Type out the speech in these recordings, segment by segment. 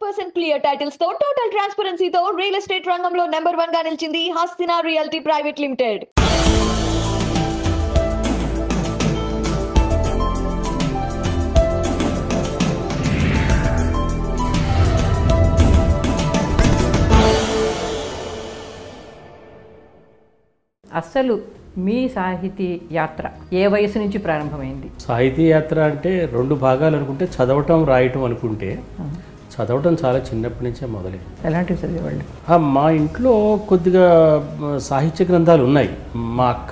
100% clear titles తో total transparency తో real estate రంగంలో నెంబర్ 1 గా నిలిచింది హస్తినా రియల్టీ ప్రైవేట్ లిమిటెడ్. అసలు మీ సాహితీ యాత్ర ఏ వయసు నుంచి ప్రారంభమైంది? సాహితీ యాత్ర అంటే రెండు భాగాలు అనుకుంటే చదవటం రాయటం అనుకుంటే చదవటం చాలా చిన్నప్పటి నుంచే మొదలైంది. ఎలాంటివి చదివేవాళ్ళు? మా ఇంట్లో కొద్దిగా సాహిత్య గ్రంథాలు ఉన్నాయి. మా అక్క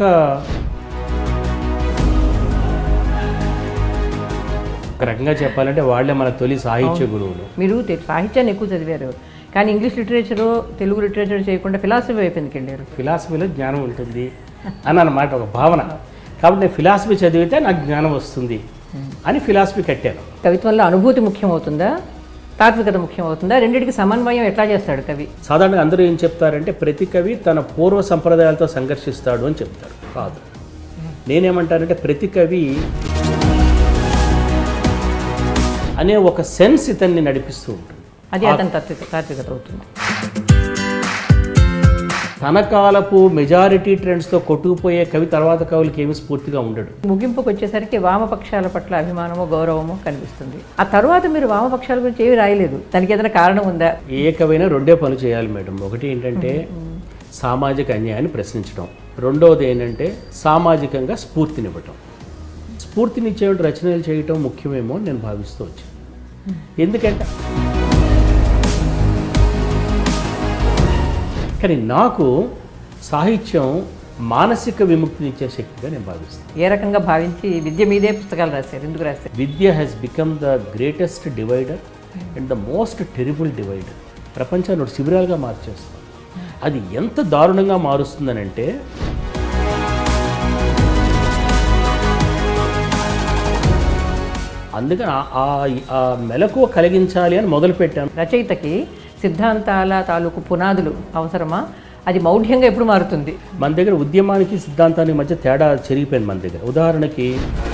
ఒక రకంగా చెప్పాలంటే వాళ్ళే మన తొలి సాహిత్య గురువులు. మీరు సాహిత్యాన్ని ఎక్కువ చదివారు, కానీ ఇంగ్లీష్ లిటరేచరు తెలుగు లిటరేచర్ చేయకుండా ఫిలాసఫీ వైపు ఎందుకు వెళ్ళారు? ఫిలాసఫీలో జ్ఞానం ఉంటుంది అని అన్నమాట ఒక భావన. కాబట్టి నేను ఫిలాసఫీ చదివితే నాకు జ్ఞానం వస్తుంది అని ఫిలాసఫీ కట్టాను. కవిత్వంలో అనుభూతి ముఖ్యమవుతుందా, తాత్వికత ముఖ్యమవుతుందా? రెండింటికి సమన్వయం ఎట్లా చేస్తాడు కవి? సాధారణంగా అందరూ ఏం చెప్తారంటే ప్రతి కవి తన పూర్వ సంప్రదాయాలతో సంఘర్షిస్తాడు అని చెప్తారు. కాదు, నేనేమంటానంటే ప్రతి కవి అనే ఒక సెన్స్ ఇతన్ని నడిపిస్తూ ఉంటుంది. అది అతని తాత్వికత అవుతుంది. తన కాలపు మెజారిటీ ట్రెండ్స్తో కొట్టుకుపోయే కవి తర్వాత కవులకి ఏమి స్ఫూర్తిగా ఉండడు. ముగింపుకు వచ్చేసరికి వామపక్షాల పట్ల అభిమానము గౌరవము కనిపిస్తుంది. ఆ తర్వాత మీరు వామపక్షాల గురించి ఏమీ రాయలేదు, దానికి ఏదైనా కారణం ఉందా? ఏ కవైనా రెండే పనులు చేయాలి మేడం. ఒకటి ఏంటంటే సామాజిక అన్యాయాన్ని ప్రశ్నించడం, రెండవది ఏంటంటే సామాజికంగా స్ఫూర్తినివ్వటం. స్ఫూర్తినిచ్చే రచనలు చేయటం ముఖ్యమేమో అని నేను భావిస్తూ వచ్చాను. ఎందుకంటే కానీ నాకు సాహిత్యం మానసిక విముక్తినిచ్చే శక్తిగా నేను భావిస్తాను. ఏ రకంగా భావించి విద్య మీదే పుస్తకాలు రాశారు? ఎందుకు రాశారు? Vidya has become the greatest divider and the most terrible divider. ప్రపంచాన్ని ఒక శిబిరాలుగా మార్చేస్తాం. అది ఎంత దారుణంగా మారుస్తుందనంటే అందుకని ఆ మెలకువ కలిగించాలి అని మొదలుపెట్టాను. రచయితకి సిద్ధాంతాల తాలూకు పునాదులు అవసరమా? అది మౌఢ్యంగా ఎప్పుడు మారుతుంది? మన దగ్గర ఉద్యమానికి సిద్ధాంతానికి మధ్య తేడా చెరిగిపోయింది మన దగ్గర. ఉదాహరణకి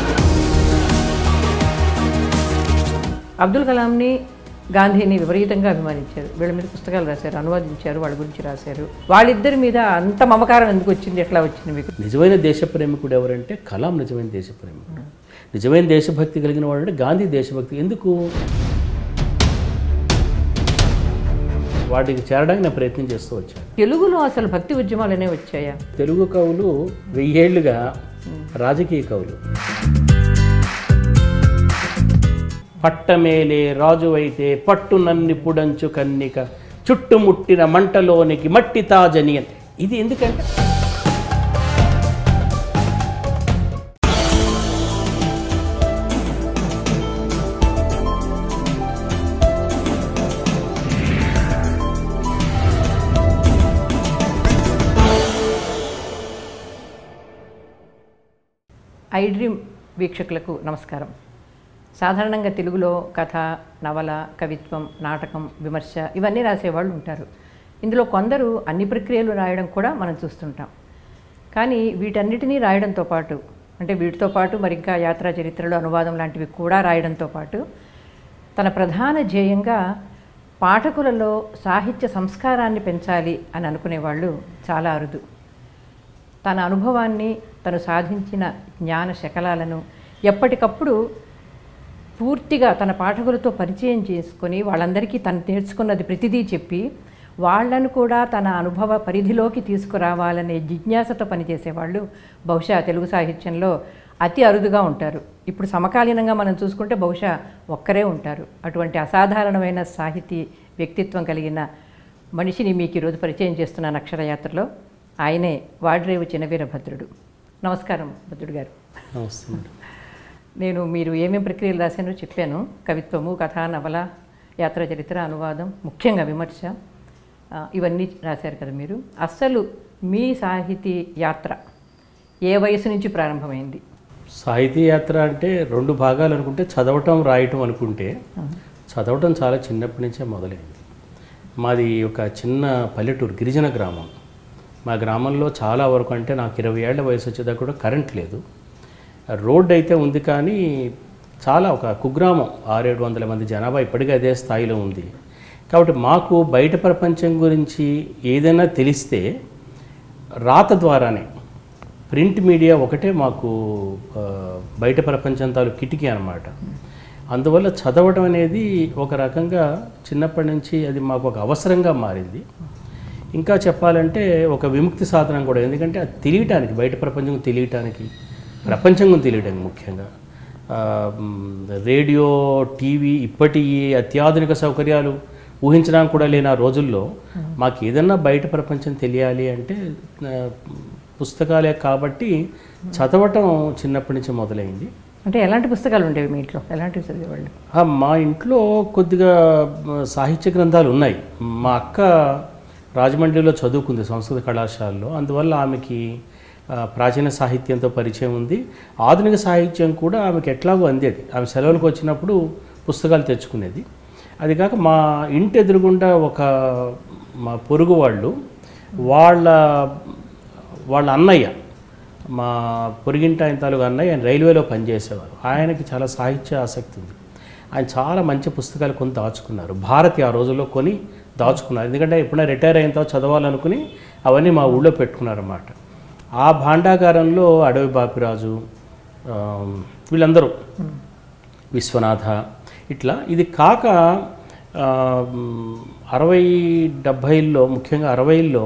అబ్దుల్ కలాంని, గాంధీని విపరీతంగా అభిమానించారు. వీళ్ళ మీద పుస్తకాలు రాశారు, అనువాదించారు, వాళ్ళ గురించి రాశారు. వాళ్ళిద్దరి మీద అంత మమకారం ఎందుకు వచ్చింది, ఎట్లా వచ్చింది మీకు? నిజమైన దేశ ప్రేమికుడు ఎవరంటే కలాం నిజమైన దేశ ప్రేమికుడు. నిజమైన దేశభక్తి కలిగిన వాడు అంటే గాంధీ దేశభక్తి. ఎందుకు వాటికి చేరడానికి నేను ప్రయత్నం చేస్తూ వచ్చాను. తెలుగులో అసలు భక్తి ఉద్యమాలు అనేవి వచ్చాయా? తెలుగు కవులు 1000 ఏళ్లుగా రాజకీయ కవులు. పట్టమేలే రాజువైతే పట్టునన్ని పుడంచు కన్నిక చుట్టుముట్టిన మంటలోనికి మట్టి తాజనియన్. ఇది ఎందుకంటే ఐ డ్రీమ్ వీక్షకులకు నమస్కారం. సాధారణంగా తెలుగులో కథ, నవల, కవిత్వం, నాటకం, విమర్శ ఇవన్నీ రాసేవాళ్ళు ఉంటారు. ఇందులో కొందరు అన్ని ప్రక్రియలు రాయడం కూడా మనం చూస్తుంటాం. కానీ వీటన్నిటినీ రాయడంతో పాటు, అంటే వీటితో పాటు మరి ఇంకా యాత్రా చరిత్రలు, అనువాదం లాంటివి కూడా రాయడంతో పాటు తన ప్రధాన ధ్యేయంగా పాఠకులలో సాహిత్య సంస్కారాన్ని పెంచాలి అని అనుకునేవాళ్ళు చాలా అరుదు. తన అనుభవాన్ని, తను సాధించిన జ్ఞాన శకలాలను ఎప్పటికప్పుడు పూర్తిగా తన పాఠకులతో పరిచయం చేసుకొని వాళ్ళందరికీ తను నేర్చుకున్నది ప్రతిదీ చెప్పి వాళ్లను కూడా తన అనుభవ పరిధిలోకి తీసుకురావాలనే జిజ్ఞాసతో పనిచేసేవాళ్ళు బహుశా తెలుగు సాహిత్యంలో అతి అరుదుగా ఉంటారు. ఇప్పుడు సమకాలీనంగా మనం చూసుకుంటే బహుశా ఒక్కరే ఉంటారు. అటువంటి అసాధారణమైన సాహితీ వ్యక్తిత్వం కలిగిన మనిషిని మీకు ఈరోజు పరిచయం చేస్తున్నాను అక్షరయాత్రలో. ఆయనే వాడ్రేవు చినవీరభద్రుడు. నమస్కారం భద్రుడు గారు. నమస్తే. నేను మీరు ఏమేమి ప్రక్రియలు రాశానో చెప్పాను. కవిత్వము, కథ, నవల, యాత్రా చరిత్ర, అనువాదం, ముఖ్యంగా విమర్శ, ఇవన్నీ రాశారు కదా మీరు. అసలు మీ సాహితీ యాత్ర ఏ వయసు నుంచి ప్రారంభమైంది? సాహితీ యాత్ర అంటే రెండు భాగాలు అనుకుంటే చదవటం రాయటం అనుకుంటే చదవటం చాలా చిన్నప్పటి నుంచే మొదలైంది. మాది ఒక చిన్న పల్లెటూరు, గిరిజన గ్రామం. మా గ్రామంలో చాలా వరకు అంటే నాకు 20 ఏళ్ల వయసు వచ్చేదాకా కూడా కరెంట్ లేదు. రోడ్డు అయితే ఉంది కానీ చాలా ఒక కుగ్రామం, 600-700 మంది జనాభా ఇప్పటికీ అదే స్థాయిలో ఉంది. కాబట్టి మాకు బయట ప్రపంచం గురించి ఏదైనా తెలిస్తే రాత ద్వారానే, ప్రింట్ మీడియా ఒకటే మాకు బయట ప్రపంచం తాలూ కిటికీ అన్నమాట. అందువల్ల చదవడం అనేది ఒక రకంగా చిన్నప్పటి నుంచి అది మాకు ఒక అవసరంగా మారింది. ఇంకా చెప్పాలంటే ఒక విముక్తి సాధనం కూడా. ఎందుకంటే అది తెలియటానికి, బయట ప్రపంచం తెలియటానికి, ప్రపంచం తెలియటానికి ముఖ్యంగా రేడియో, టీవీ ఇప్పటి అత్యాధునిక సౌకర్యాలు ఊహించడానికి కూడా లేని ఆ రోజుల్లో మాకు ఏదన్నా బయట ప్రపంచం తెలియాలి అంటే పుస్తకాలే. కాబట్టి చదవటం చిన్నప్పటి నుంచి మొదలైంది. అంటే ఎలాంటి పుస్తకాలు ఉండేవి మీ ఇంట్లో? ఎలాంటివి చదివేవాళ్ళు? మా ఇంట్లో కొద్దిగా సాహిత్య గ్రంథాలు ఉన్నాయి. మా అక్క రాజమండ్రిలో చదువుకుంది సంస్కృత కళాశాలలో. అందువల్ల ఆమెకి ప్రాచీన సాహిత్యంతో పరిచయం ఉంది. ఆధునిక సాహిత్యం కూడా ఆమెకి ఎట్లాగో అందేది. ఆమె సెలవులకు వచ్చినప్పుడు పుస్తకాలు తెచ్చుకునేది. అది కాక మా ఇంటి ఎదురుగుండా మా పొరుగు వాళ్ళ అన్నయ్య, మా పొరిగింటి ఆయన తాలూకు అన్నయ్య, ఆయన రైల్వేలో పనిచేసేవారు. ఆయనకి చాలా సాహిత్య ఆసక్తి ఉంది. ఆయన చాలా మంచి పుస్తకాలు కొని దాచుకున్నారు. భారతి ఆ రోజుల్లో కొని దాచుకున్నారు. ఎందుకంటే ఎప్పుడైనా రిటైర్ అయిన తర్వాత చదవాలనుకుని అవన్నీ మా ఊళ్ళో పెట్టుకున్నారన్నమాట. ఆ భాండాగారంలో అడవి బాపిరాజు, వీళ్ళందరూ, విశ్వనాథ, ఇట్లా. ఇది కాక 60-70ల్లో, ముఖ్యంగా 60ల్లో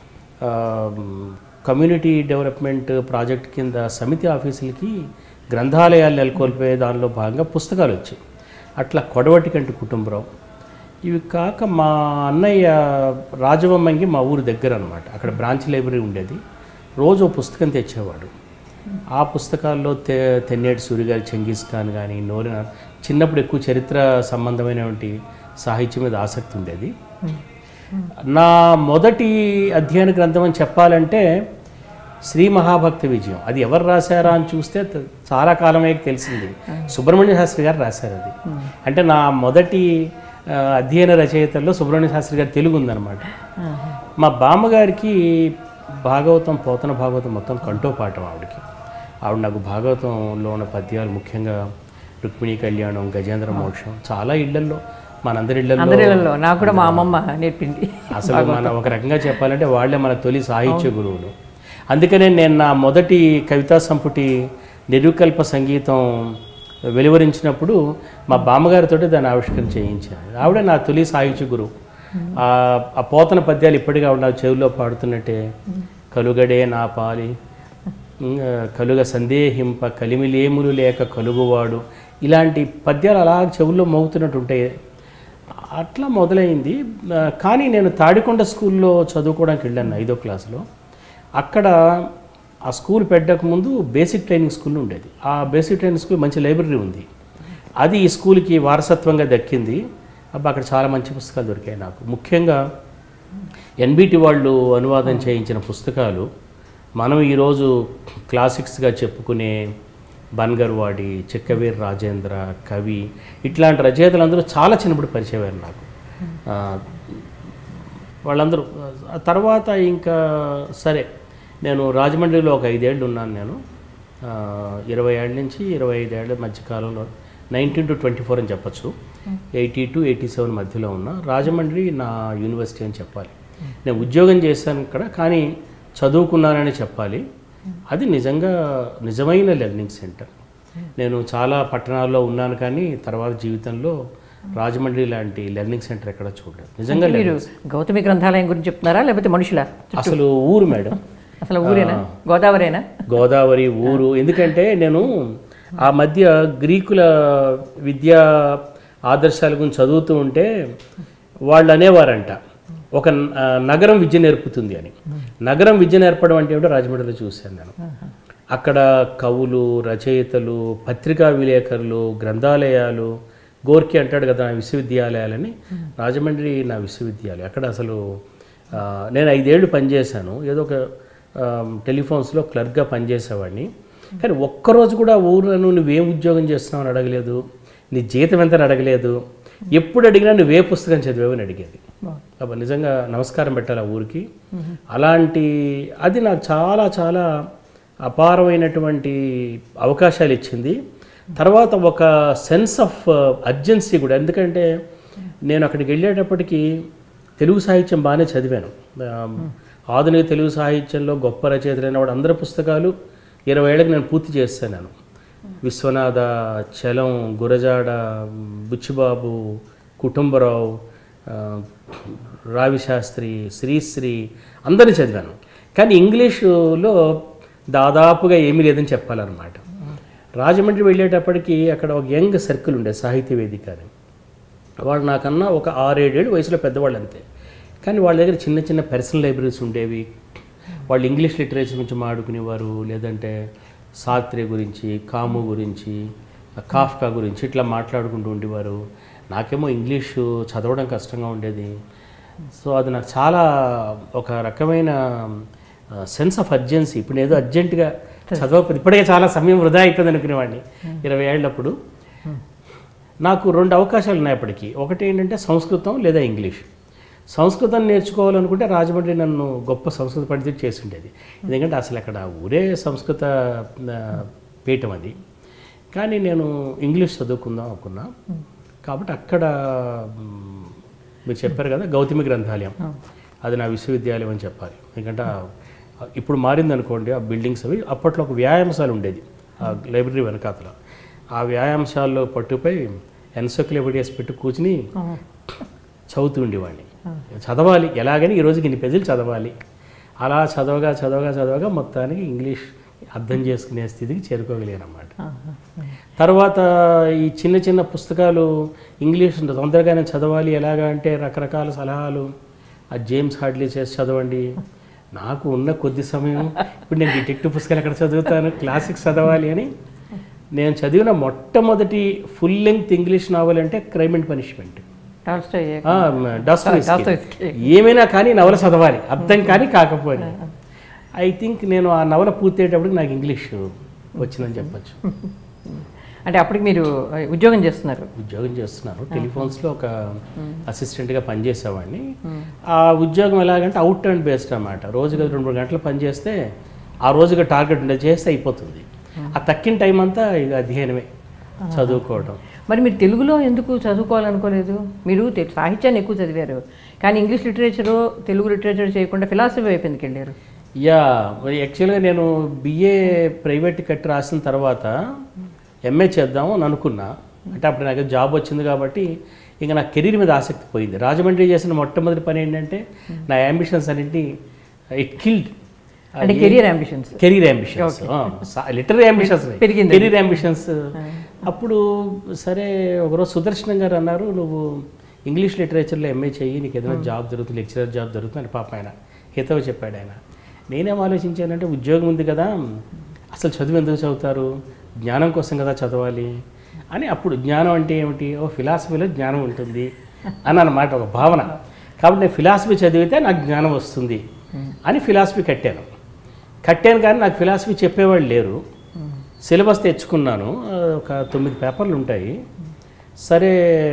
కమ్యూనిటీ డెవలప్మెంట్ ప్రాజెక్ట్ కింద సమితి ఆఫీసులకి గ్రంథాలయాలు నెలకొల్పే దానిలో భాగంగా పుస్తకాలు వచ్చాయి. అట్లా కొడవటికంటి కుటుంబరావు. ఇవి కాక మా అన్నయ్య రాజవమ్మంగి మా ఊరు దగ్గర అనమాట. అక్కడ బ్రాంచ్ లైబ్రరీ ఉండేది. రోజు ఓ పుస్తకం తెచ్చేవాడు. ఆ పుస్తకాల్లో తెన్నేటి సూరిగారి చెంగీస్ ఖాన్ కానీ, నోరిన, చిన్నప్పుడు ఎక్కువ చరిత్ర సంబంధమైనటువంటి సాహిత్యం మీద ఆసక్తి ఉండేది. నా మొదటి అధ్యయన గ్రంథం అని చెప్పాలంటే శ్రీ మహాభక్తి విజయం. అది ఎవరు రాశారా అని చూస్తే చాలా కాలమే తెలిసింది. సుబ్రహ్మణ్య శాస్త్రి గారు రాశారు అది. అంటే నా మొదటి అధ్యయన రచయితల్లో సుబ్రహ్మణ్య శాస్త్రి గారి తెలుగు ఉందన్నమాట. మా బామ్మగారికి భాగవతం, పోతన భాగవతం మొత్తం కంఠోపాఠం ఆవిడకి. ఆవిడ నాకు భాగవతంలో ఉన్న పద్యాలు, ముఖ్యంగా రుక్మిణీ కళ్యాణం, గజేంద్ర మోక్షం, చాలా ఇళ్లల్లో, మనందరి ఇళ్లలో, నాకు కూడా మా అమ్మమ్మ నేర్పింది. అసలు మనం ఒక రకంగా చెప్పాలంటే వాళ్ళే మన తొలి సాహిత్య గురువులు. అందుకనే నేను నా మొదటి కవితా సంపుటి నిరుకల్ప సంగీతం వెలువరించినప్పుడు మా బామ్మగారితో దాన్ని ఆవిష్కరణ చేయించాను. ఆవిడ నా తొలి సాహిత్య గురువు. ఆ పోతన పద్యాలు ఇప్పటికీ ఆవిడ నా చెవుల్లో పాడుతున్నట్టే, కలుగడే నా పాలి, కలుగ సందేహింప కలిమిలేములు లేక కలుగువాడు, ఇలాంటి పద్యాలు అలా చెవుల్లో మోగుతున్నట్టు ఉంటాయి. అట్లా మొదలైంది. కానీ నేను తాడికొండ స్కూల్లో చదువుకోవడానికి వెళ్ళాను 5వ క్లాసులో. అక్కడ ఆ స్కూల్ పెట్టకముందు బేసిక్ ట్రైనింగ్ స్కూల్ ఉండేది. ఆ బేసిక్ ట్రైనింగ్ స్కూల్ మంచి లైబ్రరీ ఉంది. అది ఈ స్కూల్కి వారసత్వంగా దక్కింది. అక్కడ చాలా మంచి పుస్తకాలు దొరికాయి నాకు. ముఖ్యంగా ఎన్బిటి వాళ్ళు అనువాదం చేయించిన పుస్తకాలు, మనం ఈరోజు క్లాసిక్స్గా చెప్పుకునే బన్గర్వాడి, చెక్కవీర్ రాజేంద్ర, కవి, ఇట్లాంటి రచయితలందరూ చాలా చిన్నప్పుడు పరిచయం నాకు. వాళ్ళందరూ తర్వాత ఇంకా సరే, నేను రాజమండ్రిలో ఒక 5 ఏళ్ళు ఉన్నాను. నేను 20 ఏళ్ళ నుంచి 25 ఏళ్ళ మధ్యకాలంలో, 19 to 24 అని చెప్పచ్చు, 80 to 87 మధ్యలో ఉన్నా. రాజమండ్రి నా యూనివర్సిటీ అని చెప్పాలి. నేను ఉద్యోగం చేశాను ఇక్కడ, కానీ చదువుకున్నానని చెప్పాలి. అది నిజమైన లెర్నింగ్ సెంటర్. నేను చాలా పట్టణాల్లో ఉన్నాను, కానీ తర్వాత జీవితంలో రాజమండ్రి లాంటి లెర్నింగ్ సెంటర్ ఎక్కడ చూడలేదు. నిజంగా మీరు గౌతమి గ్రంథాలయం గురించి చెప్తున్నారా, లేకపోతే మనుషుల? అసలు ఊరు మేడం. అసలు ఊరేనా? గోదావరేనా? గోదావరి ఊరు. ఎందుకంటే నేను ఆ మధ్య గ్రీకుల విద్యా ఆదర్శాల గురించి చదువుతూ ఉంటే వాళ్ళు అనేవారంట, ఒక నగరం విద్య నేర్పుతుంది అని. నగరం విద్య నేర్పడం అంటే ఏమిటో రాజమండ్రిలో చూశాను నేను. అక్కడ కవులు, రచయితలు, పత్రికా విలేకరులు, గ్రంథాలయాలు, గోర్కి అంటాడు కదా విశ్వవిద్యాలయాలని, రాజమండ్రి నా విశ్వవిద్యాలయం. అక్కడ అసలు నేను 5 ఏళ్ళు పనిచేశాను. ఏదో ఒక టెలిఫోన్స్లో క్లర్క్గా పనిచేసేవాడిని. కానీ ఒక్కరోజు కూడా ఊరును నువ్వేం ఉద్యోగం చేస్తున్నావు అని అడగలేదు, నీ జీతం ఎంత అని అడగలేదు. ఎప్పుడు అడిగినా నువ్వే పుస్తకం చదివావని అడిగేది. కాబట్టి నిజంగా నమస్కారం పెట్టాలి ఆ ఊరికి. అలాంటి అది నాకు చాలా చాలా అపారమైనటువంటి అవకాశాలు ఇచ్చింది. తర్వాత ఒక సెన్స్ ఆఫ్ అర్జెన్సీ కూడా. ఎందుకంటే నేను అక్కడికి వెళ్ళేటప్పటికి తెలుగు సాహిత్యం బాగానే చదివాను. ఆధునిక తెలుగు సాహిత్యంలో గొప్ప రచయితలైన వాడు అందరి పుస్తకాలు 20 ఏళ్ళకి నేను పూర్తి చేస్తాను. విశ్వనాథ, చలం, గురజాడ, బుచ్చిబాబు, కుటుంబరావు, రావిశాస్త్రి, శ్రీశ్రీ అందరినీ చదివాను. కానీ ఇంగ్లీషులో దాదాపుగా ఏమీ లేదని చెప్పాలన్నమాట. రాజమండ్రి వెళ్ళేటప్పటికి అక్కడ ఒక యంగ్ సర్కిల్ ఉండేది, సాహిత్య వేదిక అని. వాళ్ళు నాకన్నా ఒక 6-7 ఏళ్ళు వయసులో పెద్దవాళ్ళు అంతే. కానీ వాళ్ళ దగ్గర చిన్న చిన్న పర్సనల్ లైబ్రరీస్ ఉండేవి. వాళ్ళు ఇంగ్లీష్ లిటరేచర్ గురించి మాట్లాడుకునేవారు, లేదంటే సాత్రే గురించి, కాము గురించి, కాఫ్కా గురించి ఇట్లా మాట్లాడుకుంటూ ఉండేవారు. నాకేమో ఇంగ్లీషు చదవడం కష్టంగా ఉండేది. సో అది నాకు చాలా ఒక రకమైన సెన్స్ ఆఫ్ అర్జెన్సీ. ఇప్పుడు ఏదో అర్జెంటుగా చదవకపోతే ఇప్పటికే చాలా సమయం వృధా అయిపోయింది అనుకునేవాడిని 20 ఏళ్ళప్పుడు. నాకు 2 అవకాశాలు ఉన్నాయి అప్పటికి. ఒకటి ఏంటంటే సంస్కృతం లేదా ఇంగ్లీష్. సంస్కృతం నేర్చుకోవాలనుకుంటే రాజమండ్రి నన్ను గొప్ప సంస్కృత పండితుడు చేసి ఉండేది. ఎందుకంటే అసలు అక్కడ ఊరే సంస్కృత పీఠం అది. కానీ నేను ఇంగ్లీష్ చదువుకుందాం అనుకున్నా. కాబట్టి అక్కడ మీరు చెప్పారు కదా గౌతమి గ్రంథాలయం, అది నా విశ్వవిద్యాలయం అని చెప్పాలి. ఎందుకంటే ఇప్పుడు మారింది అనుకోండి ఆ బిల్డింగ్స్ అవి. అప్పట్లో ఒక వ్యాయామశాల ఉండేది ఆ లైబ్రరీ వెనకాతల. ఆ వ్యాయామశాలలో పట్టుపోయి ఎన్సైక్లోపీడియాస్ పెట్టి కూర్చుని చదువుతూ ఉండేవాడిని. చదవాలి ఎలాగని, ఈ రోజుకి ఇన్ని పేజీలు చదవాలి. అలా చదవగా చదవగా చదవగా మొత్తానికి ఇంగ్లీష్ అర్థం చేసుకునే స్థితికి చేరుకోగలిగానమాట. తర్వాత ఈ చిన్న చిన్న పుస్తకాలు ఇంగ్లీష్ తొందరగానే చదవాలి ఎలాగా అంటే రకరకాల సలహాలు. ఆ జేమ్స్ హార్డ్లీ చేసి చదవండి. నాకు ఉన్న కొద్ది సమయం ఇప్పుడు నేను డిటెక్టివ్ పుస్తకాలు ఎక్కడ చదువుతాను, క్లాసిక్స్ చదవాలి అని నేను చదివిన మొట్టమొదటి ఫుల్ లెంగ్త్ ఇంగ్లీష్ నావల్ అంటే క్రైమ్ అండ్ పనిష్మెంట్, డాస్టాయెవ్స్కీ. ఏమైనా కానీ నవల చదవాలి, అర్థం కానీ కాకపోతే. ఐ థింక్ నేను ఆ నవల పూర్తయ్యేటప్పటికి నాకు ఇంగ్లీష్ వచ్చిందని చెప్పచ్చు. అంటే అప్పటికి మీరు ఉద్యోగం చేస్తున్నాను. టెలిఫోన్స్లో ఒక అసిస్టెంట్గా పనిచేసేవాడిని. ఆ ఉద్యోగం ఎలాగంటే అవుట్ అండ్ బేస్డ్ అన్నమాట. రోజుకి 2-3 గంటలు పనిచేస్తే ఆ రోజుగా టార్గెట్ ఉండేది చేస్తే అయిపోతుంది. ఆ తక్కిన టైం అంతా ఇక అధ్యయనమే, చదువుకోవడం. మరి మీరు తెలుగులో ఎందుకు చదువుకోవాలనుకోలేదు? మీరు సాహిత్యాన్ని ఎక్కువ చదివారు, కానీ ఇంగ్లీష్ లిటరేచరు తెలుగు లిటరేచర్ చేయకుండా ఫిలాసఫీ వైపు ఎందుకు వెళ్ళారు? మరి యాక్చువల్గా నేను BA ప్రైవేట్ కట్టి రాసిన తర్వాత MA చేద్దాము అని అనుకున్నా. అంటే అప్పుడు నాకు జాబ్ వచ్చింది కాబట్టి ఇంకా నా కెరీర్ మీద ఆసక్తి పోయింది. రాజమండ్రి చేసిన మొట్టమొదటి పని ఏంటంటే నా యాంబిషన్స్ అన్నింటినీ ఇట్ కిల్డ్. అంటే career ambitions, literary ambitions, career ambitions. అప్పుడు సరే ఒకరోజు సుదర్శనం గారు అన్నారు, నువ్వు ఇంగ్లీష్ లిటరేచర్లో MA చెయ్యి, నీకు ఏదైనా జాబ్ దొరుకుతుంది, లెక్చరర్ జాబ్ దొరుకుతుంది అని పాప ఆయన హితవు చెప్పాడు. ఆయన నేనేం ఆలోచించానంటే ఉద్యోగం ఉంది కదా, అసలు చదువు ఎందుకు చదువుతారు, జ్ఞానం కోసం కదా చదవాలి అని. అప్పుడు జ్ఞానం అంటే ఏమిటి, ఫిలాసఫీలో జ్ఞానం ఉంటుంది అని అన్నమాట ఒక భావన. కాబట్టి నేను ఫిలాసఫీ చదివితే నాకు జ్ఞానం వస్తుంది అని ఫిలాసఫీ కట్టాను. కానీ నాకు ఫిలాసఫీ చెప్పేవాళ్ళు లేరు. సిలబస్ తెచ్చుకున్నాను, ఒక 9 పేపర్లు ఉంటాయి. సరే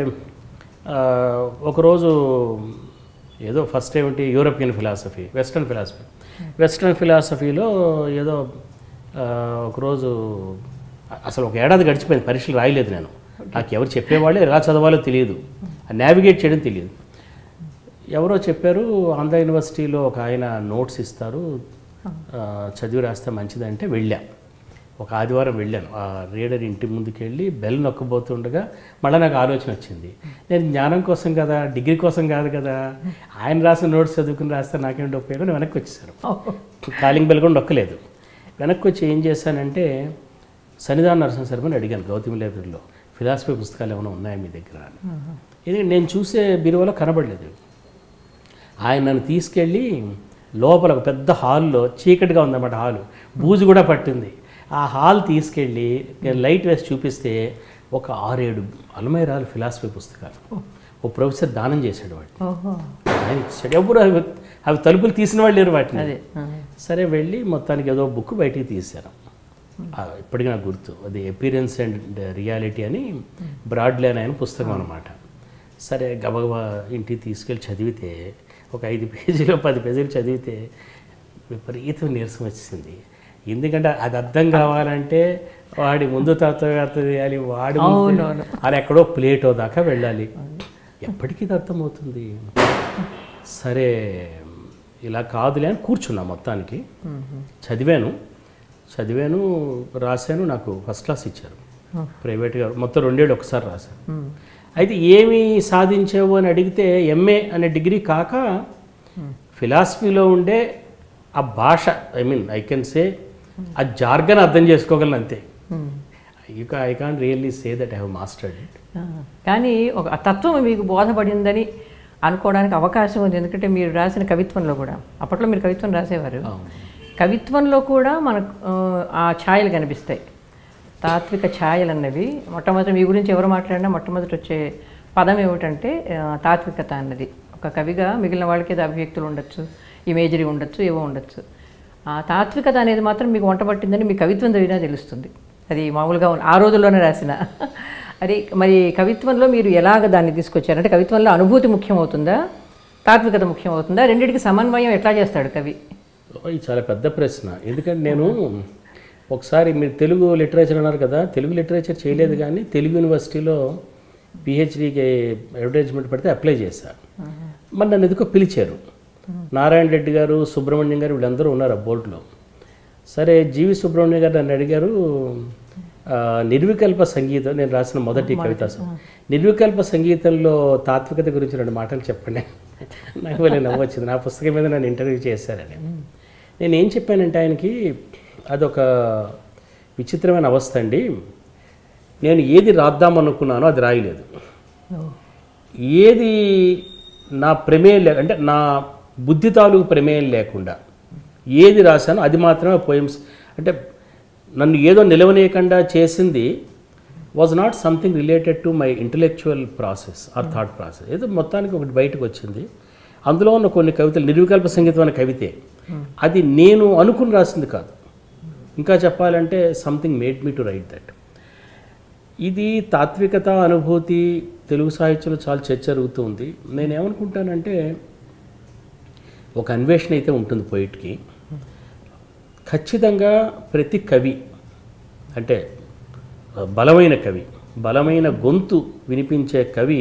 ఒకరోజు ఏదో ఫస్ట్ ఏమిటి యూరోపియన్ ఫిలాసఫీ, వెస్ట్రన్ ఫిలాసఫీలో ఏదో ఒకరోజు అసలు ఒక ఏడాది గడిచిపోయింది, పరీక్షలు రాయలేదు నేను. నాకు ఎవరు చెప్పేవాళ్ళు, ఎలా చదవాలో తెలియదు, నావిగేట్ చేయడం తెలియదు. ఎవరో చెప్పారు ఆంధ్ర యూనివర్సిటీలో ఒక ఆయన నోట్స్ ఇస్తారు, చదివి రాస్తే మంచిదంటే వెళ్ళా. ఒక ఆదివారం వెళ్ళాను. ఆ రీడర్ ఇంటి ముందుకు వెళ్ళి బెల్ నొక్కబోతుండగా మళ్ళీ నాకు ఆలోచన వచ్చింది, నేను జ్ఞానం కోసం కదా, డిగ్రీ కోసం కాదు కదా, ఆయన రాసిన నోట్స్ చదువుకుని రాస్తే నాకేంటి ఉపయోగం. నేను వెనక్కి వచ్చేసాను. కాలింగ్ బెల్ కూడా నొక్కలేదు. వెనక్కి వచ్చి ఏం చేశానంటే సన్నిధాన నరసింహ శర్మని అడిగాను గౌతమి లైబ్రరీలో, ఫిలాసఫీ పుస్తకాలు ఏమైనా ఉన్నాయా మీ దగ్గర అని. ఎందుకంటే నేను చూసే బీరువాలో కనబడలేదు. ఆయన నన్ను తీసుకెళ్ళి లోపల ఒక పెద్ద హాల్లో, చీకటిగా ఉందన్నమాట హాలు, బూజు కూడా పట్టింది. ఆ హాల్ తీసుకెళ్ళి నేను లైట్ వేసి చూపిస్తే ఒక 6-7 అల్మైరాలు ఫిలాసఫీ పుస్తకాలు ఓ ప్రొఫెసర్ దానం చేశాడు వాటిని. ఆయన ఇచ్చాడు. ఎవరు అవి తలుపులు తీసిన వాళ్ళు లేరు వాటిని. సరే వెళ్ళి మొత్తానికి ఏదో బుక్ బయటికి తీశాను. ఇప్పటికీ నాకు గుర్తు, అది అపీరెన్స్ అండ్ రియాలిటీ అని బ్రాడ్లే ఆయన పుస్తకం అనమాట. సరే గబగబా ఇంటికి తీసుకెళ్ళి చదివితే ఒక 5 పేజీలు 10 పేజీలు చదివితే విపరీతం నీరసం వచ్చింది. ఎందుకంటే అది అర్థం కావాలంటే వాడి ముందు తత్వవేత్త చేయాలి, వాడు అలా ఎక్కడో ప్లేటో దాకా వెళ్ళాలి. ఎప్పటికీ ఇది అర్థమవుతుంది. సరే ఇలా కాదులే అని కూర్చున్నా. మొత్తానికి చదివాను, రాశాను. నాకు ఫస్ట్ క్లాస్ ఇచ్చారు ప్రైవేట్గా. మొత్తం 2 ఏళ్ళు ఒకసారి రాశాను. అయితే ఏమి సాధించావు అని అడిగితే ఎంఏ అనే డిగ్రీ కాక ఫిలాసఫీలో ఉండే ఆ భాష, ఐ కెన్ సే ఆ జార్గన్ అర్థం చేసుకోగలను అంతే. I can't really say that I have mastered it. కానీ ఒక తత్వం మీకు బోధపడిందని అనుకోవడానికి అవకాశం ఉంది. ఎందుకంటే మీరు రాసిన కవిత్వంలో కూడా, అప్పట్లో మీరు కవిత్వం రాసేవారు, కవిత్వంలో కూడా మనకు ఆ ఛాయలు కనిపిస్తాయి, తాత్విక ఛాయలు అన్నవి. మొట్టమొదటి మీ గురించి ఎవరు మాట్లాడినా మొట్టమొదటి వచ్చే పదం ఏమిటంటే తాత్వికత అన్నది. ఒక కవిగా మిగిలిన వాళ్ళకి ఏదో అభివ్యక్తులు ఉండొచ్చు, ఇమేజరీ ఉండొచ్చు, ఏవో ఉండొచ్చు. ఆ తాత్వికత అనేది మాత్రం మీకు వంట పట్టిందని మీ కవిత్వం చదివినా తెలుస్తుంది. అది మామూలుగా ఆ రోజుల్లోనే రాసిన. అది మరి కవిత్వంలో మీరు ఎలాగ దాన్ని తీసుకొచ్చారంటే, కవిత్వంలో అనుభూతి ముఖ్యమవుతుందా, తాత్వికత ముఖ్యమవుతుందా, రెండింటికి సమన్వయం ఎట్లా చేస్తాడు కవి? ఇది చాలా పెద్ద ప్రశ్న. ఎందుకంటే నేను ఒకసారి మీరు తెలుగు లిటరేచర్ అన్నారు కదా, తెలుగు లిటరేచర్ చేయలేదు కానీ తెలుగు యూనివర్సిటీలో పిహెచ్డీకి అడ్వర్టైజ్మెంట్ పెడితే అప్లై చేశాను. మరి నన్ను ఎందుకో పిలిచారు. నారాయణ రెడ్డి గారు, సుబ్రహ్మణ్యం గారు వీళ్ళందరూ ఉన్నారు ఆ బోర్డులో. సరే జీవి సుబ్రహ్మణ్యం గారు నన్ను అడిగారు, నిర్వికల్ప సంగీతం, నేను రాసిన మొదటి కవిత, నిర్వికల్ప సంగీతంలో తాత్వికత గురించి 2 మాటలు చెప్పండి. నాకు వెళ్ళి నవ్వొచ్చింది. నా పుస్తకం మీద నన్ను ఇంటర్వ్యూ చేశారని. నేను ఏం చెప్పానంటే ఆయనకి, అదొక విచిత్రమైన అవస్థ అండి. నేను ఏది రాద్దాం అనుకున్నానో అది రాయలేదు. ఏది నా ప్రమేయం అంటే నా బుద్ధి తాలూకు ప్రమేయం లేకుండా ఏది రాశానో అది మాత్రమే పోయమ్స్. అంటే నన్ను ఏదో నిలవనీయకుండా చేసింది was not something related to my intellectual process or thought process. ఏదో మొత్తానికి ఒకటి బయటకు వచ్చింది. అందులో ఉన్న కొన్ని కవితలు, నిర్వికల్ప సంగీతం అనే కవితే, అది నేను అనుకుని రాసింది కాదు. ఇంకా చెప్పాలంటే something made me to write that. ఇది తాత్వికత అనుభూతి తెలుగు సాహిత్యంలో చాలా చర్చ జరుగుతుంది. నేనేమనుకుంటానంటే, ఒక అన్వేషణ అయితే ఉంటుంది పోయిట్కి. ఖచ్చితంగా ప్రతి కవి అంటే బలమైన కవి, బలమైన గొంతు వినిపించే కవి,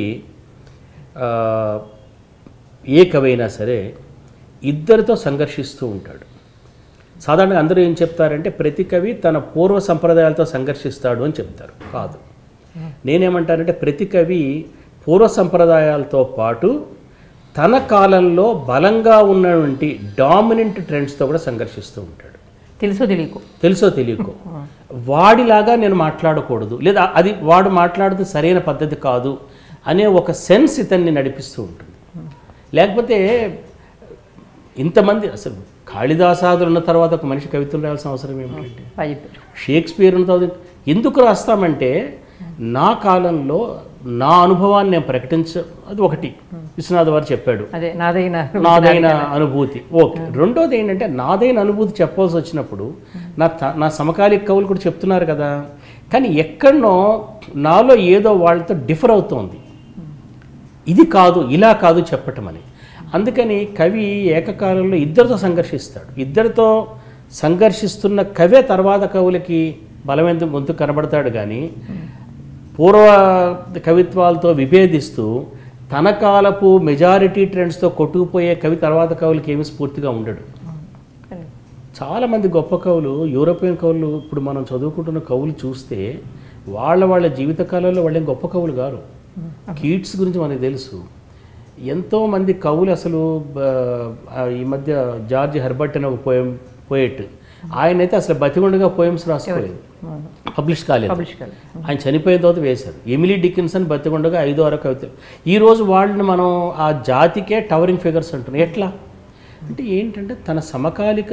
ఏ కవి అయినా సరే ఇద్దరితో సంఘర్షిస్తూ ఉంటాడు. సాధారణంగా అందరూ ఏం చెప్తారంటే ప్రతి కవి తన పూర్వ సంప్రదాయాలతో సంఘర్షిస్తాడు అని చెప్తారు. కాదు, నేనేమంటానంటే ప్రతి కవి పూర్వ సంప్రదాయాలతో పాటు తన కాలంలో బలంగా ఉన్నటువంటి డామినెంట్ ట్రెండ్స్తో కూడా సంఘర్షిస్తూ ఉంటాడు. తెలుసో తెలియకో వాడిలాగా నేను మాట్లాడకూడదు, లేదా అది వాడు మాట్లాడుతూ సరైన పద్ధతి కాదు అనే ఒక సెన్స్ ఇతన్ని నడిపిస్తూ ఉంటుంది. లేకపోతే ఇంతమంది అసలు కాళిదాసాదులు ఉన్న తర్వాత ఒక మనిషి కవిత్వం రాయాల్సిన అవసరం ఏమిటంటే, షేక్స్పియర్ ఉన్న తర్వాత ఎందుకు రాస్తామంటే నా కాలంలో నా అనుభవాన్ని నేను అది ఒకటి విశ్వనాథ్ వారు చెప్పాడు, నాదైన అనుభూతి. ఓకే. రెండోది ఏంటంటే నాదైన అనుభూతి చెప్పాల్సి వచ్చినప్పుడు నా సమకాలిక కవులు కూడా చెప్తున్నారు కదా, కానీ ఎక్కడనో నాలో ఏదో వాళ్ళతో డిఫర్ అవుతోంది, ఇది కాదు ఇలా కాదు చెప్పటం అని. అందుకని కవి ఏకకాలంలో ఇద్దరితో సంఘర్షిస్తాడు. ఇద్దరితో సంఘర్షిస్తున్న కవే తర్వాత కవులకి బలమైన గొంతు కనబడతాడు. కానీ పూర్వ కవిత్వాలతో విభేదిస్తూ తన కాలపు మెజారిటీ ట్రెండ్స్తో కొట్టుకుపోయే కవి తర్వాత కవులకి ఏమీ స్ఫూర్తిగా ఉండడు. చాలామంది గొప్ప కవులు, యూరోపియన్ కవులు, ఇప్పుడు మనం చదువుకుంటున్న కవులు చూస్తే వాళ్ళ జీవిత కాలంలో వాళ్ళేం గొప్ప కవులు గారు. కీట్స్ గురించి మనకు తెలుసు. ఎంతోమంది కవులు అసలు ఈ మధ్య జార్జ్ హెర్బర్ట్ అనే ఒక పోయెట్, ఆయన అయితే అసలు బతికొండగా పోయమ్స్ రాసుకోలేదు, పబ్లిష్ కాలేదు. ఆయన చనిపోయిన తర్వాత వేశారు. ఎమిలీ డికిన్సన్ బతికొండగా 5-6 కవితలు. ఈరోజు వాళ్ళని మనం ఆ జాతికే టవరింగ్ ఫిగర్స్ అంటున్నాం. ఎట్లా అంటే ఏంటంటే తన సమకాలిక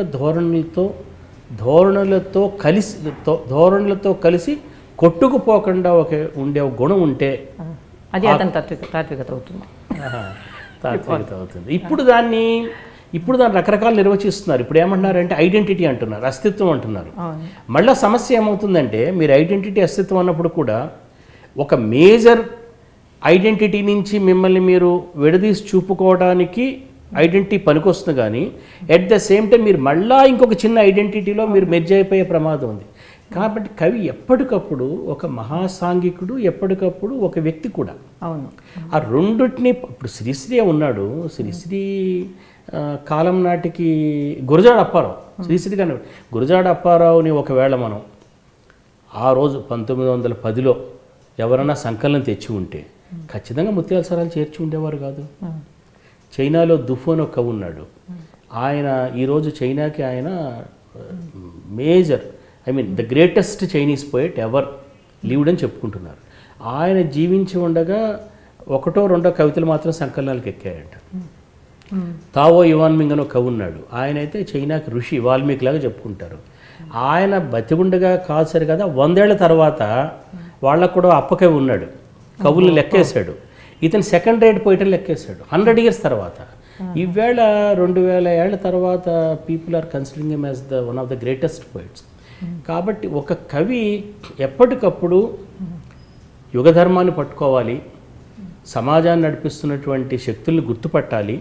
ధోరణులతో కలిసి కొట్టుకుపోకుండా ఉండే ఒక గుణం ఉంటే అది అతని తాత్వికత అవుతుంది. తాత్వికత అవుతుంది. ఇప్పుడు దాన్ని రకరకాలు నిర్వచిస్తున్నారు. ఇప్పుడు ఏమంటున్నారంటే ఐడెంటిటీ అంటున్నారు, అస్తిత్వం అంటున్నారు. మళ్ళీ సమస్య ఏమవుతుందంటే, మీరు ఐడెంటిటీ అస్తిత్వం అన్నప్పుడు కూడా ఒక మేజర్ ఐడెంటిటీ నుంచి మిమ్మల్ని మీరు విడదీసి చూపుకోవడానికి ఐడెంటిటీ పనికొస్తుంది. కానీ ఎట్ ద సేమ్ టైం మీరు మళ్ళీ ఇంకొక చిన్న ఐడెంటిటీలో మీరు మెర్జ్ అయిపోయే ప్రమాదం ఉంది. కాబట్టి కవి ఎప్పటికప్పుడు ఒక మహాసాంఘికుడు, ఎప్పటికప్పుడు ఒక వ్యక్తి కూడా. అవును. ఆ రెండుటిని ఇప్పుడు శ్రీశ్రీ ఉన్నాడు. శ్రీశ్రీ కాలం నాటికి గురజాడ అప్పారావు, శ్రీశ్రీ కానీ గురజాడ అప్పారావుని ఒకవేళ మనం ఆ రోజు 1910లో ఎవరైనా సంకలనం తెచ్చి ఉంటే ఖచ్చితంగా ముత్యాల సరాలు చేర్చి ఉండేవారు కాదు. చైనాలో దుఫోన్ ఒక కవి ఉన్నాడు. ఆయన ఈరోజు చైనాకి ఆయన major, I mean the greatest Chinese poet ever lived అని చెప్పుకుంటున్నారు. ఆయన జీవించి ఉండగా ఒకటో రెండో కవితలు మాత్రం సంకలనాలకు ఎక్కాయంట. తావో యువాన్మింగ్ అని ఒక కవి ఉన్నాడు. ఆయన అయితే చైనాకి ఋషి, వాల్మీకి లాగా చెప్పుకుంటారు. ఆయన బతిగుండగా కాదు సరి కదా, 100 ఏళ్ల తర్వాత వాళ్ళకు కూడా అప్పకవి ఉన్నాడు, కవులు లెక్కేశాడు. ఇతను సెకండ్ రేట్ పోయిటని లెక్కేశాడు 100 years తర్వాత. ఈవేళ 2000 ఏళ్ల తర్వాత people are considering him as the one of the greatest poets. కాబట్టి ఒక కవి ఎప్పటికప్పుడు యుగధర్మాన్ని పట్టుకోవాలి, సమాజాన్ని నడిపిస్తున్నటువంటి శక్తుల్ని గుర్తుపట్టాలి,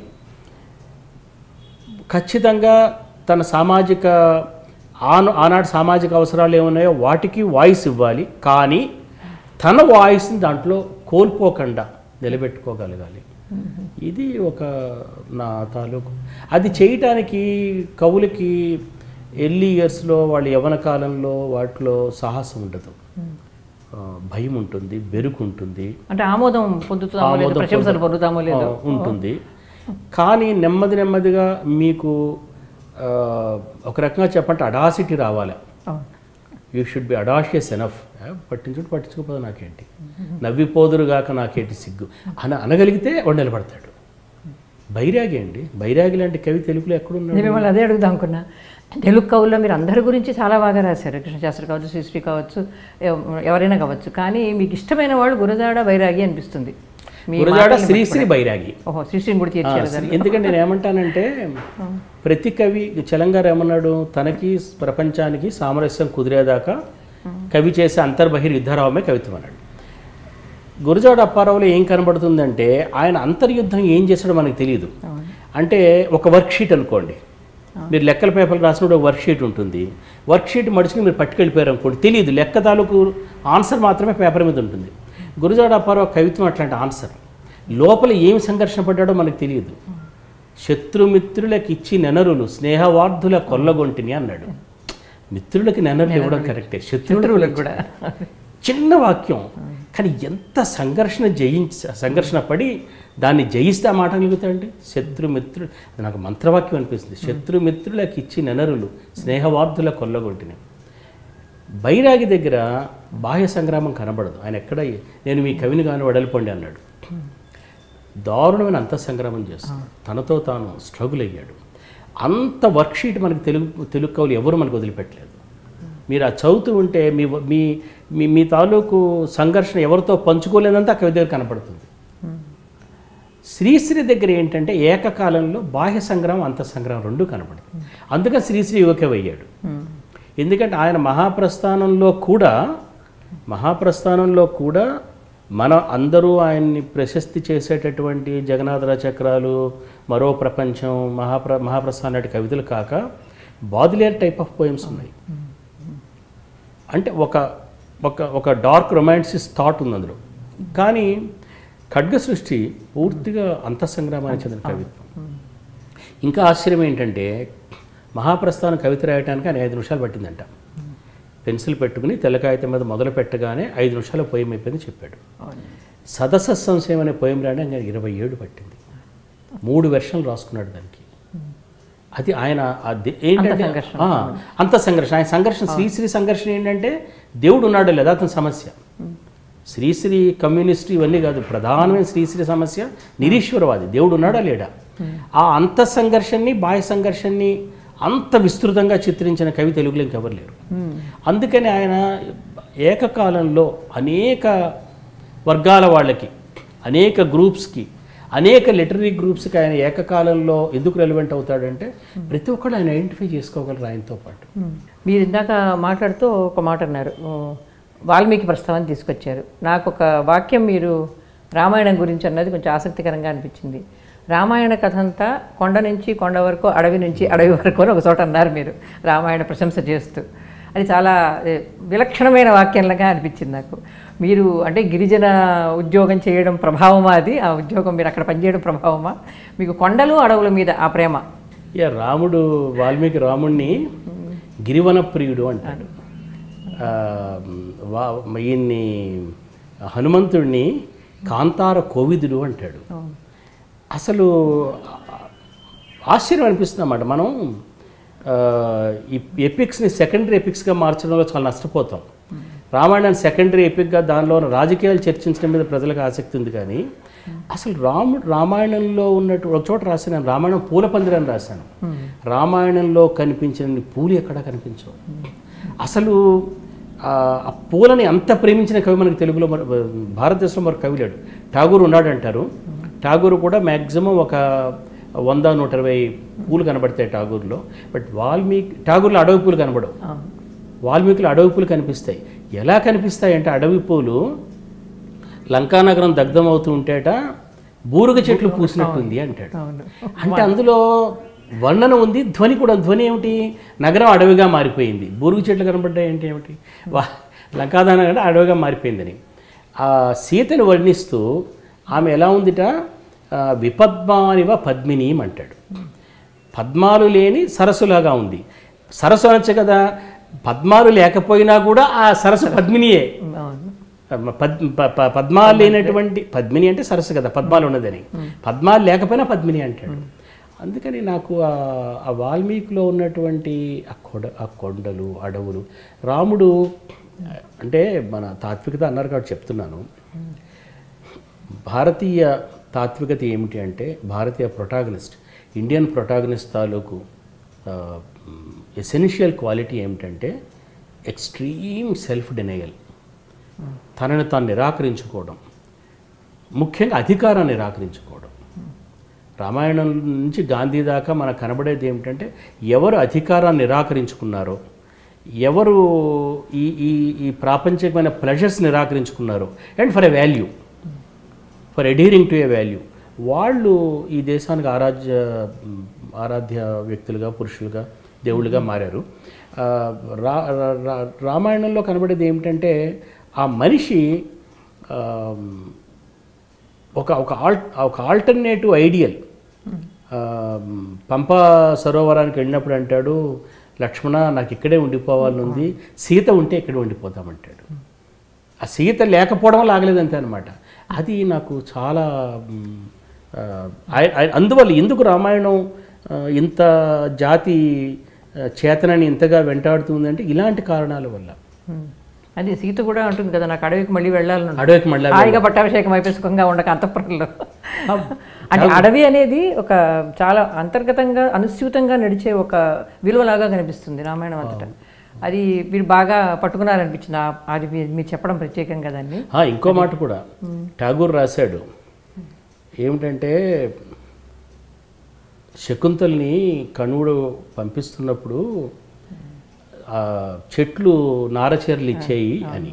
ఖచ్చితంగా తన సామాజిక ఆనాడు సామాజిక అవసరాలు ఏమున్నాయో వాటికి వాయిస్ ఇవ్వాలి. కానీ తన వాయిస్ని దాంట్లో కోల్పోకుండా నిలబెట్టుకోగలగాలి. ఇది ఒక నా తాలూకు. అది చేయటానికి కవులకి ఎర్లీ ఇయర్స్లో వాళ్ళ యవ్వన కాలంలో వాటిలో సాహసం ఉండదు, భయం ఉంటుంది, బెరుకు ఉంటుంది, అంటే ఆమోదం పొందుతామో లేదో, ప్రశంసలు పొందుతామో లేదో ఉంటుంది. కానీ నెమ్మది నెమ్మదిగా మీకు ఒక రకంగా చెప్పంటే అడాసిటీ రావాలి. You should be audacious enough. పట్టించుకోపోదు నాకేంటి, నవ్విపోదురుగాక నాకేంటి సిగ్గు అని అనగలిగితే వాడు నిలబడతాడు. బైరాగి అండి, బైరాగి లాంటి కవి తెలుగులో ఎక్కడున్నాడు? మిమ్మల్ని అదే అడుగుదాం అనుకున్నా. తెలుగు కవుల్లో మీరు అందరి గురించి చాలా బాగా రాశారు. కృష్ణశాస్త్రి కావచ్చు, శ్రీశ్రీ కావచ్చు, ఎవరైనా కావచ్చు. కానీ మీకు ఇష్టమైన వాళ్ళు గురజాడ బైరాగి అనిపిస్తుంది. గురజాడ శ్రీశ్రీ బైరాగి. ఓహో, శ్రీశ్రీని కూడా చేర్చారు. ఎందుకంటే నేను ఏమంటానంటే, ప్రతి కవి చలంగారు ఏమన్నాడు, తనకి ప్రపంచానికి సామరస్యం కుదిరేదాకా కవి చేసే అంతర్బహిర్ యుద్ధరావమే కవిత్వం అన్నాడు. గురజాడ అప్పారావులో ఏం కనబడుతుందంటే, ఆయన అంతర్యుద్ధం ఏం చేశాడో మనకు తెలియదు. అంటే ఒక వర్క్షీట్ అనుకోండి, మీరు లెక్కల పేపర్లు రాసినప్పుడు ఒక వర్క్షీట్ ఉంటుంది. వర్క్షీట్ మడుచుకుని మీరు పట్టుకెళ్ళిపోయారు అనుకోండి, తెలియదు, లెక్క తాలూకు ఆన్సర్ మాత్రమే పేపర్ మీద ఉంటుంది. గురజాడ అప్పారావు కవిత్వం అట్లాంటి ఆన్సర్. లోపల ఏం సంఘర్షణ పడ్డాడో మనకు తెలియదు. శత్రుమిత్రులకు ఇచ్చి నెనరులు స్నేహవార్ధుల కొల్లగొంటిని అన్నాడు. మిత్రులకి నెనరులు ఇవ్వడం కరెక్టే, శత్రువులకు కూడా. చిన్న వాక్యం, కానీ ఎంత సంఘర్షణ పడి దాన్ని జయిస్తే ఆ మాట కలుగుతాయండి. శత్రుమిత్రులు, అది నాకు మంత్రవాక్యం అనిపిస్తుంది. శత్రుమిత్రులకు ఇచ్చి నెనరులు స్నేహవార్ధుల కొల్లగొంటిని. బైరాగి దగ్గర బాహ్య సంగ్రామం కనబడదు. ఆయన ఎక్కడ నేను మీ కవిని కానీ వడలిపోండి అన్నాడు. దారుణమైన అంత సంగ్రామం చేస్తాడు, తనతో తాను స్ట్రగుల్ అయ్యాడు. అంత వర్క్షీట్ మనకి తెలుగు కవులు ఎవరు మనకు వదిలిపెట్టలేదు. మీరు ఆ చదువుతూ ఉంటే మీ మీ మీ తాలూకు సంఘర్షణ ఎవరితో పంచుకోలేదంతా కవి దగ్గర కనపడుతుంది. శ్రీశ్రీ దగ్గర ఏంటంటే ఏకకాలంలో బాహ్య సంగ్రామం అంత సంగ్రామం రెండు కనపడుతుంది. అందుకని శ్రీశ్రీ యువకవి అయ్యాడు. ఎందుకంటే ఆయన మహాప్రస్థానంలో కూడా మన అందరూ ఆయన్ని ప్రశస్తి చేసేటటువంటి జగన్నాథర చక్రాలు, మరో ప్రపంచం, మహాప్రస్థానం లాంటి కవితలు కాక బాదిలేర్ టైప్ ఆఫ్ పోయమ్స్ ఉన్నాయి. అంటే ఒక డార్క్ రొమాన్సిస్ థాట్ ఉంది అందులో. కానీ ఖడ్గ సృష్టి పూర్తిగా అంతఃసంగ్రామానికి చెందిన కవిత్వం. ఇంకా ఆశ్చర్యం ఏంటంటే, మహాప్రస్థానం కవిత రాయడానికి ఆయన 5 నిమిషాలు పట్టిందంట. పెన్సిల్ పెట్టుకుని తెల్లకాగితం మీద మొదలు పెట్టగానే 5 నిమిషాల పోయం అయిపోయింది చెప్పాడు. సదస సంశయం అనే పోయం రాయడానికి ఆయన 27 పట్టింది. 3 వెర్షన్లు రాసుకున్నాడు దానికి. అది ఆయన ఏంటంటే అంత సంఘర్షణ. ఆయన సంఘర్షణ, శ్రీశ్రీ సంఘర్షణ ఏంటంటే దేవుడు ఉన్నాడో లేదా అతని సమస్య. శ్రీశ్రీ కమ్యూనిస్ట్ ఇవన్నీ కాదు, ప్రధానమైన శ్రీశ్రీ సమస్య నిరీశ్వరవాది, దేవుడు ఉన్నాడా లేడా. ఆ అంత సంఘర్షణని, బాహ్య సంఘర్షణని అంత విస్తృతంగా చిత్రించిన కవి తెలుగులో ఇంకెవరు లేరు. అందుకని ఆయన ఏకకాలంలో అనేక వర్గాల వాళ్ళకి, అనేక గ్రూప్స్కి, అనేక లిటరీ గ్రూప్స్కి ఆయన ఏకకాలంలో ఎందుకు రెలవెంట్ అవుతాడంటే ప్రతి ఒక్కళ్ళు ఆయన ఐడెంటిఫై చేసుకోగలరు ఆయనతో పాటు. మీరు ఇందాక మాట్లాడుతూ ఒక మాట అన్నారు, వాల్మీకి ప్రస్తావన తీసుకొచ్చారు. నాకు ఒక వాక్యం మీరు రామాయణం గురించి అన్నది కొంచెం ఆసక్తికరంగా అనిపించింది. రామాయణ కథ అంతా కొండ నుంచి కొండ వరకు, అడవి నుంచి అడవి వరకు అని ఒక చోట అన్నారు మీరు, రామాయణ ప్రశంస చేస్తూ. అది చాలా విలక్షణమైన వాక్యంలాగా అనిపించింది నాకు. మీరు అంటే గిరిజన ఉద్యోగం చేయడం ప్రభావమా, అది ఆ ఉద్యోగం మీరు అక్కడ పనిచేయడం ప్రభావమా, మీకు కొండలు అడవుల మీద ఆ ప్రేమ? రాముడు వాల్మీకి రాముడిని గిరివన ప్రియుడు అంటాడు. ఈయన్ని హనుమంతుడిని కాంతార కోవిదుడు అంటాడు. అసలు ఆశ్చర్యం అనిపిస్తుంది అన్నమాట. మనం ఈ ఎపిక్స్ని సెకండరీ ఎపిక్స్గా మార్చడంలో చాలా నష్టపోతాం. రామాయణాన్ని సెకండరీ ఎపిక్గా దానిలో రాజకీయాలు చర్చించడం మీద ప్రజలకు ఆసక్తి ఉంది, కానీ అసలు రామాయణంలో ఉన్నట్టు ఒక చోట రాశాను, రామాయణం పూల పందిరని రాశాను. రామాయణంలో కనిపించిన పూలు ఎక్కడా కనిపించవు. అసలు ఆ పూలని అంత ప్రేమించిన కవి మనకి తెలుగులో భారతదేశంలో మరి కవి లేడు. ఠాగూర్ ఉన్నాడు అంటారు. ఠాగూర్ కూడా మ్యాక్సిమం ఒక 100-120 పూలు కనబడతాయి ఠాగూర్లో. బట్ ఠాగూర్లో అడవి పూలు కనబడవు, వాల్మీకిలో అడవి పూలు కనిపిస్తాయి. ఎలా కనిపిస్తాయి అంటే, అడవి పూలు లంకానగరం దగ్ధం అవుతూ ఉంటేట బూరుగ చెట్లు పూసినట్టుంది అంటాడు. అంటే అందులో వర్ణన ఉంది, ధ్వని కూడా. ధ్వని ఏమిటి? నగరం అడవిగా మారిపోయింది, బూరుగు చెట్లు కనబడ్డాయి అంటే ఏమిటి? లంకానగరం అడవిగా మారిపోయిందని. ఆ సీతను వర్ణిస్తూ ఆమె ఎలా ఉందిట, విపద్మానివ పద్మినీం అంటాడు. పద్మాలు లేని సరస్సులాగా ఉంది. సరస్సు అనొచ్చు కదా, పద్మాలు లేకపోయినా కూడా ఆ సరస్సు పద్మినియే. పద్మాలు లేనటువంటి పద్మిని అంటే సరస్సు కదా, పద్మాలు ఉన్నదని. పద్మాలు లేకపోయినా పద్మిని అంటాడు. అందుకని నాకు ఆ వాల్మీకిలో ఉన్నటువంటి ఆ కొండలు, అడవులు, రాముడు అంటే మన తాత్వికత అన్నారు కాబట్టి చెప్తున్నాను. భారతీయ తాత్వికత ఏమిటి అంటే, భారతీయ ప్రొటాగనిస్ట్, ఇండియన్ ప్రొటాగనిస్ట్ తాలూకు ఎసెన్షియల్ క్వాలిటీ ఏమిటంటే ఎక్స్ట్రీమ్ సెల్ఫ్ డినయల్, తనను తాను నిరాకరించుకోవడం, ముఖ్యంగా అధికారాన్ని నిరాకరించుకోవడం. రామాయణం నుంచి గాంధీ దాకా మనకు కనబడేది ఏమిటంటే, ఎవరు అధికారాన్ని నిరాకరించుకున్నారో, ఎవరు ఈ ఈ ఈ ప్రాపంచికమైన ప్లెజర్స్ నిరాకరించుకున్నారో, and for a value, for adhering to a value, వాళ్ళు ఈ దేశానికి ఆరాధ్య వ్యక్తులుగా, పురుషులుగా, దేవుళ్ళుగా మారారు. రామాయణంలో కనబడేది ఏమిటంటే, ఆ మనిషి ఒక ఆల్టర్నేటివ్ ఐడియల్. పంపా సరోవరానికి వెళ్ళినప్పుడు అంటాడు, లక్ష్మణ నాకు ఇక్కడే ఉండిపోవాలని ఉంది, సీత ఉంటే ఇక్కడే ఉండిపోతామంటాడు. ఆ సీత లేకపోవడం లాగలేదంతే అనమాట. అది నాకు చాలా అందువల్ల ఎందుకు రామాయణం ఇంత జాతి చేతనని ఇంతగా వెంటాడుతుందంటే ఇలాంటి కారణాల వల్ల. అది సీత కూడా అంటుంది కదా, నాకు అడవికి మళ్ళీ వెళ్ళాలని, అడవికి మళ్ళీ హాయిగా పట్టాభిషేకం అయిపోయి సుఖంగా ఉండక అంతఃపురంలో. అంటే అడవి అనేది ఒక చాలా అంతర్గతంగా అనుస్యూతంగా నడిచే ఒక విలువలాగా కనిపిస్తుంది రామాయణం అంతటా. అది మీరు బాగా పట్టుకున్నారనిపించింది, అది మీరు చెప్పడం ప్రత్యేకం కదండి. ఇంకో మాట కూడా ఠాగూర్ రాశాడు, ఏమిటంటే శకుంతల్ని కణువుడు పంపిస్తున్నప్పుడు చెట్లు నారచీరలు ఇచ్చేయి అని,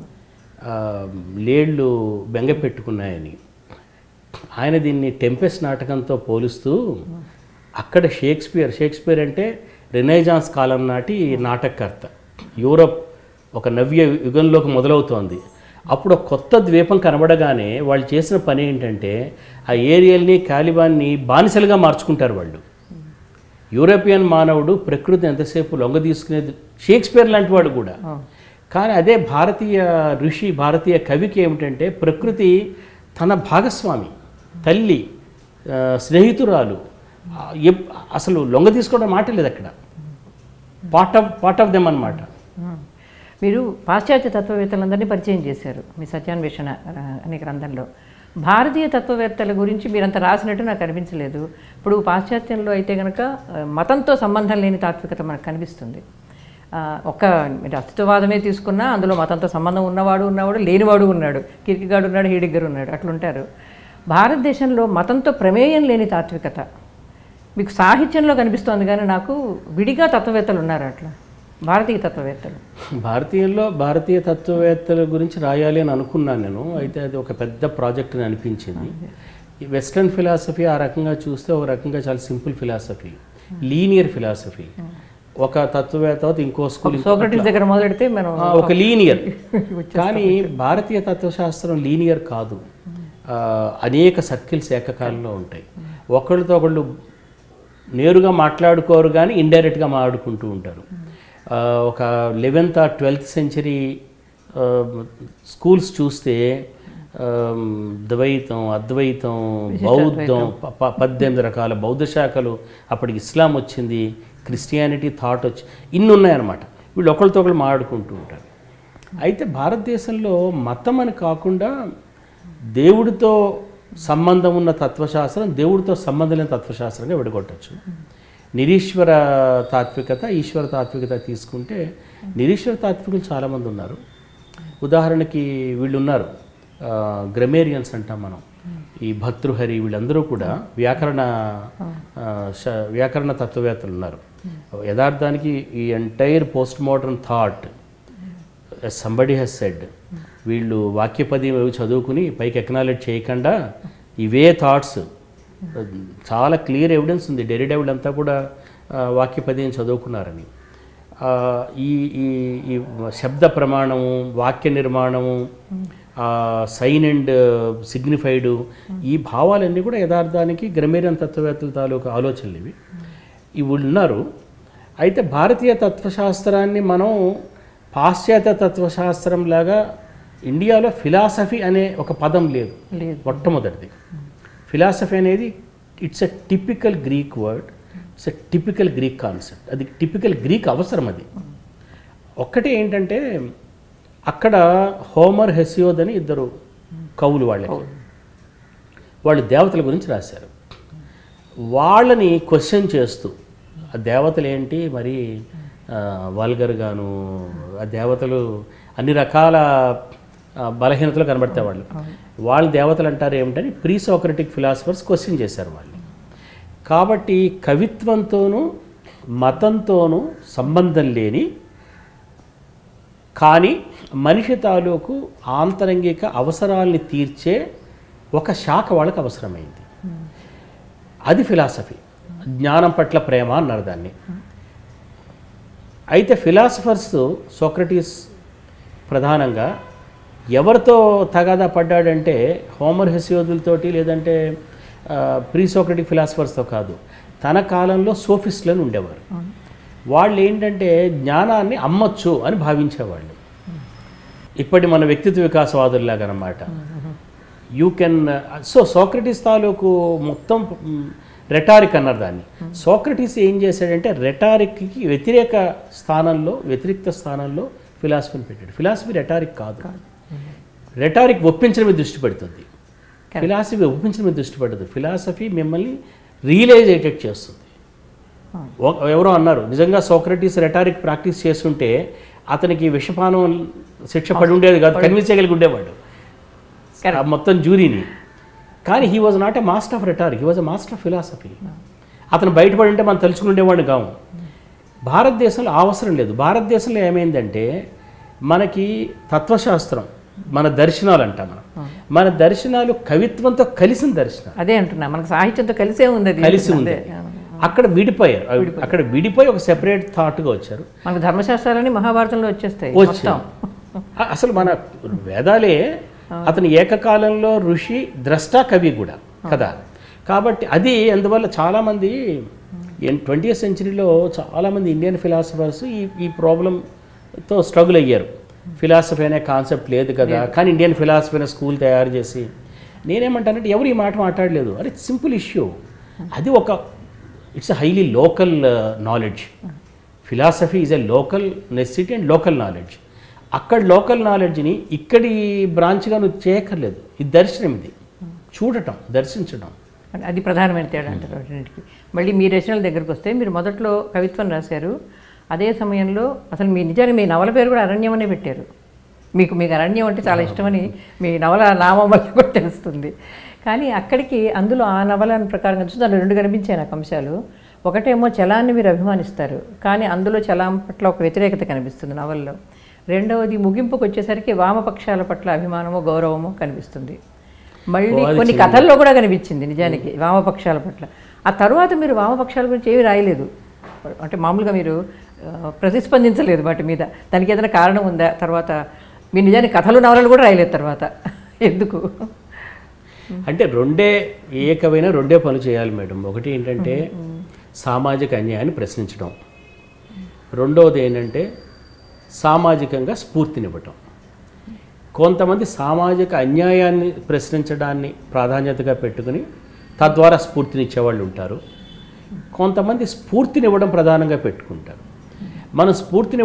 లేళ్ళు బెంగ పెట్టుకున్నాయని. ఆయన దీన్ని టెంపెస్ట్ నాటకంతో పోలుస్తూ, అక్కడ షేక్స్పియర్ అంటే రెనైజాన్స్ కాలం నాటి నాటకకర్త. యూరప్ ఒక నవ్య యుగంలోకి మొదలవుతోంది. అప్పుడు ఒక కొత్త ద్వీపం కనబడగానే వాళ్ళు చేసిన పని ఏంటంటే, ఆ ఏరియల్ని, కాలిబాన్ని బానిసలుగా మార్చుకుంటారు వాళ్ళు. యూరోపియన్ మానవుడు ప్రకృతి ఎంతసేపు లొంగ తీసుకునేది షేక్స్పియర్ లాంటి వాడు కూడా. కానీ అదే భారతీయ ఋషి, భారతీయ కవికి ఏమిటంటే, ప్రకృతి తన భాగస్వామి, తల్లి, స్నేహితురాలు, అసలు లొంగ తీసుకోవడం మాట లేదు అక్కడ, పార్ట్ ఆఫ్ దెమ్ అన్నమాట. మీరు పాశ్చాత్య తత్వవేత్తలందరినీ పరిచయం చేశారు మీ సత్యాన్వేషణ అనే గ్రంథంలో. భారతీయ తత్వవేత్తల గురించి మీరంత రాసినట్టు నాకు అనిపించలేదు. ఇప్పుడు పాశ్చాత్యంలో అయితే కనుక మతంతో సంబంధం లేని తాత్వికత మనకు కనిపిస్తుంది. మీరు అస్తిత్వవాదమే తీసుకున్నా అందులో మతంతో సంబంధం ఉన్నవాడు లేనివాడు ఉన్నాడు, కిర్కిగాడు ఉన్నాడు, హీడిగ్గర్ ఉన్నాడు, అట్లుంటారు. భారతదేశంలో మతంతో ప్రమేయం లేని తాత్వికత మీకు సాహిత్యంలో కనిపిస్తోంది, కానీ నాకు విడిగా తత్వవేత్తలు ఉన్నారు అట్లా, భారతీయ తత్వవేత్తలు. భారతీయ తత్వవేత్తల గురించి రాయాలి అని అనుకున్నాను నేను. అయితే అది ఒక పెద్ద ప్రాజెక్ట్ అని అనిపించింది. ఈ వెస్ట్రన్ ఫిలాసఫీ ఆ రకంగా చూస్తే ఒక రకంగా చాలా సింపుల్ ఫిలాసఫీ, లీనియర్ ఫిలాసఫీ. ఒక తత్వవేత్త తర్వాత ఇంకో స్కూల్, సోక్రటీస్ దగ్గర మొదలెడితే మనం ఒక లీనియర్. కానీ భారతీయ తత్వశాస్త్రం లీనియర్ కాదు. అనేక సర్కిల్స్ ఏకకాలంలో ఉంటాయి. ఒకళ్ళతో ఒకళ్ళు నేరుగా మాట్లాడుకోరు కానీ ఇండైరెక్ట్గా మాట్లాడుకుంటూ ఉంటారు. ఒక 11th or 12th century schools చూస్తే ద్వైతం, అద్వైతం, బౌద్ధం, 18 రకాల బౌద్ధ శాఖలు, అప్పటికి ఇస్లాం వచ్చింది, క్రిస్టియానిటీ థాట్ వచ్చి ఇన్ని ఉన్నాయన్నమాట. వీళ్ళు ఒకరితో ఒకళ్ళు మాట్లాడుకుంటూ ఉంటారు. అయితే భారతదేశంలో మతం అని కాకుండా దేవుడితో సంబంధం ఉన్న తత్వశాస్త్రం, దేవుడితో సంబంధం లేని తత్వశాస్త్రంగా విడగొట్టచ్చు. నిరీశ్వర తాత్వికత, ఈశ్వర తాత్వికత తీసుకుంటే నిరీశ్వర తాత్వికులు చాలామంది ఉన్నారు. ఉదాహరణకి వీళ్ళు ఉన్నారు, గ్రమేరియన్స్ అంటాం మనం, ఈ భర్తృహరి, వీళ్ళందరూ కూడా వ్యాకరణ తత్వవేత్తలు ఉన్నారు. యథార్థానికి ఈ entire post modern thought somebody has said, వీళ్ళు వాక్యపది చదువుకుని పైకి ఎక్నాలెడ్జ్ చేయకుండా ఇవే థాట్స్, చాలా క్లియర్ ఎవిడెన్స్ ఉంది, డెరిడా వీళ్ళంతా కూడా వాక్యపదిని చదువుకున్నారని. ఈ ఈ శబ్ద ప్రమాణము, వాక్య నిర్మాణము, సైన్ అండ్ సిగ్నిఫైడ్, ఈ భావాలన్నీ కూడా యథార్థానికి గ్రమేరియన్ తత్వవేత్తల తాలూకు ఆలోచనలు ఇవి ఉన్నారు. అయితే భారతీయ తత్వశాస్త్రాన్ని మనం పాశ్చాత్య తత్వశాస్త్రం లాగా ఇండియాలో ఫిలాసఫీ అనే ఒక పదం లేదు. మొట్టమొదటిది ఫిలాసఫీ అనేది it's a typical Greek word, it's a typical Greek concept. అది టిపికల్ గ్రీక్ అవసరం. అది ఒక్కటే ఏంటంటే అక్కడ హోమర్, హెసియోద్ అని ఇద్దరు కవులు, వాళ్ళు దేవతల గురించి రాశారు. వాళ్ళని క్వశ్చన్ చేస్తూ ఆ దేవతలు ఏంటి మరి వల్గర్గాను, ఆ దేవతలు అన్ని రకాల బలహీనతలు కనబడతాయి వాళ్ళు దేవతలు అంటారు ఏమిటని ప్రీ సోక్రటిక్ ఫిలాసఫర్స్ క్వశ్చన్ చేశారు వాళ్ళని. కాబట్టి కవిత్వంతోనూ మతంతోనూ సంబంధం లేని కానీ మనిషి తాలూకు ఆంతరంగిక అవసరాల్ని తీర్చే ఒక శాఖ వాళ్ళకి అవసరమైంది. అది ఫిలాసఫీ. జ్ఞానం పట్ల ప్రేమ అన్నారు దాన్ని. అయితే ఫిలాసఫర్స్, సోక్రటీస్ ప్రధానంగా ఎవరితో తగాదా పడ్డాడంటే హోమర్, హెసియోదులతోటి, లేదంటే ప్రీ సోక్రటిక్ ఫిలాసఫర్స్తో కాదు, తన కాలంలో సోఫిస్టులను ఉండేవారు. వాళ్ళు ఏంటంటే జ్ఞానాన్ని అమ్మచ్చు అని భావించేవాళ్ళు. ఇప్పటి మన వ్యక్తిత్వ వికాసవాదుల్లాగా అన్నమాట. యూ కెన్ సోక్రటీస్ తాలూకు మొత్తం రెటారిక్ అన్నారు దాన్ని. సోక్రటీస్ ఏం చేశాడంటే రెటారిక్కి వ్యతిరేక్త స్థానంలో ఫిలాసఫీని పెట్టాడు. ఫిలాసఫీ రెటారిక్ కాదు. రెటారిక్ ఒప్పించడం మీద దృష్టి పెడుతుంది, ఫిలాసఫీ ఒప్పించడం మీద దృష్టి పెడదు. ఫిలాసఫీ మిమ్మల్ని రియలైజేటెడ్ చేస్తుంది. ఎవరో అన్నారు, నిజంగా సోక్రటీస్ రెటారిక్ ప్రాక్టీస్ చేస్తుంటే అతనికి విషపానం శిక్ష పడి ఉండేది కాదు, కన్విన్స్ చేయగలిగి ఉండేవాడు మొత్తం జ్యూరీని. కానీ he was not a master of rhetoric, he was a master of philosophy. అతను బయటపడి ఉంటే మనం తెలుసుకుని ఉండేవాడిని కావు. భారతదేశంలో అవసరం లేదు. భారతదేశంలో ఏమైందంటే మనకి తత్వశాస్త్రం, మన దర్శనాలు అంటాం మన దర్శనాలు కవిత్వంతో కలిసిన దర్శనాలు. అదే అంటున్నా, మనకు సాహిత్యంతో కలిసే ఉంది, కలిసి ఉంది. అక్కడ విడిపోయారు. అక్కడ విడిపోయి ఒక సెపరేట్ థాట్గా వచ్చారు. మనకు ధర్మశాస్త్రాలని మహాభారతంలో వచ్చేస్తాయి. అసలు మన వేదాలే అతని ఏకకాలంలో ఋషి, ద్రష్ట, కవి కూడా కదా. కాబట్టి అది అందువల్ల చాలామంది 20th centuryలో చాలామంది ఇండియన్ ఫిలాసఫర్స్ ఈ ప్రాబ్లంతో స్ట్రగుల్ అయ్యారు. ఫిలాసఫీ అనే కాన్సెప్ట్ లేదు కదా, కానీ ఇండియన్ ఫిలాసఫీ అనే స్కూల్ తయారు చేసి. నేనేమంటానంటే ఎవరు ఈ మాట మాట్లాడలేదు. అరే సింపుల్ ఇష్యూ. అది it's a highly local knowledge. Philosophy is a local necessity and local knowledge. అక్కడ లోకల్ నాలెడ్జ్ని ఇక్కడి బ్రాంచ్గా నువ్వు చేయక్కర్లేదు. ఇది దర్శనం, ఇది చూడటం, దర్శించడం. అది ప్రధానమైన తేడా అంటారు వాటికి. మళ్ళీ మీ రచనల దగ్గరకు వస్తే, మీరు మొదట్లో కవిత్వం రాశారు, అదే సమయంలో అసలు నిజానికి మీ నవల పేరు కూడా అరణ్యం అనే పెట్టారు. మీకు అరణ్యం అంటే చాలా ఇష్టమని మీ నవల నామం వల్ల కూడా తెలుస్తుంది. కానీ అక్కడికి అందులో ఆ నవల ప్రకారంగా చూస్తే దాంట్లో 2 కనిపించాయి నాకు అంశాలు. ఒకటేమో చలాన్ని మీరు అభిమానిస్తారు, కానీ అందులో చలాం పట్ల ఒక వ్యతిరేకత కనిపిస్తుంది నవల్లో. రెండవది ముగింపుకు వచ్చేసరికి వామపక్షాల పట్ల అభిమానము, గౌరవము కనిపిస్తుంది. మళ్ళీ కొన్ని కథల్లో కూడా కనిపించింది నిజానికి వామపక్షాల పట్ల. ఆ తర్వాత మీరు వామపక్షాల గురించి ఏమీ రాయలేదు. అంటే మామూలుగా మీరు ప్రతిస్పందించలేదు వాటి మీద. దానికి ఏదైనా కారణం ఉందా? తర్వాత మీ నిజానికి కథలు నవలలు కూడా రాయలేదు తర్వాత, ఎందుకు? అంటే రెండే పనులు చేయాలి మేడం. ఒకటి ఏంటంటే సామాజిక అన్యాయాన్ని ప్రశ్నించడం, రెండవది ఏంటంటే సామాజికంగా స్ఫూర్తినివ్వటం. కొంతమంది సామాజిక అన్యాయాన్ని ప్రశ్నించడాన్ని ప్రాధాన్యతగా పెట్టుకుని తద్వారా స్ఫూర్తినిచ్చేవాళ్ళు ఉంటారు. కొంతమంది స్ఫూర్తినివ్వడం ప్రధానంగా పెట్టుకుంటారు. మనం స్ఫూర్తిని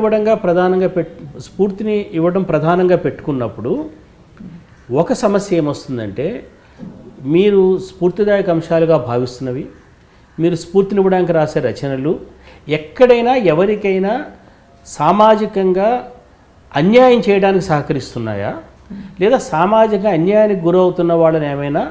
ఇవ్వడం ప్రధానంగా పెట్టుకున్నప్పుడు ఒక సమస్య ఏమొస్తుందంటే, మీరు స్ఫూర్తిదాయక అంశాలుగా భావిస్తున్నవి, మీరు స్ఫూర్తినివ్వడానికి రాసే రచనలు ఎక్కడైనా ఎవరికైనా సామాజికంగా అన్యాయం చేయడానికి సహకరిస్తున్నాయా, లేదా సామాజిక అన్యాయానికి గురవుతున్న వాళ్ళని ఏమైనా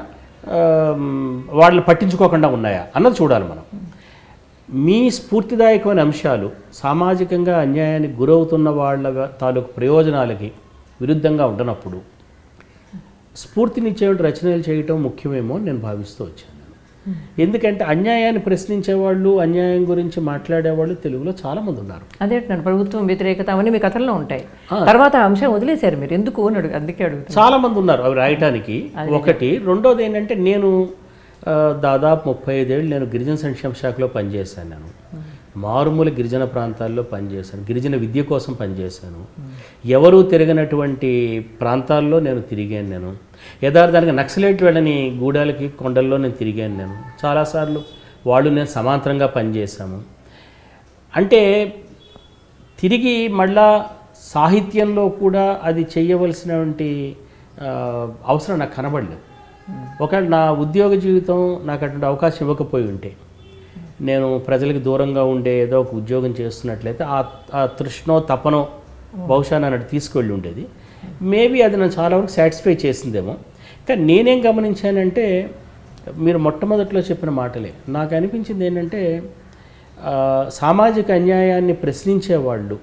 వాళ్ళని పట్టించుకోకుండా ఉన్నాయా అన్నది చూడాలి మనం. మీ స్ఫూర్తిదాయకమైన అంశాలు సామాజికంగా అన్యాయానికి గురవుతున్న వాళ్ళ తాలూకు ప్రయోజనాలకి విరుద్ధంగా ఉండనప్పుడు స్ఫూర్తినిచ్చే రచనలు చేయటం ముఖ్యమేమో నేను భావిస్తూ వచ్చాను. ఎందుకంటే అన్యాయాన్ని ప్రశ్నించేవాళ్ళు, అన్యాయం గురించి మాట్లాడేవాళ్ళు తెలుగులో చాలామంది ఉన్నారు. అదే ప్రభుత్వం వ్యతిరేకత అవన్నీ మీ కథల్లో ఉంటాయి. తర్వాత ఆ అంశం వదిలేశారు మీరు, ఎందుకు అని అందుకే అడుగుతాను. చాలామంది ఉన్నారు అవి రాయటానికి. ఒకటి. రెండోది ఏంటంటే, నేను దాదాపు 35 ఏళ్ళు నేను గిరిజన సంక్షేమ శాఖలో పనిచేశాను. నేను మారుమూల గిరిజన ప్రాంతాల్లో పనిచేశాను, గిరిజన విద్య కోసం పనిచేశాను. ఎవరూ తిరగనటువంటి ప్రాంతాల్లో నేను తిరిగాను. నేను యథార్థానికి నక్సలైట్ వెళ్ళని గూడాలకి, కొండల్లో నేను తిరిగాను. నేను చాలాసార్లు నేను సమాంతరంగా పనిచేశాము. అంటే తిరిగి మళ్ళా సాహిత్యంలో కూడా అది చేయవలసినటువంటి అవసరం నాకు కనబడలేదు. ఒకవేళ నా ఉద్యోగ జీవితం నాకు అటువంటి అవకాశం ఇవ్వకపోయి ఉంటే, నేను ప్రజలకు దూరంగా ఉండే ఏదో ఒక ఉద్యోగం చేస్తున్నట్లయితే ఆ తృష్ణో తపనో బహుశా నన్ను తీసుకువెళ్ళి ఉండేది. మేబీ అది నన్ను చాలా వరకు సాటిస్ఫై చేసిందేమో. కానీ నేనేం గమనించానంటే, మీరు మొట్టమొదట్లో చెప్పిన మాటలే నాకు అనిపించింది ఏంటంటే, సామాజిక అన్యాయాన్ని ప్రశ్నించేవాళ్ళు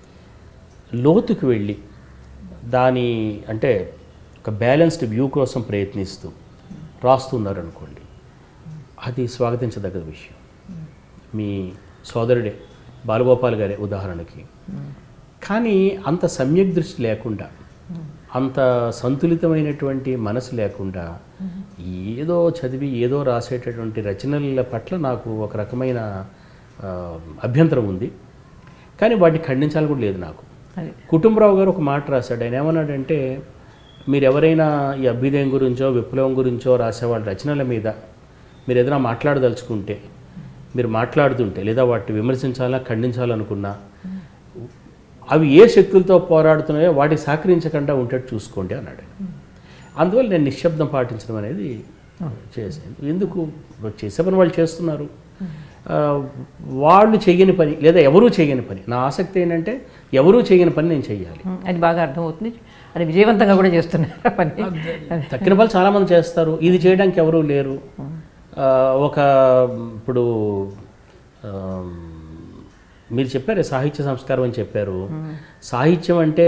లోతుకు వెళ్ళి దాని అంటే ఒక బ్యాలెన్స్డ్ వ్యూ కోసం ప్రయత్నిస్తూ రాస్తున్నారు అనుకోండి, అది స్వాగతించదగ్గ విషయం. మీ సోదరుడే బాలగోపాల్ గారే ఉదాహరణకి. కానీ అంత సమ్యక్ దృష్టి లేకుండా, అంత సంతులితమైనటువంటి మనసు లేకుండా ఏదో చదివి ఏదో రాసేటటువంటి రచనల పట్ల నాకు ఒక రకమైన అభ్యంతరం ఉంది. కానీ వాటిని ఖండించాలని కూడా లేదు నాకు. కుటుంబరావు గారు ఒక మాట రాశాడు. ఆయన ఏమన్నాడంటే, మీరు ఎవరైనా ఈ అభ్యుదయం గురించో విప్లవం గురించో రాసేవాళ్ళ రచనల మీద మీరు ఏదైనా మాట్లాడదలుచుకుంటే, మీరు మాట్లాడుతుంటే లేదా వాటిని విమర్శించాలా ఖండించాలనుకున్నా, అవి ఏ శక్తులతో పోరాడుతున్నాయో వాటికి సహకరించకుండా ఉండేట్టు చూసుకోండి అన్నాడు. అందువల్ల నేను నిశ్శబ్దం పాటించడం అనేది చేశాను. ఎందుకు చేసే పని వాళ్ళు చేస్తున్నారు, వాళ్ళు చేయని పని లేదా ఎవరూ చేయని పని. నా ఆసక్తి ఏంటంటే ఎవరూ చేయని పని నేను చెయ్యాలి. అది బాగా అర్థమవుతుంది. అది విజయవంతంగా కూడా చేస్తున్నారు పని. తక్కిన వాళ్ళు చాలామంది చేస్తారు, ఇది చేయడానికి ఎవరూ లేరు. ఇప్పుడు మీరు చెప్పారు సాహిత్య సంస్కారం అని చెప్పారు. సాహిత్యం అంటే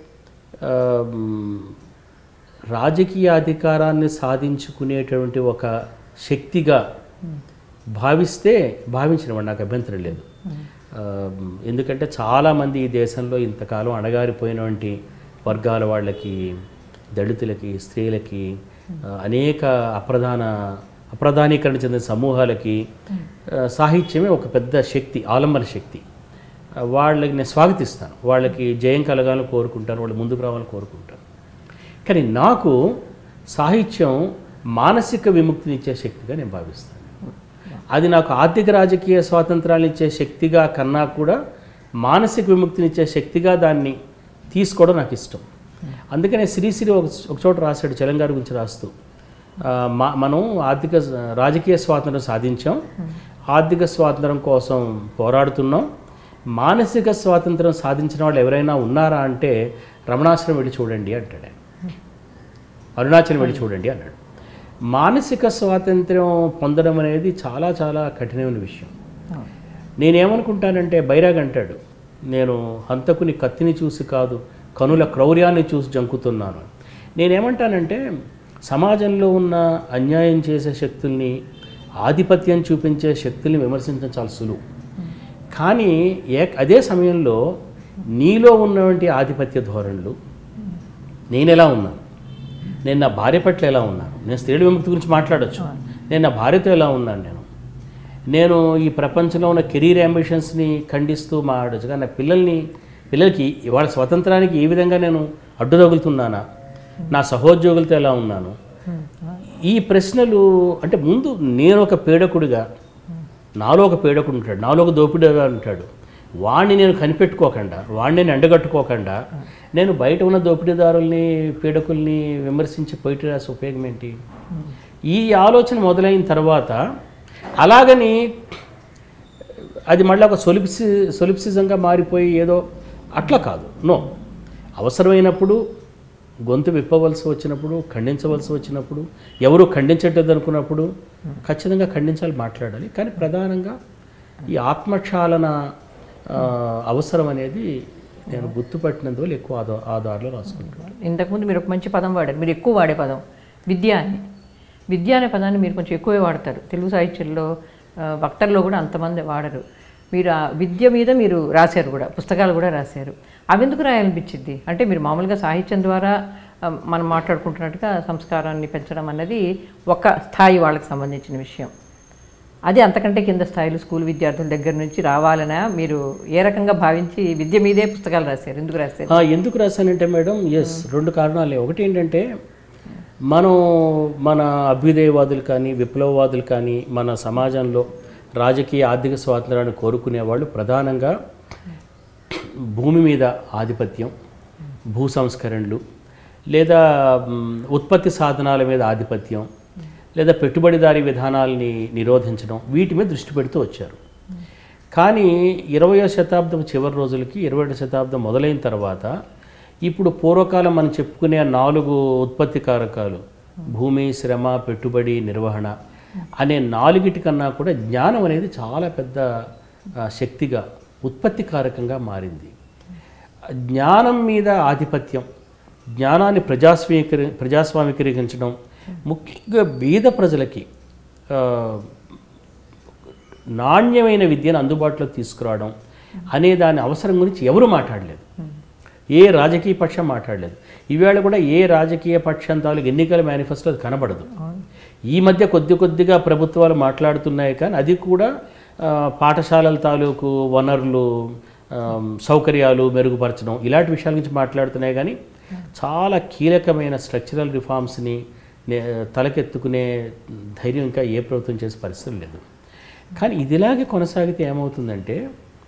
రాజకీయ అధికారాన్ని సాధించుకునేటువంటి ఒక శక్తిగా భావించినవాడు నాకు అభ్యంతరం లేదు. ఎందుకంటే చాలామంది ఈ దేశంలో ఇంతకాలం అణగారిపోయినటువంటి వర్గాల వాళ్ళకి, దళితులకి, స్త్రీలకి, అనేక అప్రధానీకరణ చెందిన సమూహాలకి సాహిత్యమే ఒక పెద్ద శక్తి, ఆలంబన శక్తి. వాళ్ళకి నేను స్వాగతిస్తాను, వాళ్ళకి జయం కలగాలని కోరుకుంటాను, వాళ్ళు ముందుకు రావాలని కోరుకుంటాను. కానీ నాకు సాహిత్యం మానసిక విముక్తినిచ్చే శక్తిగా నేను భావిస్తాను. అది నాకు ఆర్థిక రాజకీయ స్వాతంత్రాలు ఇచ్చే శక్తిగా కన్నా కూడా మానసిక విముక్తినిచ్చే శక్తిగా దాన్ని తీసుకోవడం నాకు ఇష్టం. అందుకనే శ్రీశ్రీ ఒక చోట రాశాడు, తెలంగాణ గురించి రాస్తూ, మనం రాజకీయ స్వాతంత్రం సాధించాం, ఆర్థిక స్వాతంత్రం కోసం పోరాడుతున్నాం, మానసిక స్వాతంత్రం సాధించిన వాళ్ళు ఎవరైనా ఉన్నారా అంటే రమణాశ్రమం వెళ్ళి చూడండి అంటాడు, అరుణాచలం వెళ్ళి చూడండి అన్నాడు. మానసిక స్వాతంత్ర్యం పొందడం అనేది చాలా చాలా కఠినమైన విషయం. నేనేమనుకుంటానంటే, బైరాగ్ అంటాడు, నేను హంతకుని కత్తిని చూసి కాదు కనుల క్రౌర్యాన్ని చూసి జంకుతున్నాను. నేనేమంటానంటే, సమాజంలో ఉన్న అన్యాయం చేసే శక్తుల్ని, ఆధిపత్యం చూపించే శక్తుల్ని విమర్శించడం చాలా సులువు. కానీ అదే సమయంలో నీలో ఉన్నటువంటి ఆధిపత్య ధోరణులు, నేను ఎలా ఉన్నాను, నేను నా భార్య పట్ల ఎలా ఉన్నాను, నేను స్త్రీల విముక్తి గురించి మాట్లాడచ్చు, నేను నా భార్యతో ఎలా ఉన్నాను, నేను ఈ ప్రపంచంలో ఉన్న కెరీర్ అంబిషన్స్ని ఖండిస్తూ మాట్లాడచ్చు. కానీ నా పిల్లలకి వాళ్ళ స్వతంత్రానికి ఏ విధంగా నేను అడ్డుతగులుతున్నానా, నా సహోద్యోగులతో ఎలా ఉన్నాను, ఈ ప్రశ్నలు అంటే ముందు నేను ఒక పీడకుడిగా, నాలో ఒక పీడకుడు ఉంటాడు, నాలో ఒక దోపిడిగా ఉంటాడు, వాడిని నేను కనిపెట్టుకోకుండా, వాడిని నేను ఎండగట్టుకోకుండా నేను బయట ఉన్న దోపిడీదారుల్ని పీడకుల్ని విమర్శించి పోయిట రాసి ఉపయోగం ఏంటి? ఈ ఆలోచన మొదలైన తర్వాత అలాగని అది మళ్ళీ ఒక సొలిప్సిజంగా మారిపోయి ఏదో అట్లా కాదు. నో, అవసరమైనప్పుడు గొంతు విప్పవలసి వచ్చినప్పుడు, ఖండించవలసి వచ్చినప్పుడు, ఎవరు ఖండించట్లేదు అనుకున్నప్పుడు ఖచ్చితంగా ఖండించాలి, మాట్లాడాలి. కానీ ప్రధానంగా ఈ ఆత్మక్షాళన అవసరం అనేది నేను గుర్తుపట్టినందువల్ల ఎక్కువ ఆధారాలు రాసుకుంటాను. ఇంతకుముందు మీరు ఒక మంచి పదం వాడారు, మీరు ఎక్కువ వాడే పదం విద్య అని. విద్య అనే పదాన్ని మీరు కొంచెం ఎక్కువే వాడతారు. తెలుగు సాహిత్యంలో వక్తల్లో కూడా అంతమంది వాడరు. మీరు ఆ విద్య మీద మీరు రాశారు కూడా, పుస్తకాలు కూడా రాశారు. అవి ఎందుకు రాయాలనిపించింది? అంటే మీరు మామూలుగా సాహిత్యం ద్వారా మనం మాట్లాడుకుంటున్నట్టుగా సంస్కారాన్ని పెంచడం అన్నది ఒక స్థాయి వాళ్ళకి సంబంధించిన విషయం. అది అంతకంటే కింద స్థాయిలో స్కూల్ విద్యార్థుల దగ్గర నుంచి రావాలనా మీరు ఏ రకంగా భావించి విద్య మీదే పుస్తకాలు రాశారు? ఎందుకు రాశారు? ఎందుకు రాశానంటే మేడం, రెండు కారణాలే. ఒకటి ఏంటంటే మన అభ్యుదయవాదులు కానీ విప్లవవాదులు కానీ మన సమాజంలో రాజకీయ ఆర్థిక స్వాతంత్రాన్ని కోరుకునే వాళ్ళు ప్రధానంగా భూమి మీద ఆధిపత్యం, భూ సంస్కరణలు, లేదా ఉత్పత్తి సాధనాల మీద ఆధిపత్యం, లేదా పెట్టుబడిదారీ విధానాలని నిరోధించడం, వీటి మీద దృష్టి పెడుతూ వచ్చారు. కానీ 20వ శతాబ్దం చివరి రోజులకి 21వ శతాబ్దం మొదలైన తర్వాత ఇప్పుడు పూర్వకాలం మనం చెప్పుకునే 4 ఉత్పత్తి కారకాలు, భూమి, శ్రమ, పెట్టుబడి, నిర్వహణ అనే 4 కన్నా కూడా జ్ఞానం అనేది చాలా పెద్ద శక్తిగా, ఉత్పత్తి కారకంగా మారింది. జ్ఞానం మీద ఆధిపత్యం, జ్ఞానాన్ని ప్రజాస్వామీకరించడం, ముఖ్యంగా బీద ప్రజలకి నాణ్యమైన విద్యను అందుబాటులో తీసుకురావడం అనే దాని అవసరం గురించి ఎవరు మాట్లాడలేదు. ఏ రాజకీయ పక్షం మాట్లాడలేదు. ఈవేళ కూడా ఏ రాజకీయ పక్షం తాలూకు ఎన్నికల మేనిఫెస్టో అది కనబడదు. ఈ మధ్య కొద్దిగా ప్రభుత్వాలు మాట్లాడుతున్నాయి, కానీ అది కూడా పాఠశాలల తాలూకు వనరులు, సౌకర్యాలు మెరుగుపరచడం ఇలాంటి విషయాల గురించి మాట్లాడుతున్నాయి. కానీ చాలా కీలకమైన స్ట్రక్చరల్ రిఫార్మ్స్ని తలకెత్తుకునే ధైర్యం ఇంకా ఏ ప్రభుత్వం చేసే పరిస్థితి లేదు. కానీ ఇదిలాగే కొనసాగితే ఏమవుతుందంటే,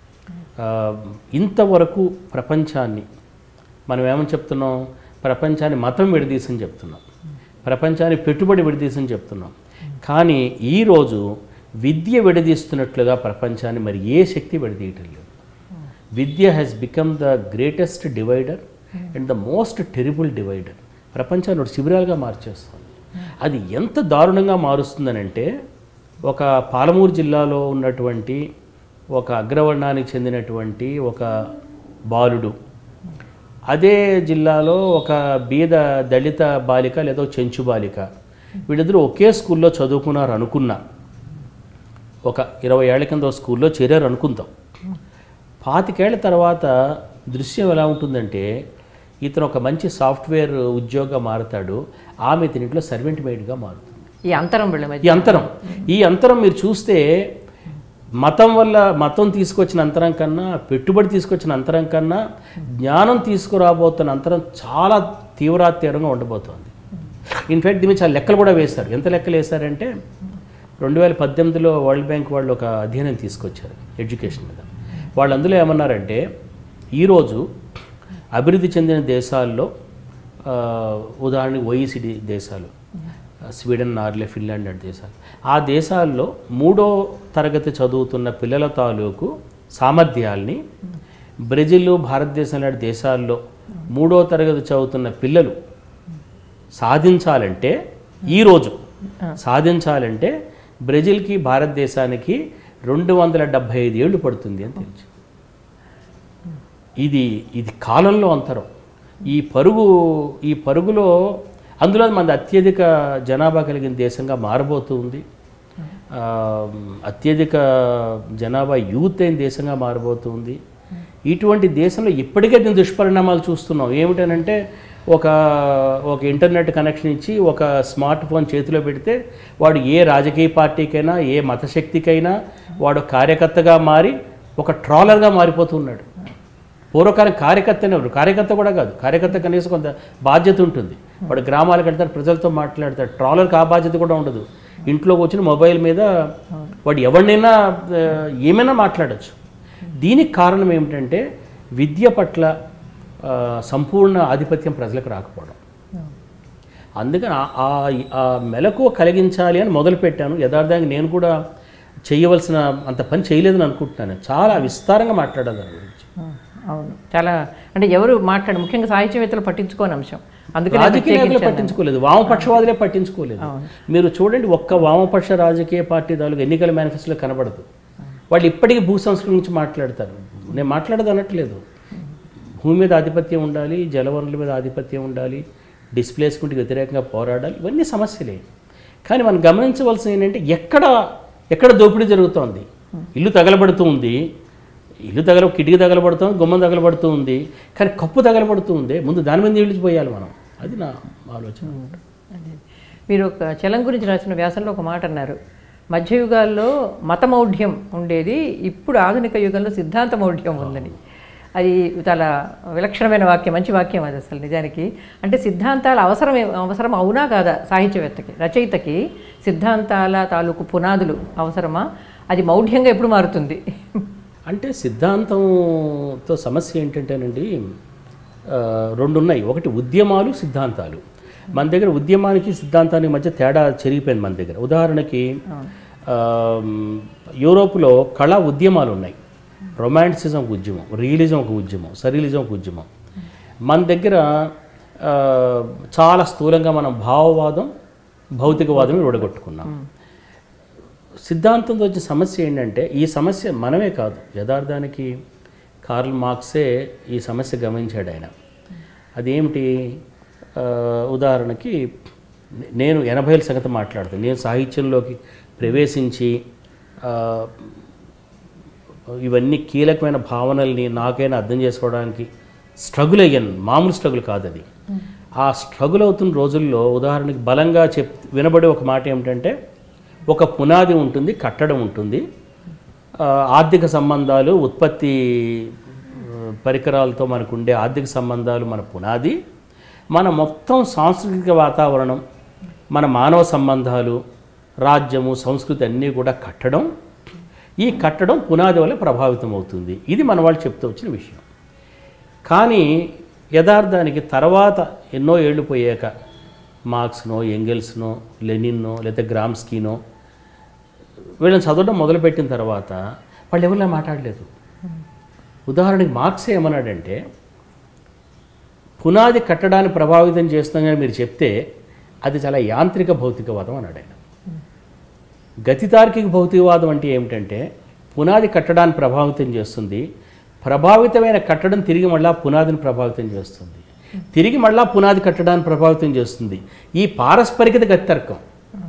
ఇంతవరకు ప్రపంచాన్ని మనం ఏమని చెప్తున్నాం? ప్రపంచాన్ని మతం విడదీసని చెప్తున్నాం, ప్రపంచాన్ని పెట్టుబడి విడదీసని చెప్తున్నాం. కానీ ఈరోజు విద్య విడదీస్తున్నట్లుగా ప్రపంచాన్ని మరి ఏ శక్తి విడదీయటం లేదు. Vidya has become the greatest divider and the most terrible divider. ప్రపంచాన్ని ఒక శిబిరాలుగా మార్చేస్తుంది. అది ఎంత దారుణంగా మారుస్తుందనంటే, ఒక పాలమూరు జిల్లాలో ఉన్నటువంటి ఒక అగ్రవర్ణానికి చెందినటువంటి ఒక బాలుడు, అదే జిల్లాలో ఒక బీద దళిత బాలిక లేదా చెంచు బాలిక, వీళ్ళిద్దరూ ఒకే స్కూల్లో చదువుకున్నారు అనుకున్నా, ఒక 20 ఏళ్ల కింద స్కూల్లో చేరారు అనుకుందాం. 25 ఏళ్ల తర్వాత దృశ్యం ఎలా ఉంటుందంటే, ఇతను ఒక మంచి సాఫ్ట్వేర్ ఉద్యోగంగా మారుతాడు, ఆమె ఇతనింట్లో సర్వెంట్ మెయిడ్గా మారుతుంది. ఈ అంతరం మీరు చూస్తే మతం తీసుకొచ్చిన అంతరం కన్నా, పెట్టుబడి తీసుకొచ్చిన అంతరం కన్నా, జ్ఞానం తీసుకురాబోతున్న అంతరం చాలా తీవ్రంగా ఉండబోతోంది. ఇన్ఫ్యాక్ట్ దీని చాలా లెక్కలు కూడా వేశారు. ఎంత లెక్కలు వేశారంటే, 2018లో వరల్డ్ బ్యాంక్ వాళ్ళు ఒక అధ్యయనం తీసుకొచ్చారు ఎడ్యుకేషన్ మీద. వాళ్ళు అందులో ఏమన్నారంటే, ఈరోజు అభివృద్ధి చెందిన దేశాల్లో, ఉదాహరణకి OECD దేశాలు, స్వీడన్, నార్వే, ఫిన్లాండ్ లాంటి దేశాలు, ఆ దేశాల్లో 3వ తరగతి చదువుతున్న పిల్లల తాలూకు సామర్థ్యాల్ని బ్రెజిల్, భారతదేశం లాంటి దేశాల్లో 3వ తరగతి చదువుతున్న పిల్లలు సాధించాలంటే బ్రెజిల్కి, భారతదేశానికి 275 ఏళ్ళు పడుతుంది అని తెలిసి. ఇది కాలంలో అంతరం. ఈ పరుగులో అందులో మనది అత్యధిక జనాభా కలిగిన దేశంగా మారబోతుంది. అత్యధిక జనాభా యూత్ అయిన దేశంగా మారబోతుంది. ఇటువంటి దేశంలో ఇప్పటికే దీని దుష్పరిణామాలు చూస్తున్నాం. ఏమిటనంటే ఒక ఇంటర్నెట్ కనెక్షన్ ఇచ్చి ఒక స్మార్ట్ ఫోన్ చేతిలో పెడితే వాడు ఏ రాజకీయ పార్టీకైనా ఏ మతశక్తికైనా వాడు కార్యకర్తగా మారి ఒక ట్రాలర్గా మారిపోతున్నాడు. పూర్వకాలం కార్యకర్త కూడా కాదు, కార్యకర్త కనీసం కొంత బాధ్యత ఉంటుంది. వాడు గ్రామాలకు వెళ్తాడు, ప్రజలతో మాట్లాడతాడు. ట్రాలర్కి ఆ బాధ్యత కూడా ఉండదు. ఇంట్లోకి వచ్చిన మొబైల్ మీద వాడు ఎవరినైనా ఏమైనా మాట్లాడచ్చు. దీనికి కారణం ఏమిటంటే విద్య పట్ల సంపూర్ణ ఆధిపత్యం ప్రజలకు రాకపోవడం. అందుకని ఆ మెలకువ కలిగించాలి అని మొదలుపెట్టాను. యథార్థంగా నేను కూడా చేయవలసిన అంత పని చేయలేదని అనుకుంటున్నాను. చాలా విస్తారంగా మాట్లాడాలి దాని గురించి. అవును, చాలా అంటే ఎవరు ముఖ్యంగా సాహిత్యవేత్తలు పట్టించుకోని అంశం. అందుకని రాజకీయ నాయకులు పట్టించుకోలేదు, వామపక్షవాదులే పట్టించుకోలేదు. మీరు చూడండి, ఒక్క వామపక్ష రాజకీయ పార్టీ దానికి ఎన్నికల మేనిఫెస్టోలో కనబడదు. వాళ్ళు ఇప్పటికీ భూ సంస్కృతి గురించి మాట్లాడతారు. నేను మాట్లాడదు అనట్లేదు. భూమి మీద ఆధిపత్యం ఉండాలి, జలవనరుల మీద ఆధిపత్యం ఉండాలి, డిస్ప్లేస్మెంట్కి వ్యతిరేకంగా పోరాడాలి, ఇవన్నీ సమస్యలే. కానీ మనం గమనించవలసింది ఏంటంటే ఎక్కడ దోపిడీ జరుగుతోంది. ఇల్లు తగలబడుతూ ఉంది, కిటికీ తగలబడుతుంది, గుమ్మం తగలబడుతూ ఉంది, కానీ కప్పు తగలబడుతూ ఉంది. ముందు దాని మీద నీళ్ళు పోయాలి మనం. అది నా ఆలోచన. మీరు ఒక చలం గురించి రాసిన వ్యాసంలో ఒక మాట అన్నారు, మధ్యయుగాల్లో మతమౌఢ్యం ఉండేది, ఇప్పుడు ఆధునిక యుగంలో సిద్ధాంత మౌఢ్యం ఉందని. అది చాలా విలక్షణమైన వాక్యం, మంచి వాక్యం అది అసలు నిజానికి. అంటే సిద్ధాంతాల అవసరం అవునా కాదా? సాహిత్యవేత్తకి, రచయితకి సిద్ధాంతాల తాలూకు పునాదులు అవసరమా? అది మౌఢ్యంగా ఎప్పుడు మారుతుంది? అంటే సిద్ధాంతంతో సమస్య ఏంటంటేనండి, రెండు ఉన్నాయి. ఒకటి ఉద్యమాలు, సిద్ధాంతాలు. మన దగ్గర ఉద్యమానికి సిద్ధాంతానికి మధ్య తేడా చెరిగిపోయింది మన దగ్గర. ఉదాహరణకి యూరోప్లో కళా ఉద్యమాలు ఉన్నాయి. రొమాంటిసిజం ఒక ఉద్యమం, రియలిజం ఒక ఉద్యమం, సరియలిజం ఒక ఉద్యమం. మన దగ్గర చాలా స్థూలంగా మనం భావవాదం, భౌతికవాదం విడగొట్టుకున్నాం. సిద్ధాంతంతో వచ్చిన సమస్య ఏంటంటే, ఈ సమస్య మనమే కాదు, యథార్థానికి కార్ల్ మార్క్సే ఈ సమస్య గమనించాడు ఆయన. అదేమిటి? ఉదాహరణకి నేను 80ల సంగతి మాట్లాడతాను. నేను సాహిత్యంలోకి ప్రవేశించి ఇవన్నీ కీలకమైన భావనల్ని నాకైనా అర్థం చేసుకోవడానికి స్ట్రగుల్ అయ్యాను. మామూలు స్ట్రగుల్ కాదు అది. ఆ స్ట్రగుల్ అవుతున్న రోజుల్లో ఉదాహరణకి బలంగా వినబడే ఒక మాట ఏమిటంటే, ఒక పునాది ఉంటుంది, కట్టడం ఉంటుంది, ఆర్థిక సంబంధాలు, ఉత్పత్తి పరికరాలతో మనకు ఉండే ఆర్థిక సంబంధాలు మన పునాది, మన మొత్తం సాంస్కృతిక వాతావరణం, మన మానవ సంబంధాలు, రాజ్యము, సంస్కృతి అన్నీ కూడా కట్టడం. ఈ కట్టడం పునాది వల్ల ప్రభావితం అవుతుంది. ఇది మన వాళ్ళు చెప్తూ వచ్చిన విషయం. కానీ యథార్థానికి తర్వాత ఎన్నో ఏళ్ళు పోయాక మార్క్స్నో, ఎంగెల్స్నో, లెనిన్నో, లేదా గ్రామ్స్కీనో వీళ్ళని చదవడం మొదలుపెట్టిన తర్వాత వాళ్ళు ఎవరిలా మాట్లాడలేదు. ఉదాహరణకి మార్క్స్ ఏమన్నాడంటే, పునాది కట్టడాన్ని ప్రభావితం చేస్తుందని మీరు చెప్తే అది చాలా యాంత్రిక భౌతికవాదం అన్నాడు ఆయన. గతితార్కిక భౌతికవాదం అంటే ఏమిటంటే, పునాది కట్టడాన్ని ప్రభావితం చేస్తుంది, ప్రభావితమైన కట్టడం తిరిగి మళ్ళా పునాదిని ప్రభావితం చేస్తుంది, తిరిగి మళ్ళా పునాది కట్టడాన్ని ప్రభావితం చేస్తుంది. ఈ పారస్పరికత గతితర్కం.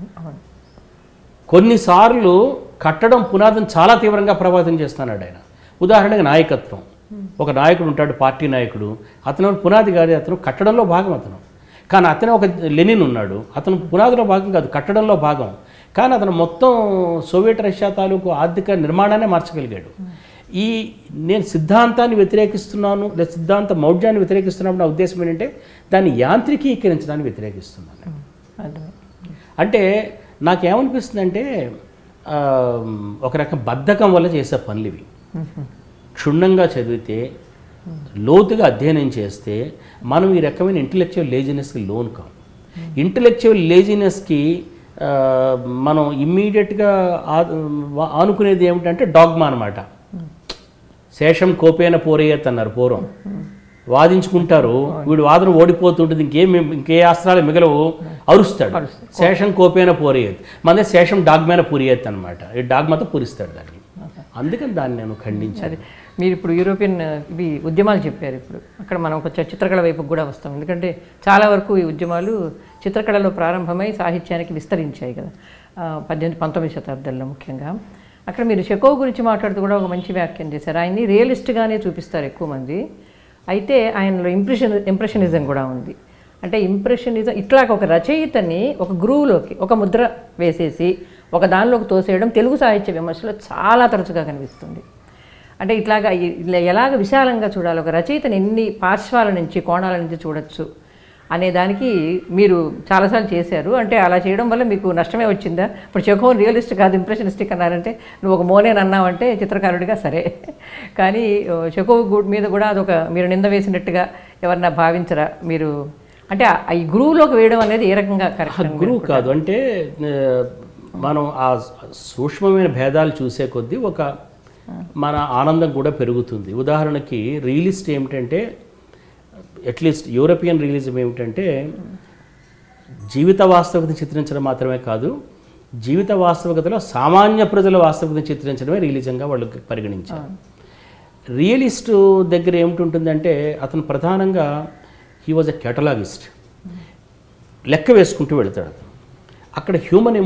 కొన్నిసార్లు కట్టడం పునాదిని చాలా తీవ్రంగా ప్రభావితం చేస్తున్నాడు ఆయన. ఉదాహరణకి నాయకత్వం. ఒక నాయకుడు ఉంటాడు, పార్టీ నాయకుడు, అతను పునాది కాదు, అతను కట్టడంలో భాగం అతను. కానీ అతను ఒక లెనిన్ ఉన్నాడు, అతను పునాదిలో భాగం కాదు, కట్టడంలో భాగం. కానీ అతను మొత్తం సోవియట్ రష్యా తాలూకు ఆర్థిక నిర్మాణాన్ని మార్చగలిగాడు. నేను సిద్ధాంతాన్ని వ్యతిరేకిస్తున్నాను, లేదా సిద్ధాంత మౌఢ్యాన్ని వ్యతిరేకిస్తున్నప్పుడు నా ఉద్దేశం ఏంటంటే, దాన్ని యాంత్రికీకరించడానికి వ్యతిరేకిస్తున్నాను. అంటే నాకేమనిపిస్తుందంటే, ఒక రకం బద్ధకం వల్ల చేసే పనులు ఇవి. క్షుణ్ణంగా చదివితే, లోతుగా అధ్యయనం చేస్తే మనం ఈ రకమైన ఇంటలెక్చువల్ లేజినెస్కి లోన్ కాం. ఇంటలెక్చువల్ లేజినెస్కి మనం ఇమ్మీడియట్గా ఆనుకునేది ఏమిటంటే డాగ్మా అనమాట. శేషం కోపేన పోరేయత్ అన్నారు పూర్వం. వాదించుకుంటారు, వీడు వాదన ఓడిపోతుంటుంది, ఇంకే అస్త్రాలు మిగలవు, అరుస్తాడు. శేషం కోపేన పోరేయత్, మన శేషం డాగ్మేన పూరియత్ అనమాట. ఈ డాగ్మాతో పూరిస్తాడు దాన్ని. అందుకని దాన్ని నేను ఖండించాను. మీరు ఇప్పుడు యూరోపియన్ ఇవి ఉద్యమాలు చెప్పారు. ఇప్పుడు అక్కడ మనం ఒక చిత్రకళ వైపుకు కూడా వస్తాం. ఎందుకంటే చాలా వరకు ఈ ఉద్యమాలు చిత్రకళలో ప్రారంభమై సాహిత్యానికి విస్తరించాయి కదా. 19వ శతాబ్దంలో ముఖ్యంగా. అక్కడ మీరు చెకోవ్ గురించి మాట్లాడుతూ కూడా ఒక మంచి వ్యాఖ్యానం చేశారు. ఆయన్ని రియలిస్ట్గానే చూపిస్తారు ఎక్కువ మంది. అయితే ఆయనలో ఇంప్రెషనిజం కూడా ఉంది. అంటే ఇంప్రెషనిజం ఇట్లాగ ఒక రచయితని ఒక గురువులోకి ఒక ముద్ర వేసేసి ఒక దానిలోకి తోసేయడం తెలుగు సాహిత్య విమర్శలో చాలా తరచుగా కనిపిస్తుంది. అంటే ఇట్లాగా ఎలాగ విశాలంగా చూడాలి, ఒక రచయితని ఎన్ని పార్శ్వాల నుంచి కోణాల నుంచి చూడొచ్చు అనే దానికి మీరు చాలాసార్లు చేశారు. అంటే అలా చేయడం వల్ల మీకు నష్టమే వచ్చిందా? ఇప్పుడు చెకోవ్ రియలిస్ట్ కాదు ఇంప్రెషనిస్టిక్ అన్నారంటే నువ్వు ఒక మోనేని అన్నావంటే చిత్రకారుడిగా సరే, కానీ చెకోవ్ మీద కూడా అదొక మీరు నింద వేసినట్టుగా ఎవరన్నా భావించరా మీరు? అంటే ఈ గురువులోకి వేయడం అనేది ఏ రకంగా కరెక్ట్? గురువు కాదు అంటే మనం ఆ సూక్ష్మమైన భేదాలు చూసే కొద్దీ ఒక మన ఆనందం కూడా పెరుగుతుంది. ఉదాహరణకి రియలిస్ట్ ఏమిటంటే, అట్లీస్ట్ యూరోపియన్ రియలిజం ఏమిటంటే జీవిత వాస్తవికతను చిత్రించడం మాత్రమే కాదు, జీవిత వాస్తవికతలో సామాన్య ప్రజల వాస్తవికతను చిత్రించడమే రియలిజంగా వాళ్ళు పరిగణించారు. రియలిస్టు దగ్గర ఏమిటి అతను ప్రధానంగా హీ వాజ్ ఎ కేటలాగిస్ట్, లెక్క వేసుకుంటూ వెళ్తాడు. అక్కడ హ్యూమన్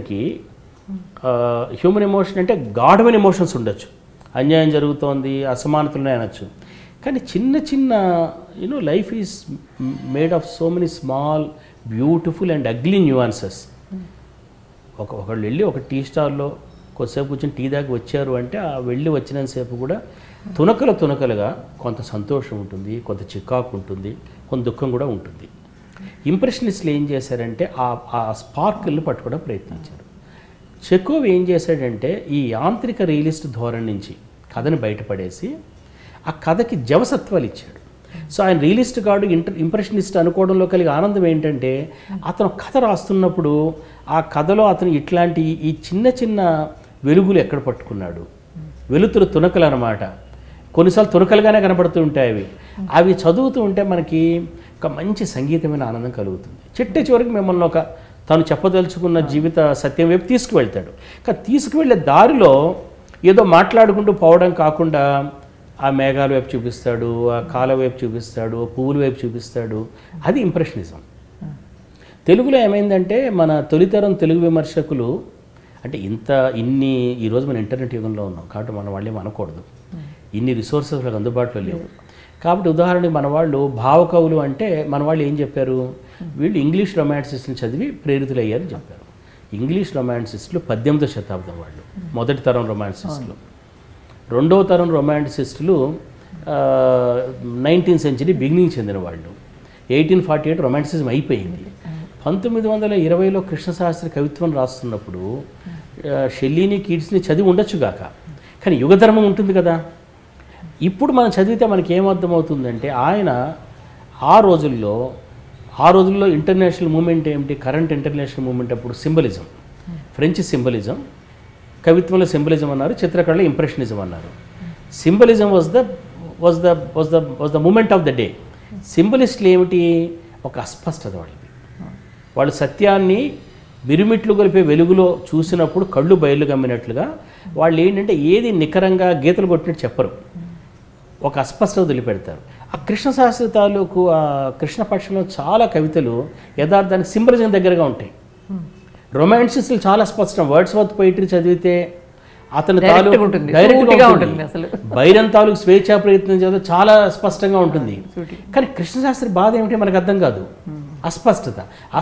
ఎమోషన్ అంటే గాఢమైన ఎమోషన్స్ ఉండొచ్చు, అన్యాయం జరుగుతోంది, అసమానతలు అనొచ్చు. కానీ చిన్న చిన్న life is made of so many small beautiful and ugly nuances. ఒకళ్ళు వెళ్ళి ఒక టీ స్టాల్లో కొద్దిసేపు కూర్చొని టీ దాకా వచ్చారు అంటే ఆ వెళ్ళి వచ్చినంతసేపు కూడా తునకలుగా కొంత సంతోషం ఉంటుంది, కొంత చికాకు ఉంటుంది, కొంత దుఃఖం కూడా ఉంటుంది. ఇంప్రెషనిస్టులు ఏం చేశారంటే ఆ స్పార్కిల్ని పట్టుకోవడం ప్రయత్నించారు. చెకోవ్ ఏం చేశాడంటే ఈ యాంత్రిక రియలిస్ట్ ధోరణి నుంచి కథని బయటపడేసి ఆ కథకి జవసత్వాలు ఇచ్చాడు. సో ఆయన రియలిస్ట్ కాడు ఇంప్రెషనిస్ట్ అనుకోవడంలో కలిగే ఆనందం ఏంటంటే అతను కథ రాస్తున్నప్పుడు ఆ కథలో అతను ఇట్లాంటి ఈ చిన్న చిన్న వెలుగులు ఎక్కడ పట్టుకున్నాడు, వెలుతురు తునకలు అన్నమాట. కొన్నిసార్లు తునకలుగానే కనపడుతూ ఉంటాయి. అవి చదువుతూ ఉంటే మనకి ఒక మంచి సంగీతమైన ఆనందం కలుగుతుంది. చివరికి మిమ్మల్ని ఒక తను చెప్పదలుచుకున్న జీవిత సత్యం వైపు తీసుకువెళ్తాడు. కానీ తీసుకువెళ్ళే దారిలో ఏదో మాట్లాడుకుంటూ పోవడం కాకుండా ఆ మేఘాల వైపు చూపిస్తాడు, ఆ కాల వైపు చూపిస్తాడు, పువ్వుల వైపు చూపిస్తాడు. అది ఇంప్రెషనిజం. తెలుగులో ఏమైందంటే మన తొలితరం తెలుగు విమర్శకులు అంటే ఈరోజు మన ఇంటర్నెట్ యుగంలో ఉన్నాం కాబట్టి మన వాళ్ళేం అనకూడదు, ఇన్ని రిసోర్సెస్ వాళ్ళకి అందుబాటులో లేవు. కాబట్టి ఉదాహరణకి మన వాళ్ళు భావకవులు అంటే మన వాళ్ళు ఏం చెప్పారు, వీళ్ళు ఇంగ్లీష్ రొమాన్సిస్ట్ని చదివి ప్రేరితులయ్యారని చెప్పారు. ఇంగ్లీష్ రొమాన్సిస్టులు 18వ శతాబ్దం వాళ్ళు, మొదటి తరం రొమాన్సిస్టులు. రెండవ తరం రొమాంటిసిస్టులు 19th సెంచరీ బిగినింగ్ చెందిన వాళ్ళు. 1848 రొమాంటిసిజం అయిపోయింది. 1920లో కృష్ణశాస్త్రి కవిత్వం రాస్తున్నప్పుడు షెల్లీని కీట్స్ని చదివి ఉండొచ్చుగాక, కానీ యుగధర్మం ఉంటుంది కదా. ఇప్పుడు మనం చదివితే మనకి ఏమర్థమవుతుందంటే ఆయన ఆ రోజుల్లో ఇంటర్నేషనల్ మూమెంట్ ఏమిటి, కరెంట్ ఇంటర్నేషనల్ మూమెంట్ అప్పుడు సింబలిజం, ఫ్రెంచ్ సింబలిజం, కవిత్వంలో సింబలిజం అన్నారు, చిత్రకళలో ఇంప్రెషనిజం అన్నారు. Symbolism was the movement of the day. సింబలిస్టులు ఏమిటి, ఒక అస్పష్టత వాళ్ళది. వాళ్ళు సత్యాన్ని మిరుమిట్లు గొలిపే వెలుగులో చూసినప్పుడు కళ్ళు బయలు గమ్మినట్లుగా వాళ్ళు ఏంటంటే ఏది నికరంగా గీతలు కొట్టినట్టు చెప్పరు, ఒక అస్పష్టత వదిలిపెడతారు. ఆ కృష్ణశాస్త్రి తాలూకు ఆ కృష్ణపక్షంలో చాలా కవితలు యథార్థానికి సింబలిజం దగ్గరగా ఉంటాయి. రొమాన్సిస్టులు చాలా స్పష్టం. వర్డ్స్వర్త్ పోయిటరీ చదివితే అతని తాలూకు డైరెక్ట్గా ఉంటుంది, బైరన్ తాలూకు స్వేచ్ఛా ప్రయత్నం చదివితే చాలా స్పష్టంగా ఉంటుంది. కానీ కృష్ణశాస్త్రి బాధ ఏమిటి మనకు అర్థం కాదు, అస్పష్టత.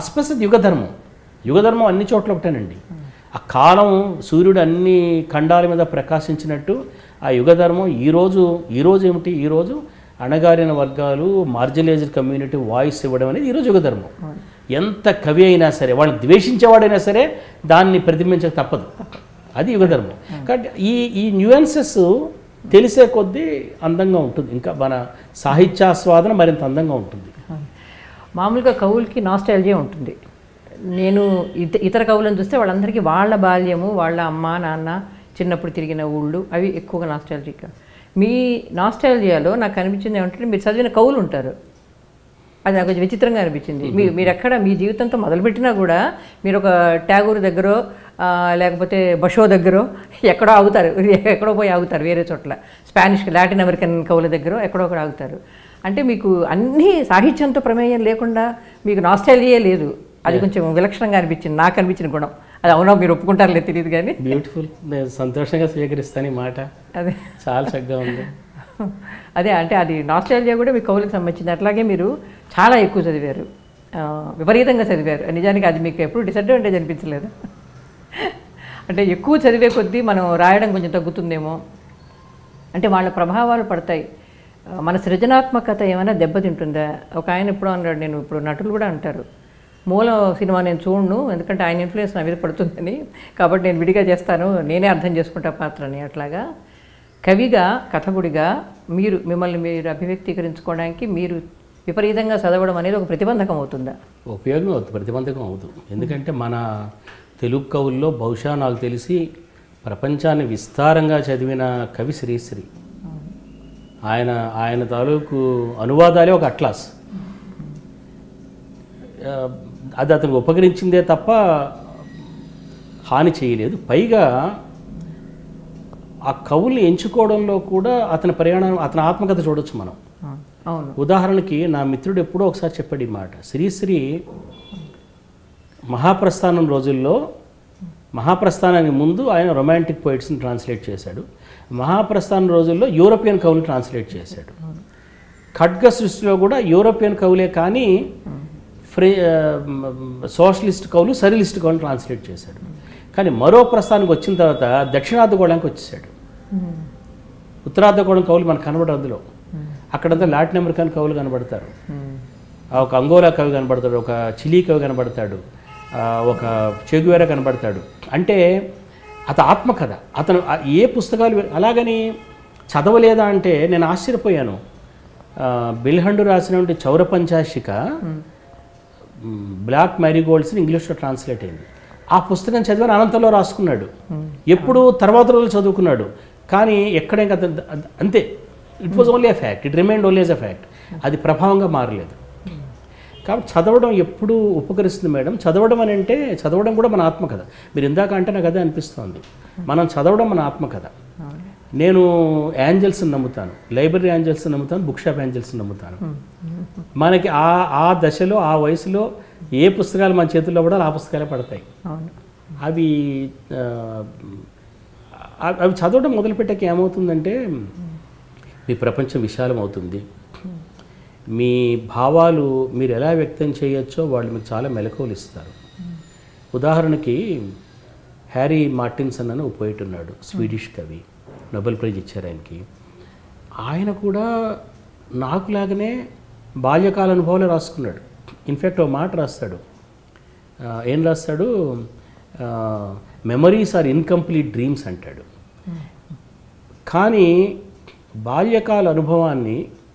యుగధర్మం అన్ని చోట్ల ఒకటేనండి. ఆ కాలం సూర్యుడు అన్ని ఖండాల మీద ప్రకాశించినట్టు ఆ యుగధర్మం ఈరోజు ఏమిటి, ఈరోజు అణగారిన వర్గాలు, మార్జినలైజ్డ్ కమ్యూనిటీ వాయిస్ ఇవ్వడం అనేది ఈరోజు యుగధర్మం. ఎంత కవి అయినా సరే, వాళ్ళని ద్వేషించేవాడైనా సరే దాన్ని ప్రతిబింబించక తప్పదు, అది యుగధర్మం. కాబట్టి ఈ న్యూయన్సెస్ తెలిసే కొద్దీ అందంగా ఉంటుంది, ఇంకా మన సాహిత్యాస్వాదన మరింత అందంగా ఉంటుంది. మామూలుగా కవులకి నాస్టాల్జియా ఉంటుంది. నేను ఇతర కవులను చూస్తే వాళ్ళందరికీ వాళ్ళ బాల్యము, వాళ్ళ అమ్మ నాన్న చిన్నప్పుడు తిరిగిన ఊళ్ళు అవి ఎక్కువగా నాస్టాలజిక్. మీ నాస్టాలజియాలో నాకు అనిపించింది ఏమంటే మీరు చదివిన కవులు ఉంటారు, అది నాకు కొంచెం విచిత్రంగా అనిపించింది. మీరు ఎక్కడ మీ జీవితంతో మొదలుపెట్టినా కూడా మీరు ఒక ట్యాగూర్ దగ్గర లేకపోతే బషో దగ్గర ఎక్కడో ఆగుతారు, ఎక్కడో పోయి ఆగుతారు, వేరే చోట్ల స్పానిష్ లాటిన్ అమెరికన్ కవుల దగ్గర ఎక్కడో ఒకటి ఆగుతారు. అంటే మీకు అన్నీ సాహిత్యంతో ప్రమేయం లేకుండా మీకు నాస్టాలజియా లేదు. అది కొంచెం విలక్షణంగా అనిపించింది, నాకు అనిపించిన గుణం అది అవునా మీరు ఒప్పుకుంటారులే తెలియదు కానీ. బ్యూటిఫుల్, నేను సంతోషంగా స్వీకరిస్తాను ఈ మాట. అదే చాలా చక్కగా ఉంది. అదే అంటే అది నాస్టాలజియా కూడా మీ కవులకు సంబంధించింది. అట్లాగే మీరు చాలా ఎక్కువ చదివారు, విపరీతంగా చదివారు. నిజానికి అది మీకు ఎప్పుడు డిసడ్వాంటేజ్ అనిపించలేదు? అంటే ఎక్కువ చదివే కొద్దీ మనం రాయడం కొంచెం తగ్గుతుందేమో, అంటే వాళ్ళ ప్రభావాలు పడతాయి. మన సృజనాత్మకత ఏమైనా దెబ్బతింటుందా? ఒక ఆయన ఎప్పుడో అన్నాడు, నేను ఇప్పుడు నటులు కూడా అంటారు, మూల సినిమా నేను చూడను ఎందుకంటే ఆయన ఇన్ఫ్లుయెన్స్ నా మీద పడుతుందని, కాబట్టి నేను విడిగా చేస్తాను, నేనే అర్థం చేసుకుంటా పాత్రని. అట్లాగా కవిగా, కథకుడిగా మిమ్మల్ని మీరు అభివ్యక్తీకరించుకోవడానికి మీరు విపరీతంగా చదవడం అనేది ఒక ప్రతిబంధకం అవుతుందా? ఉపయోగం అవుతుంది, ప్రతిబంధకం అవుతుంది. ఎందుకంటే మన తెలుగు కవుల్లో బహుశా నాకు తెలిసి ప్రపంచాన్ని విస్తారంగా చదివిన కవి శ్రీశ్రీ. ఆయన తాలూకు అనువాదాలే ఒక అట్లాస్. అది అతను ఉపకరించిందే తప్ప హాని చేయలేదు. పైగా ఆ కవుల్ని ఎంచుకోవడంలో కూడా అతని ప్రయాణం, అతని ఆత్మకథ చూడొచ్చు మనం. ఉదాహరణకి నా మిత్రుడు ఎప్పుడో ఒకసారి చెప్పాడు ఈ మాట. శ్రీశ్రీ మహాప్రస్థానం రోజుల్లో, మహాప్రస్థానానికి ముందు ఆయన రొమాంటిక్ పోయిట్స్ని ట్రాన్స్లేట్ చేశాడు. మహాప్రస్థానం రోజుల్లో యూరోపియన్ కవులు ట్రాన్స్లేట్ చేశాడు. ఖడ్గ సృష్టిలో కూడా యూరోపియన్ కవులే కానీ సోషలిస్ట్ కవులు, సరియలిస్ట్ కవులు ట్రాన్స్లేట్ చేశాడు. కానీ మరో ప్రస్థానానికి వచ్చిన తర్వాత దక్షిణార్ధగోళానికి వచ్చేసాడు. ఉత్తరార్ధగోళం కవులు మనకు కనబడరు అందులో. అక్కడంతా లాటిన్ అమెరికన్ కవులు కనబడతారు, ఒక అంగోలా కవి కనబడతాడు, ఒక చిలీ కవి కనబడతాడు, ఒక చెగువేరా కనబడతాడు. అంటే అతను ఆత్మకథ, అతను ఏ పుస్తకాలు అలాగని చదవలేదా అంటే నేను ఆశ్చర్యపోయాను. బిల్హండు రాసినటువంటి చౌర పంచాశిక బ్లాక్ మ్యారీగోల్డ్స్ని ఇంగ్లీష్లో ట్రాన్స్లేట్ అయింది. ఆ పుస్తకం చదివాను, అనంతంలో రాసుకున్నాడు. ఎప్పుడు తర్వాత రోజులు చదువుకున్నాడు, కానీ ఎక్కడే అంతే. It was only a fact, it remained only as a fact. అది ప్రభావంగా మారలేదు. కాబట్టి చదవడం ఎప్పుడు ఉపకరిస్తుంది మేడం. చదవడం అని అంటే చదవడం కూడా మన ఆత్మకథ. మీరు ఇందాక అంటే నాకు అదే అనిపిస్తోంది, మనం చదవడం మన ఆత్మకథ. నేను యాంజల్స్ని నమ్ముతాను, లైబ్రరీ యాంజల్స్ని నమ్ముతాను, బుక్ షాప్ యాంజల్స్ని నమ్ముతాను. మనకి ఆ దశలో, ఆ వయసులో ఏ పుస్తకాలు మన చేతుల్లో కూడా ఆ పుస్తకాలే పడతాయి. అవి చదవడం మొదలుపెట్టాక ఏమవుతుందంటే మీ ప్రపంచం విశాలం అవుతుంది. మీ భావాలు మీరు ఎలా వ్యక్తం చేయొచ్చో వాళ్ళు మీకు చాలా మెలకువలు ఇస్తారు. ఉదాహరణకి హ్యారీ మార్టిన్సన్ అని ఒక పోయిట్ ఉన్నాడు, స్వీడిష్ కవి, నోబెల్ ప్రైజ్ ఇచ్చారు ఆయనకి. ఆయన కూడా నాకులాగనే బాల్యకాల అనుభవాలు రాసుకున్నాడు. ఇన్ఫ్యాక్ట్ ఒక మాట రాస్తాడు, ఏం రాస్తాడు, మెమరీస్ ఆర్ ఇన్కంప్లీట్ డ్రీమ్స్ అంటాడు. కానీ బాల్యకాల అనుభవాన్ని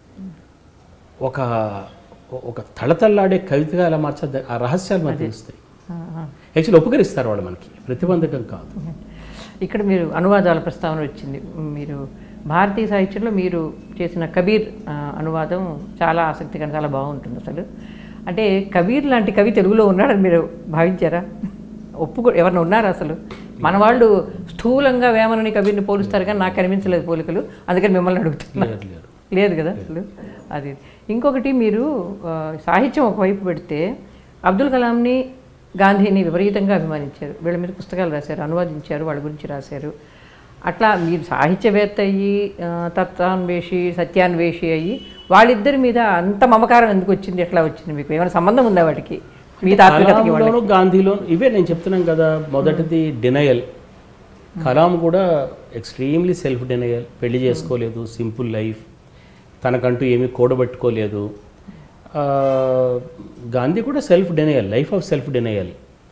ఒక తళతళలాడే కవితగా ఎలా మార్చాలి, ఆ రహస్యాలు మనకు తెలుస్తాయి. యాక్చువల్లీ ఉపకరిస్తారు వాళ్ళు, మనకి ప్రతిబంధకం కాదు. ఇక్కడ మీరు అనువాదాల ప్రస్తావన వచ్చింది. మీరు భారతీయ సాహిత్యంలో మీరు చేసిన కబీర్ అనువాదం చాలా ఆసక్తికరంగా, చాలా బాగుంటుంది అసలు. అంటే కబీర్ లాంటి కవి తెలుగులో ఉన్నాడని మీరు భావించారా? ఎవరైనా ఉన్నారా అసలు? మన వాళ్ళు స్థూలంగా వేమనని కబీర్ని పోలుస్తారు కానీ నాకు కనిపించలేదు పోలికలు, అందుకని మిమ్మల్ని అడుగుతున్నారు. లేదు కదా అసలు. అది ఇంకొకటి, మీరు సాహిత్యం ఒకవైపు పెడితే అబ్దుల్ కలాంని, గాంధీని విపరీతంగా అభిమానించారు. వీళ్ళ మీద పుస్తకాలు రాశారు, అనువాదించారు, వాళ్ళ గురించి రాశారు. అట్లా మీరు సాహిత్యవేత్త అయ్యి, తత్వాన్వేషి, సత్యాన్వేషి అయ్యి వాళ్ళిద్దరి మీద అంత మమకారం ఎందుకు వచ్చింది? ఎట్లా వచ్చింది? మీకు ఏమైనా సంబంధం ఉందా వాటికి? మీ తాత్వికతకి, గాంధీలో ఇవే నేను చెప్తున్నాం కదా. మొదటిది డినయల్. కలాం కూడా ఎక్స్ట్రీమ్లీ సెల్ఫ్ డినయల్. పెళ్లి చేసుకోలేదు, సింపుల్ లైఫ్, తనకంటూ ఏమీ కూడబెట్టుకోలేదు. గాంధీ కూడా self denial, life of self denial.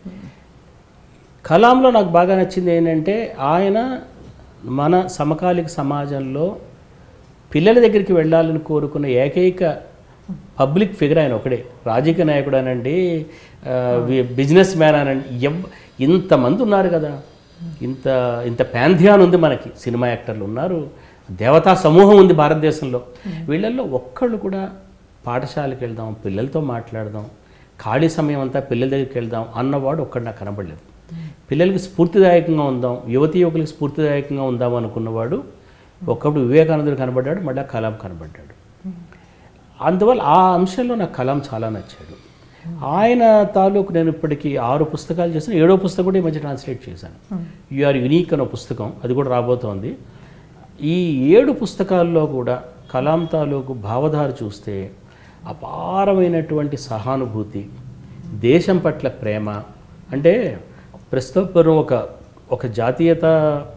కలాంలో నాకు బాగా నచ్చింది ఏంటంటే ఆయన మన సమకాలిక సమాజంలో పిల్లల దగ్గరికి వెళ్ళాలని కోరుకున్న ఏకైక పబ్లిక్ ఫిగర్ ఆయన ఒకడే. రాజకీయ నాయకుడు అనండి, బిజినెస్ మ్యాన్ అనండి, ఇంతమంది ఉన్నారు కదా, ఇంత ప్యాంథియాన్ ఉంది మనకి. సినిమా యాక్టర్లు ఉన్నారు, దేవతా సమూహం ఉంది భారతదేశంలో. వీళ్ళల్లో ఒక్కళ్ళు కూడా పాఠశాలకు వెళ్దాం, పిల్లలతో మాట్లాడదాం, ఖాళీ సమయం అంతా పిల్లల దగ్గరికి వెళ్దాం అన్నవాడు ఒక్కడు నాకు కనబడలేదు. పిల్లలకి స్ఫూర్తిదాయకంగా ఉందాం, యువతీ యువకులకి స్ఫూర్తిదాయకంగా ఉందాం అనుకున్నవాడు ఒకప్పుడు వివేకానందుడు కనబడ్డాడు, మళ్ళీ కలాం కనబడ్డాడు. అందువల్ల ఆ అంశంలో నాకు కలాం చాలా నచ్చాడు. ఆయన తాలూకు నేను ఇప్పటికీ 6 పుస్తకాలు చేశాను. 7వ పుస్తకం కూడా ఈ మధ్య ట్రాన్స్లేట్ చేశాను. యు ఆర్ యునీక్ అనే పుస్తకం, అది కూడా రాబోతోంది. ఈ 7 పుస్తకాల్లో కూడా కలాం తాలూకు భావధార చూస్తే అపారమైనటువంటి సహానుభూతి, దేశం పట్ల ప్రేమ. అంటే ప్రస్తుతం ఒక జాతీయత,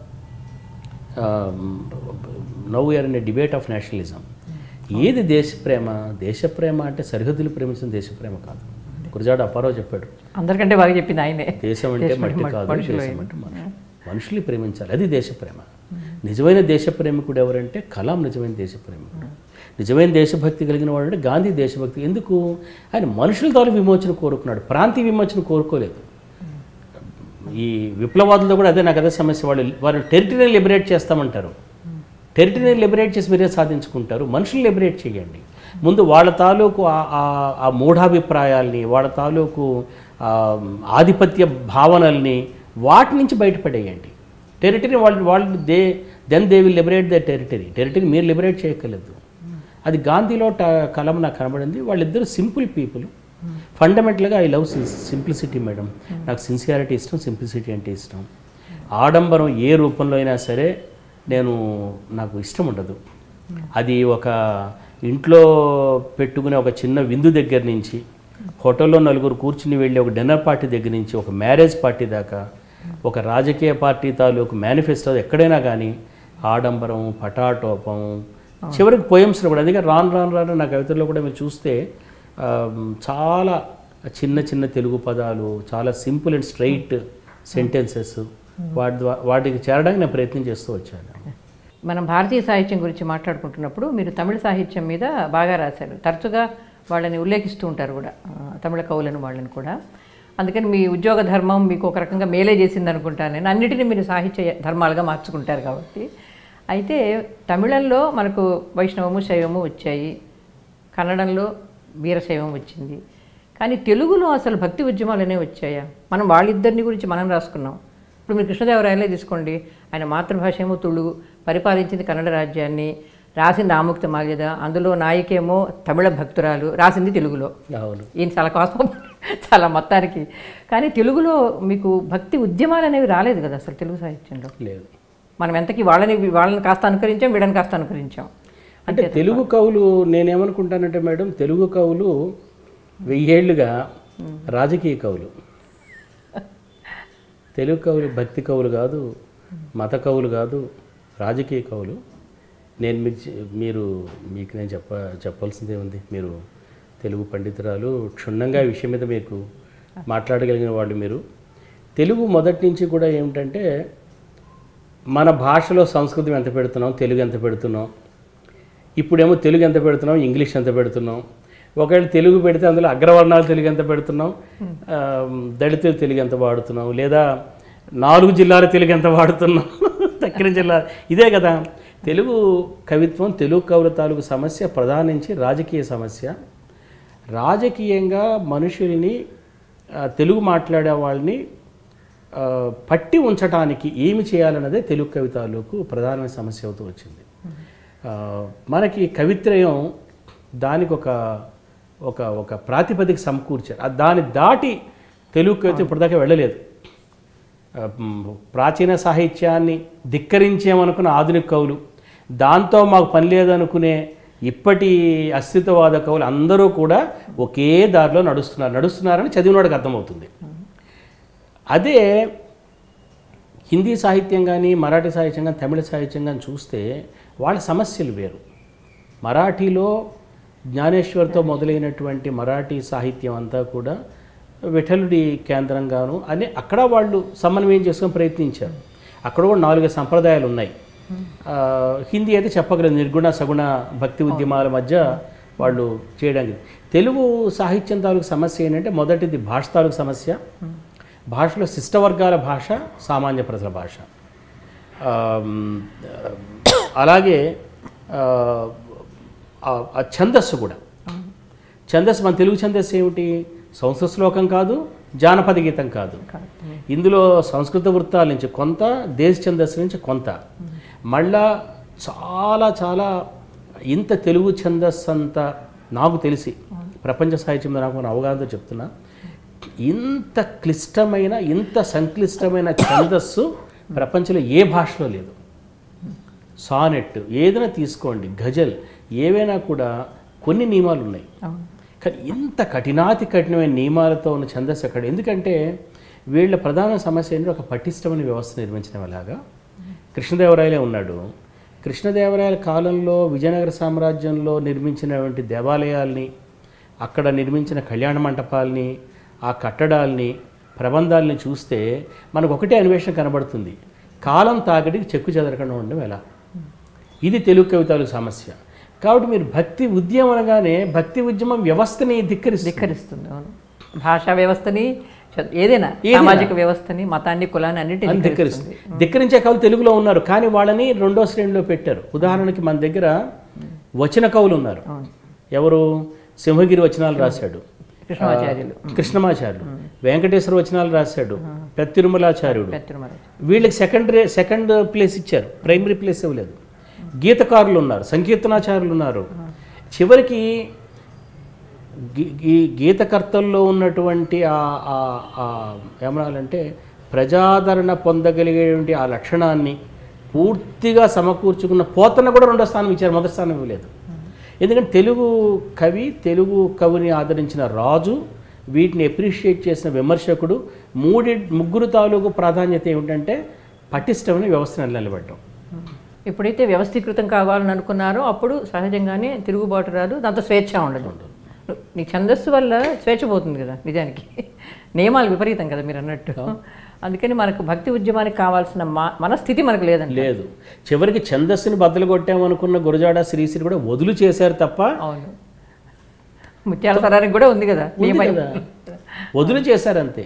now we are in a debate of nationalism. ఏది దేశ ప్రేమ అంటే సరిహద్దులు ప్రేమించిన దేశ ప్రేమ కాదు. గురజాడ అప్పారావు చెప్పాడు, అందరికంటే బాగా చెప్పింది ఆయనే. దేశం అంటే మట్టి కాదు, దేశం అంటే మనుషుల్ని ప్రేమించాలి, అది దేశ ప్రేమ. నిజమైన దేశ ప్రేమికుడు ఎవరంటే కలాం నిజమైన దేశ ప్రేమికుడు. నిజమైన దేశభక్తి కలిగిన వాడు అంటే గాంధీ దేశభక్తి. ఎందుకు? ఆయన మనుషుల ద్వారా విమోచన కోరుకున్నాడు, ప్రాంతీయ విమోచన కోరుకోలేదు. ఈ విప్లవాదులతో కూడా నాకు అదే సమస్య. వాళ్ళు టెరిటరీని లిబరేట్ చేస్తామంటారు. టెరిటరీని లిబరేట్ చేసి మీరే సాధించుకుంటారు. మనుషులు లిబరేట్ చేయండి. ముందు వాళ్ళ తాలూకు ఆ మూఢాభిప్రాయాల్ని, వాళ్ళ తాలూకు ఆధిపత్య భావనల్ని వాటి నుంచి బయటపడేయండి. టెరిటరీ వాళ్ళు then they will liberate the territory మీరు లిబరేట్ చేయక్కర్లేదు. అది గాంధీలో కలం నాకు కనబడింది. వాళ్ళిద్దరు సింపుల్ పీపుల్. ఫండమెంటల్గా ఐ లవ్ సింప్లిసిటీ మేడం. నాకు సిన్సియారిటీ ఇష్టం, సింప్లిసిటీ అంటే ఇష్టం. ఆడంబరం ఏ రూపంలో అయినా సరే నాకు ఇష్టం ఉండదు. అది ఒక ఇంట్లో పెట్టుకునే ఒక చిన్న విందు దగ్గర నుంచి, హోటల్లో నలుగురు కూర్చుని వెళ్ళి ఒక డిన్నర్ పార్టీ దగ్గర నుంచి, ఒక మ్యారేజ్ పార్టీ దాకా, ఒక రాజకీయ పార్టీ తాలూకు మేనిఫెస్టో ఎక్కడైనా కానీ ఆడంబరం, పటాటోపం, చివరికి పోయమ్స్లో కూడా. అందుకే రాను నా కవితల్లో కూడా మీరు చూస్తే చాలా చిన్న చిన్న తెలుగు పదాలు, చాలా సింపుల్ అండ్ స్ట్రైట్ సెంటెన్సెస్, వాటికి చేరడానికి నేను ప్రయత్నం చేస్తూ వచ్చాను. మనం భారతీయ సాహిత్యం గురించి మాట్లాడుకుంటున్నప్పుడు మీరు తమిళ సాహిత్యం మీద బాగా రాశారు. తరచుగా వాళ్ళని ఉల్లేఖిస్తూ ఉంటారు కూడా, తమిళ కవులను వాళ్ళని కూడా. అందుకని మీ ఉద్యోగ ధర్మం మీకు ఒక రకంగా మేలే చేసింది అనుకుంటాను నేను. అన్నిటినీ మీరు సాహిత్య ధర్మాలుగా మార్చుకుంటారు కాబట్టి. అయితే తమిళంలో మనకు వైష్ణవము, శైవము వచ్చాయి, కన్నడంలో వీరశైవం వచ్చింది. కానీ తెలుగులో అసలు భక్తి ఉద్యమాలు అనేవి వచ్చాయా? మనం వాళ్ళిద్దరిని గురించి మనం రాసుకున్నాం. ఇప్పుడు మీరు కృష్ణదేవరాయలే తీసుకోండి, ఆయన మాతృభాష ఏమో తుళు, పరిపాలించింది కన్నడ రాజ్యాన్ని, రాసింది ఆముక్త మాల్యద, అందులో నాయికేమో తమిళ భక్తురాలు, రాసింది తెలుగులో. ఈయన చాలా కోసం చాలా మొత్తానికి. కానీ తెలుగులో మీకు భక్తి ఉద్యమాలు అనేవి రాలేదు కదా అసలు తెలుగు సాహిత్యంలో. లేదు. మనం ఎంతకీ వాళ్ళని కాస్త అనుకరించాం, వీళ్ళని కాస్త అనుకరించాం. అంటే తెలుగు కవులు, నేనేమనుకుంటానంటే మేడం, తెలుగు కవులు 1000 ఏళ్ళుగా రాజకీయ కవులు. తెలుగు కవులు భక్తి కవులు కాదు, మత కవులు కాదు, రాజకీయ కవులు. మీకు నేను చెప్పాల్సిందే ఉంది. మీరు తెలుగు పండితురాలు, క్షుణ్ణంగా ఈ విషయం మీద మీకు మాట్లాడగలిగిన వాళ్ళు మీరు. తెలుగు మొదటి నుంచి కూడా ఏమిటంటే, మన భాషలో సంస్కృతం ఎంత పెడుతున్నాం, తెలుగు ఎంత పెడుతున్నాం, ఇప్పుడేమో తెలుగు ఎంత పెడుతున్నాం, ఇంగ్లీష్ ఎంత పెడుతున్నాం. ఒకవేళ తెలుగు పెడితే అందులో అగ్రవర్ణాలు తెలుగు ఎంత పెడుతున్నాం, దళితులు తెలుగు ఎంత వాడుతున్నాం, లేదా 4 జిల్లాల తెలుగు ఎంత వాడుతున్నాం, దక్షిణ జిల్లా. ఇదే కదా తెలుగు కవిత్వం, తెలుగు కవుల తాలూకు సమస్య ప్రధానించి రాజకీయ సమస్య. రాజకీయంగా మనుషుల్ని, తెలుగు మాట్లాడే వాళ్ళని పట్టి ఉంచడానికి ఏమి చేయాలన్నదే తెలుగు కవితలకు ప్రధానమైన సమస్య అవుతూ వచ్చింది. మనకి కవిత్రయం దానికి ఒక ప్రాతిపదిక సమకూర్చారు. దాన్ని దాటి తెలుగు కవిత ఇప్పటిదాకా వెళ్ళలేదు. ప్రాచీన సాహిత్యాన్ని ధిక్కరించామనుకున్న ఆధునిక కవులు, దాంతో మాకు పని లేదనుకునే ఇప్పటి అస్తిత్వవాద కవులు అందరూ కూడా ఒకే దారిలో నడుస్తున్నారని చదివినవాడికి అర్థమవుతుంది. అదే హిందీ సాహిత్యం కానీ, మరాఠీ సాహిత్యం కానీ, తమిళ సాహిత్యం కానీ చూస్తే వాళ్ళ సమస్యలు వేరు. మరాఠీలో జ్ఞానేశ్వర్తో మొదలైనటువంటి మరాఠీ సాహిత్యం అంతా కూడా విఠలుడి కేంద్రంగాను అని అక్కడ వాళ్ళు సమన్వయం చేసుకొని ప్రయత్నించారు. అక్కడ కూడా 4 సంప్రదాయాలు ఉన్నాయి. హిందీ అయితే చెప్పగలదు, నిర్గుణ సగుణ భక్తి ఉద్యమాల మధ్య వాళ్ళు చేయడానికి. తెలుగు సాహిత్యం తాలూకు సమస్య ఏంటంటే, మొదటిది భాష తాలూకు సమస్య. భాషలో శిష్టవర్గాల భాష, సామాన్య ప్రజల భాష. అలాగే ఛందస్సు కూడా. ఛందస్సు, మన తెలుగు ఛందస్సు ఏమిటి? సంస్కృత శ్లోకం కాదు, జానపద గీతం కాదు. ఇందులో సంస్కృత వృత్తాల నుంచి కొంత, దేశ ఛందస్సు నుంచి కొంత. మళ్ళా చాలా చాలా ఇంత తెలుగు ఛందస్సు అంతా నాకు తెలిసి ప్రపంచ సాహిత్యంలో నాకు మన అవగాహనతో చెప్తున్నా, ఇంత క్లిష్టమైన ఇంత సంక్లిష్టమైన ఛందస్సు ప్రపంచంలో ఏ భాషలో లేదు. సానెట్ ఏదైనా తీసుకోండి, గజల్ ఏవైనా కూడా కొన్ని నియమాలు ఉన్నాయి. కానీ ఇంత కఠినమైన నియమాలతో ఉన్న ఛందస్సు అక్కడ. ఎందుకంటే వీళ్ళ ప్రధాన సమస్య ఏంటంటే ఒక పటిష్టమైన వ్యవస్థ నిర్మించడం అలాగా. కృష్ణదేవరాయలే ఉన్నాడు. కృష్ణదేవరాయల కాలంలో విజయనగర సామ్రాజ్యంలో నిర్మించినటువంటి దేవాలయాల్ని, అక్కడ నిర్మించిన కళ్యాణ మంటపాలని, ఆ కట్టడాల్ని, ప్రబంధాలని చూస్తే మనకు ఒకటే అన్వేషణ కనబడుతుంది: కాలం తాగడికి చెక్కు చెదరకుండా ఉండడం ఎలా. ఇది తెలుగు కవితలకు సమస్య. కాబట్టి మీరు భక్తి ఉద్యమం అనగానే భక్తి ఉద్యమం వ్యవస్థని ధిక్కరిస్తుంది. అవును, భాషా వ్యవస్థని, ఏదైనా సామాజిక వ్యవస్థని, మతాన్ని, కులాన్ని అన్నింటినీ ధిక్కరిస్తుంది. ధిక్కరించే కవులు తెలుగులో ఉన్నారు, కానీ వాళ్ళని రెండో శ్రేణిలో పెట్టారు. ఉదాహరణకి మన దగ్గర వచన కవులు ఉన్నారు. ఎవరు? సింహగిరి వచనాలు రాశాడు కృష్ణమాచార్యులు, వెంకటేశ్వర వచనాలు రాశాడు పెత్తిరుమలాచార్యుడు. వీళ్ళకి సెకండ్ ప్లేస్ ఇచ్చారు, ప్రైమరీ ప్లేస్ ఇవ్వలేదు. గీతకారులు ఉన్నారు, సంకీర్తనాచార్యులు ఉన్నారు. చివరికి ఈ గీతకర్తల్లో ఉన్నటువంటి ఏమనాలంటే ప్రజాదరణ పొందగలిగేటువంటి ఆ లక్షణాన్ని పూర్తిగా సమకూర్చుకున్న పోతన కూడా రెండో స్థానం ఇచ్చారు, మొదటి స్థానం ఇవ్వలేదు. ఎందుకంటే తెలుగు కవిని ఆదరించిన రాజు, వీటిని అప్రిషియేట్ చేసిన విమర్శకుడు, ముగ్గురు తాలూకు ప్రాధాన్యత ఏమిటంటే పటిష్టమైన వ్యవస్థను నిలబెట్టడం. ఎప్పుడైతే వ్యవస్థీకృతం కావాలని అనుకున్నారో అప్పుడు సహజంగానే తిరుగుబాటు రాదు, దాంతో స్వేచ్ఛ ఉండదు. నీ ఛందస్సు వల్ల స్వేచ్ఛ పోతుంది కదా, నిజానికి నియమాలు విపరీతం కదా మీరు అన్నట్టు. అందుకని మనకు భక్తి ఉద్యమానికి కావాల్సిన మనస్థితి మనకు లేదు. చివరికి ఛందస్సుని బద్దలు కొట్టామనుకున్న గురజాడ శ్రీశ్రీ కూడా వదులు చేశారు తప్ప. అవును, ముత్యాల సరానికి కూడా ఉంది కదా, వదులు చేశారు అంతే.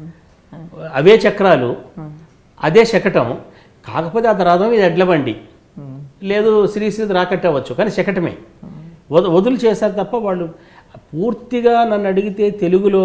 అవే చక్రాలు, అదే శకటం, కాకపోతే అది రథం, ఇది ఎడ్ల బండి, లేదు శ్రీశ్రీ రాకట్టవచ్చు, కానీ శకటమే. వదులు చేశారు తప్ప వాళ్ళు పూర్తిగా నన్ను అడిగితే తెలుగులో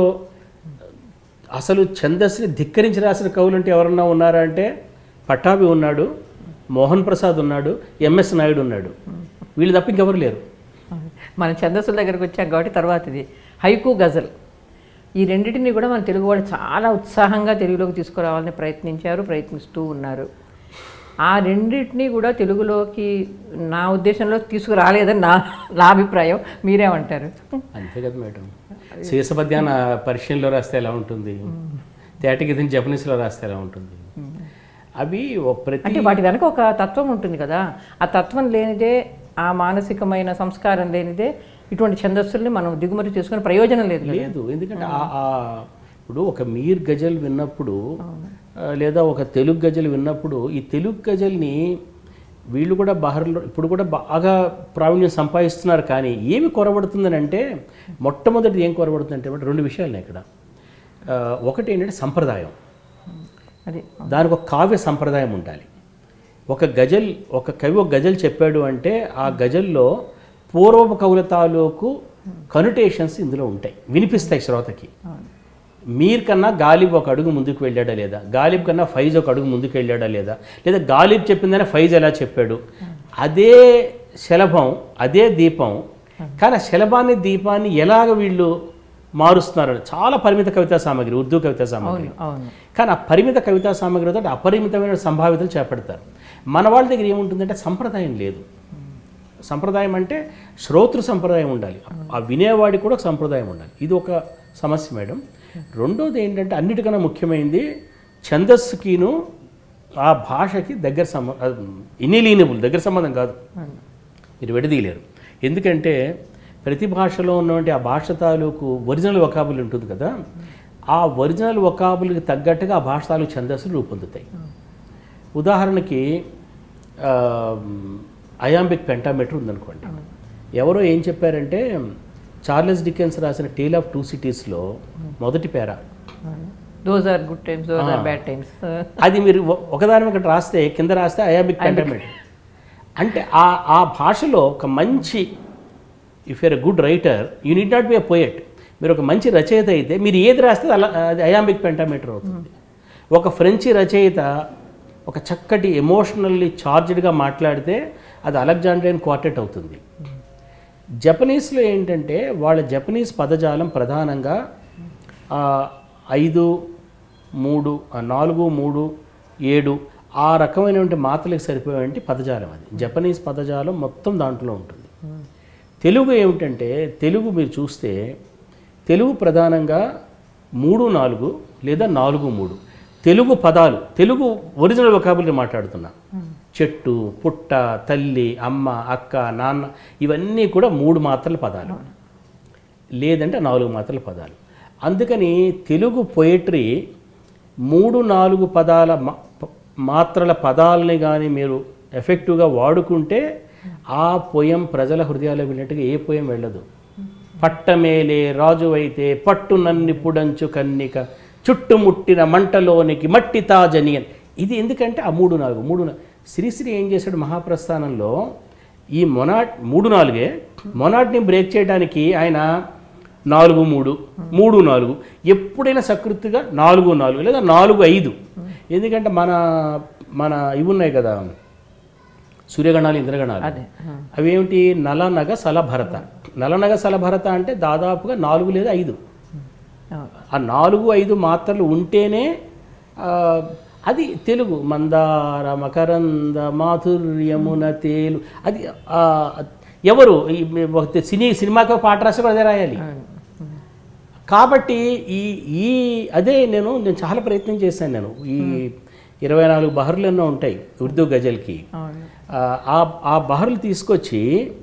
అసలు ఛందస్సుని ధిక్కరించి రాసిన కవులు అంటే ఎవరన్నా ఉన్నారా అంటే పట్టాభి ఉన్నాడు, మోహన్ ప్రసాద్ ఉన్నాడు, ఎంఎస్ నాయుడు ఉన్నాడు. వీళ్ళు తప్ప ఇంకెవరు లేరు. మన ఛందస్సుల దగ్గరకు వచ్చాం కాబట్టి తర్వాత ఇది హైకు, గజల్, ఈ రెండింటిని కూడా మన తెలుగు వాళ్ళు చాలా ఉత్సాహంగా తెలుగులోకి తీసుకురావాలని ప్రయత్నిస్తూ ఉన్నారు. ఆ రెండింటినీ కూడా తెలుగులోకి నా ఉద్దేశంలో తీసుకురాలేదని నా అభిప్రాయం. మీరేమంటారు? అంతే కదా మేడం. శీర్షపద్యాన పర్షియన్లో రాస్తే ఎలా ఉంటుంది, తేటగీతం జపనీస్లో రాస్తే ఎలా ఉంటుంది. అవి అంటే వాటి వెనక ఒక తత్వం ఉంటుంది కదా, ఆ తత్వం లేనిదే, ఆ మానసికమైన సంస్కారం లేనిదే ఇటువంటి ఛందస్సుల్ని మనం దిగుమతి చేసుకునే ప్రయోజనం లేదు. ఎందుకంటే ఇప్పుడు ఒక మీర్ గజల్ విన్నప్పుడు లేదా ఒక తెలుగు గజల్ విన్నప్పుడు ఈ తెలుగు గజల్ని వీళ్ళు కూడా బహర్లో ఇప్పుడు కూడా బాగా ప్రావీణ్యం సంపాదిస్తున్నారు. కానీ ఏమి కొరబడుతుందని అంటే, మొట్టమొదటి ఏం కొరబడుతుందంటే రెండు విషయాలు ఇక్కడ. ఒకటి ఏంటంటే సంప్రదాయం, అది దానికి ఒక కావ్య సంప్రదాయం ఉండాలి. ఒక కవి ఒక గజల్ చెప్పాడు అంటే ఆ గజల్లో పూర్వపు కవుల తాలూకు కనుటేషన్స్ ఇందులో ఉంటాయి, వినిపిస్తాయి శ్రోతకి. మీర్ కన్నా గాలిబ్ ఒక అడుగు ముందుకు వెళ్ళాడా లేదా, గాలిబ్ కన్నా ఫైజ్ ఒక అడుగు ముందుకు వెళ్ళాడా లేదా, లేదా గాలిబ్ చెప్పిందనే ఫైజ్ ఎలా చెప్పాడు. అదే శలభం, అదే దీపం, కానీ ఆ శలభాన్ని దీపాన్ని ఎలాగ వీళ్ళు మారుస్తున్నారు. చాలా పరిమిత కవితా సామగ్రి, ఉర్దూ కవితా సామగ్రి. కానీ ఆ పరిమిత కవితా సామగ్రితో అపరిమితమైన సంభావితలు చేపడతారు. మన వాళ్ళ దగ్గర ఏముంటుందంటే సంప్రదాయం లేదు. సంప్రదాయం అంటే శ్రోతృ సంప్రదాయం ఉండాలి, ఆ వినేవాడికి కూడా ఒక సంప్రదాయం ఉండాలి. ఇది ఒక సమస్య మేడం. రెండోది ఏంటంటే అన్నిటికన్నా ముఖ్యమైనది ఛందస్సుకిను ఆ భాషకి దగ్గర దగ్గర సంబంధం కాదు, మీరు విడదీయలేరు. ఎందుకంటే ప్రతి భాషలో ఉన్నటువంటి ఆ భాష తాలూకు ఒరిజినల్ వొకాబుల్ ఉంటుంది కదా, ఆ ఒరిజినల్ వొకాబుల్కి తగ్గట్టుగా ఆ భాష తాలూకు ఛందస్సులు రూపొందుతాయి. ఉదాహరణకి అయాంబిక్ పెంటామెట్ర్ ఉందనుకోండి. ఎవరో ఏం చెప్పారంటే చార్లెస్ డికెన్స్ రాసిన టేల్ ఆఫ్ టూ సిటీస్లో మొదటి para those are good times, those are bad times, అది మీరు ఒకదాని ఒకటి రాస్తే కింద రాస్తే అయాంబిక్ పెంటామెట్ర్ అంటే ఆ భాషలో ఒక మంచి, if you're a good writer you need not be a poet, మీరు ఒక మంచి రచయిత అయితే మీరు ఏది రాస్తే అలా అది అయాంబిక్ పెంటామెట్ర్ అవుతుంది. ఒక ఫ్రెంచి రచయిత ఒక చక్కటి ఎమోషనల్లీ చార్జ్డ్గా మాట్లాడితే అది అలెగ్జాండ్రియన్ క్వార్టెట్ అవుతుంది. జపనీస్లో ఏంటంటే వాళ్ళ జపనీస్ పదజాలం ప్రధానంగా 5, 3, 4, 3, 7 ఆ రకమైనటువంటి మాత్రలకు సరిపోయేటువంటి పదజాలం అది. జపనీస్ పదజాలం మొత్తం దాంట్లో ఉంటుంది. తెలుగు ఏమిటంటే తెలుగు మీరు చూస్తే తెలుగు ప్రధానంగా 3, 4 లేదా 4, 3 తెలుగు పదాలు, తెలుగు ఒరిజినల్ వొకాబులరీ మాట్లాడుతున్నా. చెట్టు, పుట్ట, తల్లి, అమ్మ, అక్క, నాన్న ఇవన్నీ కూడా 3 మాత్రల పదాలు, లేదంటే 4 మాత్రల పదాలు. అందుకని తెలుగు పొయట్రీ 3, 4 పదాల మాత్రల పదాలని కానీ మీరు ఎఫెక్టివ్గా వాడుకుంటే ఆ పొయం ప్రజల హృదయాల్లో వెళ్ళినట్టుగా ఏ పొయం వెళ్ళదు. పట్టమేలే రాజువైతే పట్టు నన్నిపుడంచు కన్నిక చుట్టుముట్టిన మంటలోనికి మట్టి తాజనియన్. ఇది ఎందుకంటే ఆ 3, 4 శ్రీశ్రీ ఏం చేశాడు మహాప్రస్థానంలో, ఈ 3, 4 మొనాట్ని బ్రేక్ చేయడానికి ఆయన 4, 3, 3, 4 ఎప్పుడైనా సకృతిగా 4, 4 లేదా 4, 5. ఎందుకంటే మన ఇవి ఉన్నాయి కదా సూర్యగణాలు, ఇంద్రగణాలు. అవేమిటి? నలనగ సలభరత. నలనగ సలభరత అంటే దాదాపుగా 4 లేదా 5. ఆ 4, 5 మాత్రలు ఉంటేనే అది తెలుగు. మందార మకరంద మాధుర్యమున తేలు. అది ఎవరు సినిమాకి పాట రాసి కూడా అదే రాయాలి. కాబట్టి ఈ అదే నేను చాలా ప్రయత్నం చేశాను. నేను ఈ 24 బహర్లు ఎన్నో ఉంటాయి ఉర్దూ గజల్కి. ఆ బహర్లు తీసుకొచ్చి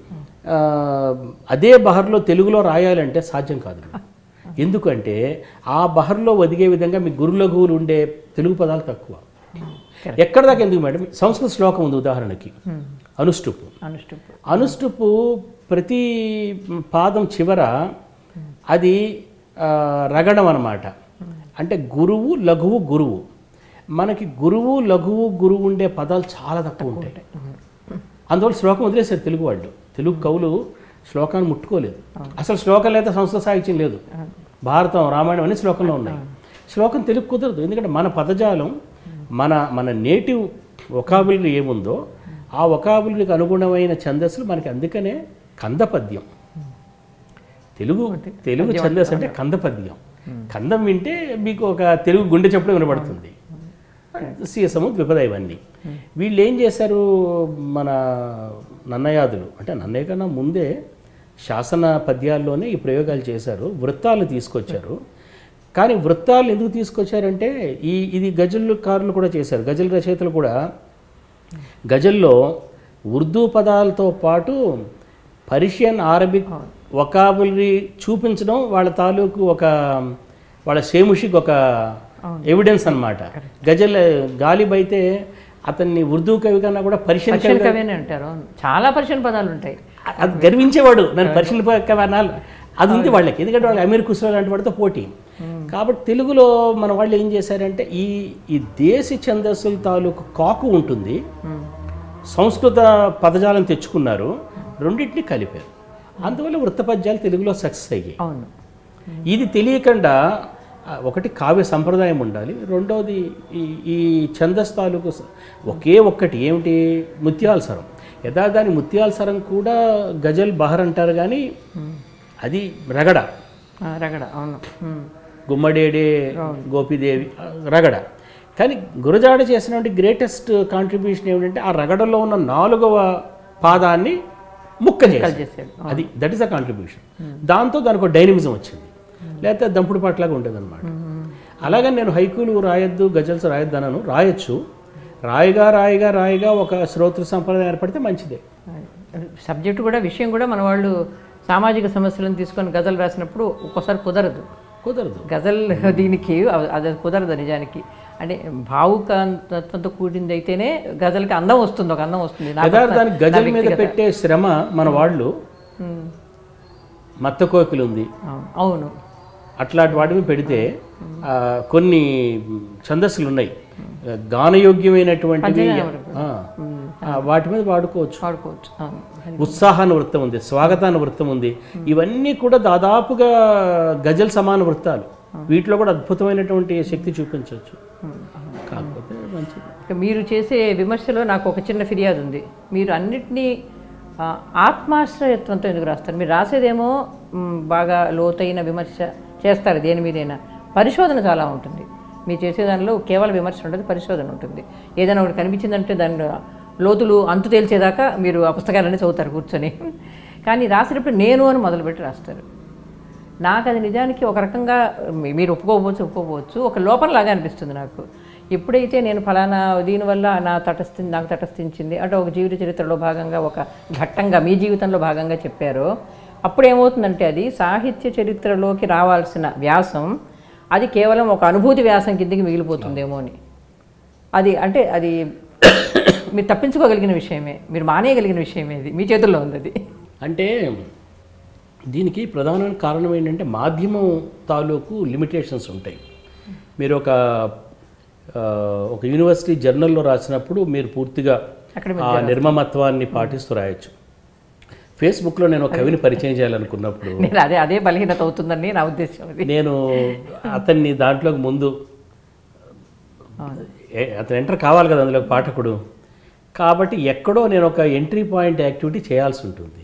అదే బహర్లో తెలుగులో రాయాలంటే సాధ్యం కాదు. ఎందుకంటే ఆ బహర్లో ఒదిగే విధంగా మీ గురులఘువులు ఉండే తెలుగు పదాలు తక్కువ. ఎక్కడ దాకా ఎందుకు మేడం? సంస్కృత శ్లోకం ఉంది ఉదాహరణకి, అనుష్టుపు. అనుష్టుపు ప్రతి పాదం చివర అది రగడం అన్నమాట. అంటే గురువు, లఘువు, గురువు. మనకి గురువు, లఘువు, గురువు ఉండే పదాలు చాలా తక్కువ ఉంటాయి. అందువల్ల శ్లోకం వదిలేశారు తెలుగు వాళ్ళు. తెలుగు కవులు శ్లోకాన్ని ముట్టుకోలేదు. అసలు శ్లోకం లేదా సంస్కృత సాహిత్యం లేదు. భారతం, రామాయణం అన్ని శ్లోకంలో ఉన్నాయి. శ్లోకం తెలుగు కుదరదు. ఎందుకంటే మన పదజాలం, మన నేటివ్ వొకాబులరీ ఏముందో ఆ వొకాబులరీకి అనుగుణమైన ఛందస్సులు మనకి. అందుకనే కందపద్యం, తెలుగు ఛందస్సు అంటే కందపద్యం. కందం వింటే మీకు ఒక తెలుగు గుండె చప్పుడు వినబడుతుంది. సీసము, ద్విపద ఇవన్నీ. వీళ్ళు ఏం చేశారు, మన నన్నయాదులు అంటే నన్నయ్య కన్నా ముందే శాసన పద్యాల్లోనే ఈ ప్రయోగాలు చేశారు. వృత్తాలు తీసుకొచ్చారు. కానీ వృత్తాలు ఎందుకు తీసుకొచ్చారంటే ఇది గజల్కారులు కూడా చేశారు. గజల్ రచయితలు కూడా గజల్లో ఉర్దూ పదాలతో పాటు పర్షియన్, అరబిక్ వొకాబులరీ చూపించడం వాళ్ళ తాలూకు వాళ్ళ సేముషికి ఒక ఎవిడెన్స్ అన్నమాట. గజల్ గాలిబ్ అయితే అతన్ని ఉర్దూ కవి కన్నా కూడా పర్షియన్ కవి అంటారు. చాలా పర్షియన్ పదాలు ఉంటాయి. అది గర్వించేవాడు, నన్ను పర్షియన్ కవి అనాలి. అది ఉంది వాళ్ళకి. ఎందుకంటే వాళ్ళు అమీర్ ఖుస్రో లాంటి వాడితో పోటీ. కాబట్టి తెలుగులో మన వాళ్ళు ఏం చేశారంటే ఈ దేశీ ఛందస్సుల తాలూకు కాకు ఉంటుంది, సంస్కృత పదజాలం తెచ్చుకున్నారు, రెండింటిని కలిపారు. అందువల్ల వృత్తపద్యాలు తెలుగులో సక్సెస్ అయ్యాయి. ఇది తెలియకుండా ఒకటి కావ్య సంప్రదాయం ఉండాలి, రెండోది ఈ ఛందస్ తాలూకు ఒక్కటి ఏమిటి, ముత్యాల సరం. యథాదాని ముత్యాల సరం కూడా గజల్ బహర్ అంటారు, కానీ అది రగడ. అవును. గుమ్మడేడే గోపీదేవి రగడ. కానీ గురజాడ చేసినటువంటి గ్రేటెస్ట్ కాంట్రిబ్యూషన్ ఏమిటంటే ఆ రగడలో ఉన్న 4వ పాదాన్ని ముక్క చేశాడు. అది దట్ ఈస్ ద కాంట్రిబ్యూషన్. దాంతో దానికి ఒక డైనమిజం వచ్చింది. లేకపోతే దంపుడు పాటలాగా ఉంటుంది అనమాట. అలాగే నేను హైకులు రాయొద్దు, గజల్స్ రాయొద్దు అనను. రాయొచ్చు. రాయిగా ఒక శ్రోతృ సంప్రదాయం ఏర్పడితే మంచిదే. సబ్జెక్టు కూడా, విషయం కూడా మన వాళ్ళు సామాజిక సమస్యలను తీసుకొని గజల్ రాసినప్పుడు ఒక్కోసారి కుదరదు. గజల్ దీనికి అది కుదరదు నిజానికి. అంటే భావుకత్వంతో కూడింది అయితేనే గజల్కి అందం వస్తుంది, ఒక అందం వస్తుంది. దానికి గజల్ మీద పెట్టే శ్రమ మన వాళ్ళు, మత్త కోకిలు ఉంది, అవును, అట్లాంటి వాటి మీద పెడితే కొన్ని ఛందస్సులు ఉన్నాయి గానయోగ్యమైనటువంటివి, వాటి మీద వాడుకోవచ్చు. ఉత్సాహాన్ని వృత్తం ఉంది, స్వాగతాన్ని వృత్తం ఉంది. ఇవన్నీ కూడా దాదాపుగా గజల్ సమాన వృత్తాలు. వీటిలో కూడా అద్భుతమైనటువంటి శక్తి చూపించవచ్చు. కాకపోతే మంచిది. మీరు చేసే విమర్శలో నాకు ఒక చిన్న ఫిర్యాదు ఉంది. మీరు అన్నిటినీ ఆత్మాశ్రయత్వంతో ఎందుకు రాస్తారు? మీరు రాసేదేమో బాగా లోతైన విమర్శ చేస్తారు దేని మీదైనా, పరిశోధన చాలా ఉంటుంది. మీరు చేసేదానిలో కేవలం విమర్శ ఉండదు, పరిశోధన ఉంటుంది. ఏదైనా ఒకటి కనిపించిందంటే దాని లోతులు అంతు తేల్చేదాకా మీరు ఆ పుస్తకాలన్నీ చదువుతారు కూర్చొని. కానీ రాసేటప్పుడు నేను అని మొదలుపెట్టి రాస్తారు. నాకు అది నిజానికి ఒక రకంగా మీరు ఒప్పుకోవచ్చు ఒక లోపంలాగా అనిపిస్తుంది నాకు. ఎప్పుడైతే నేను ఫలానా దీనివల్ల నాకు తటస్థించింది అంటే ఒక జీవిత చరిత్రలో భాగంగా ఒక ఘట్టంగా మీ జీవితంలో భాగంగా చెప్పారో అప్పుడు ఏమవుతుందంటే అది సాహిత్య చరిత్రలోకి రావాల్సిన వ్యాసం అది కేవలం ఒక అనుభూతి వ్యాసం కిందకి మిగిలిపోతుందేమో అని. అది అంటే అది మీరు తప్పించుకోగలిగిన విషయమే, మీరు మానేయగలిగిన విషయమే, అది మీ చేతుల్లో ఉంది. అది అంటే దీనికి ప్రధానమైన కారణం ఏంటంటే మాధ్యమం తాలూకు లిమిటేషన్స్ ఉంటాయి. మీరు ఒక యూనివర్సిటీ జర్నల్లో రాసినప్పుడు మీరు పూర్తిగా ఆ నిర్మమత్వాన్ని పాటిస్తూ రాయొచ్చు. ఫేస్బుక్లో నేను ఒక కవిని పరిచయం చేయాలనుకున్నప్పుడు అదే బలహీనత అవుతుందని నా ఉద్దేశం. నేను అతన్ని దాంట్లోకి ముందు అతను ఎంటర్ కావాలి కదా అందులో పాఠకుడు, కాబట్టి ఎక్కడో నేను ఒక ఎంట్రీ పాయింట్ యాక్టివిటీ చేయాల్సి ఉంటుంది.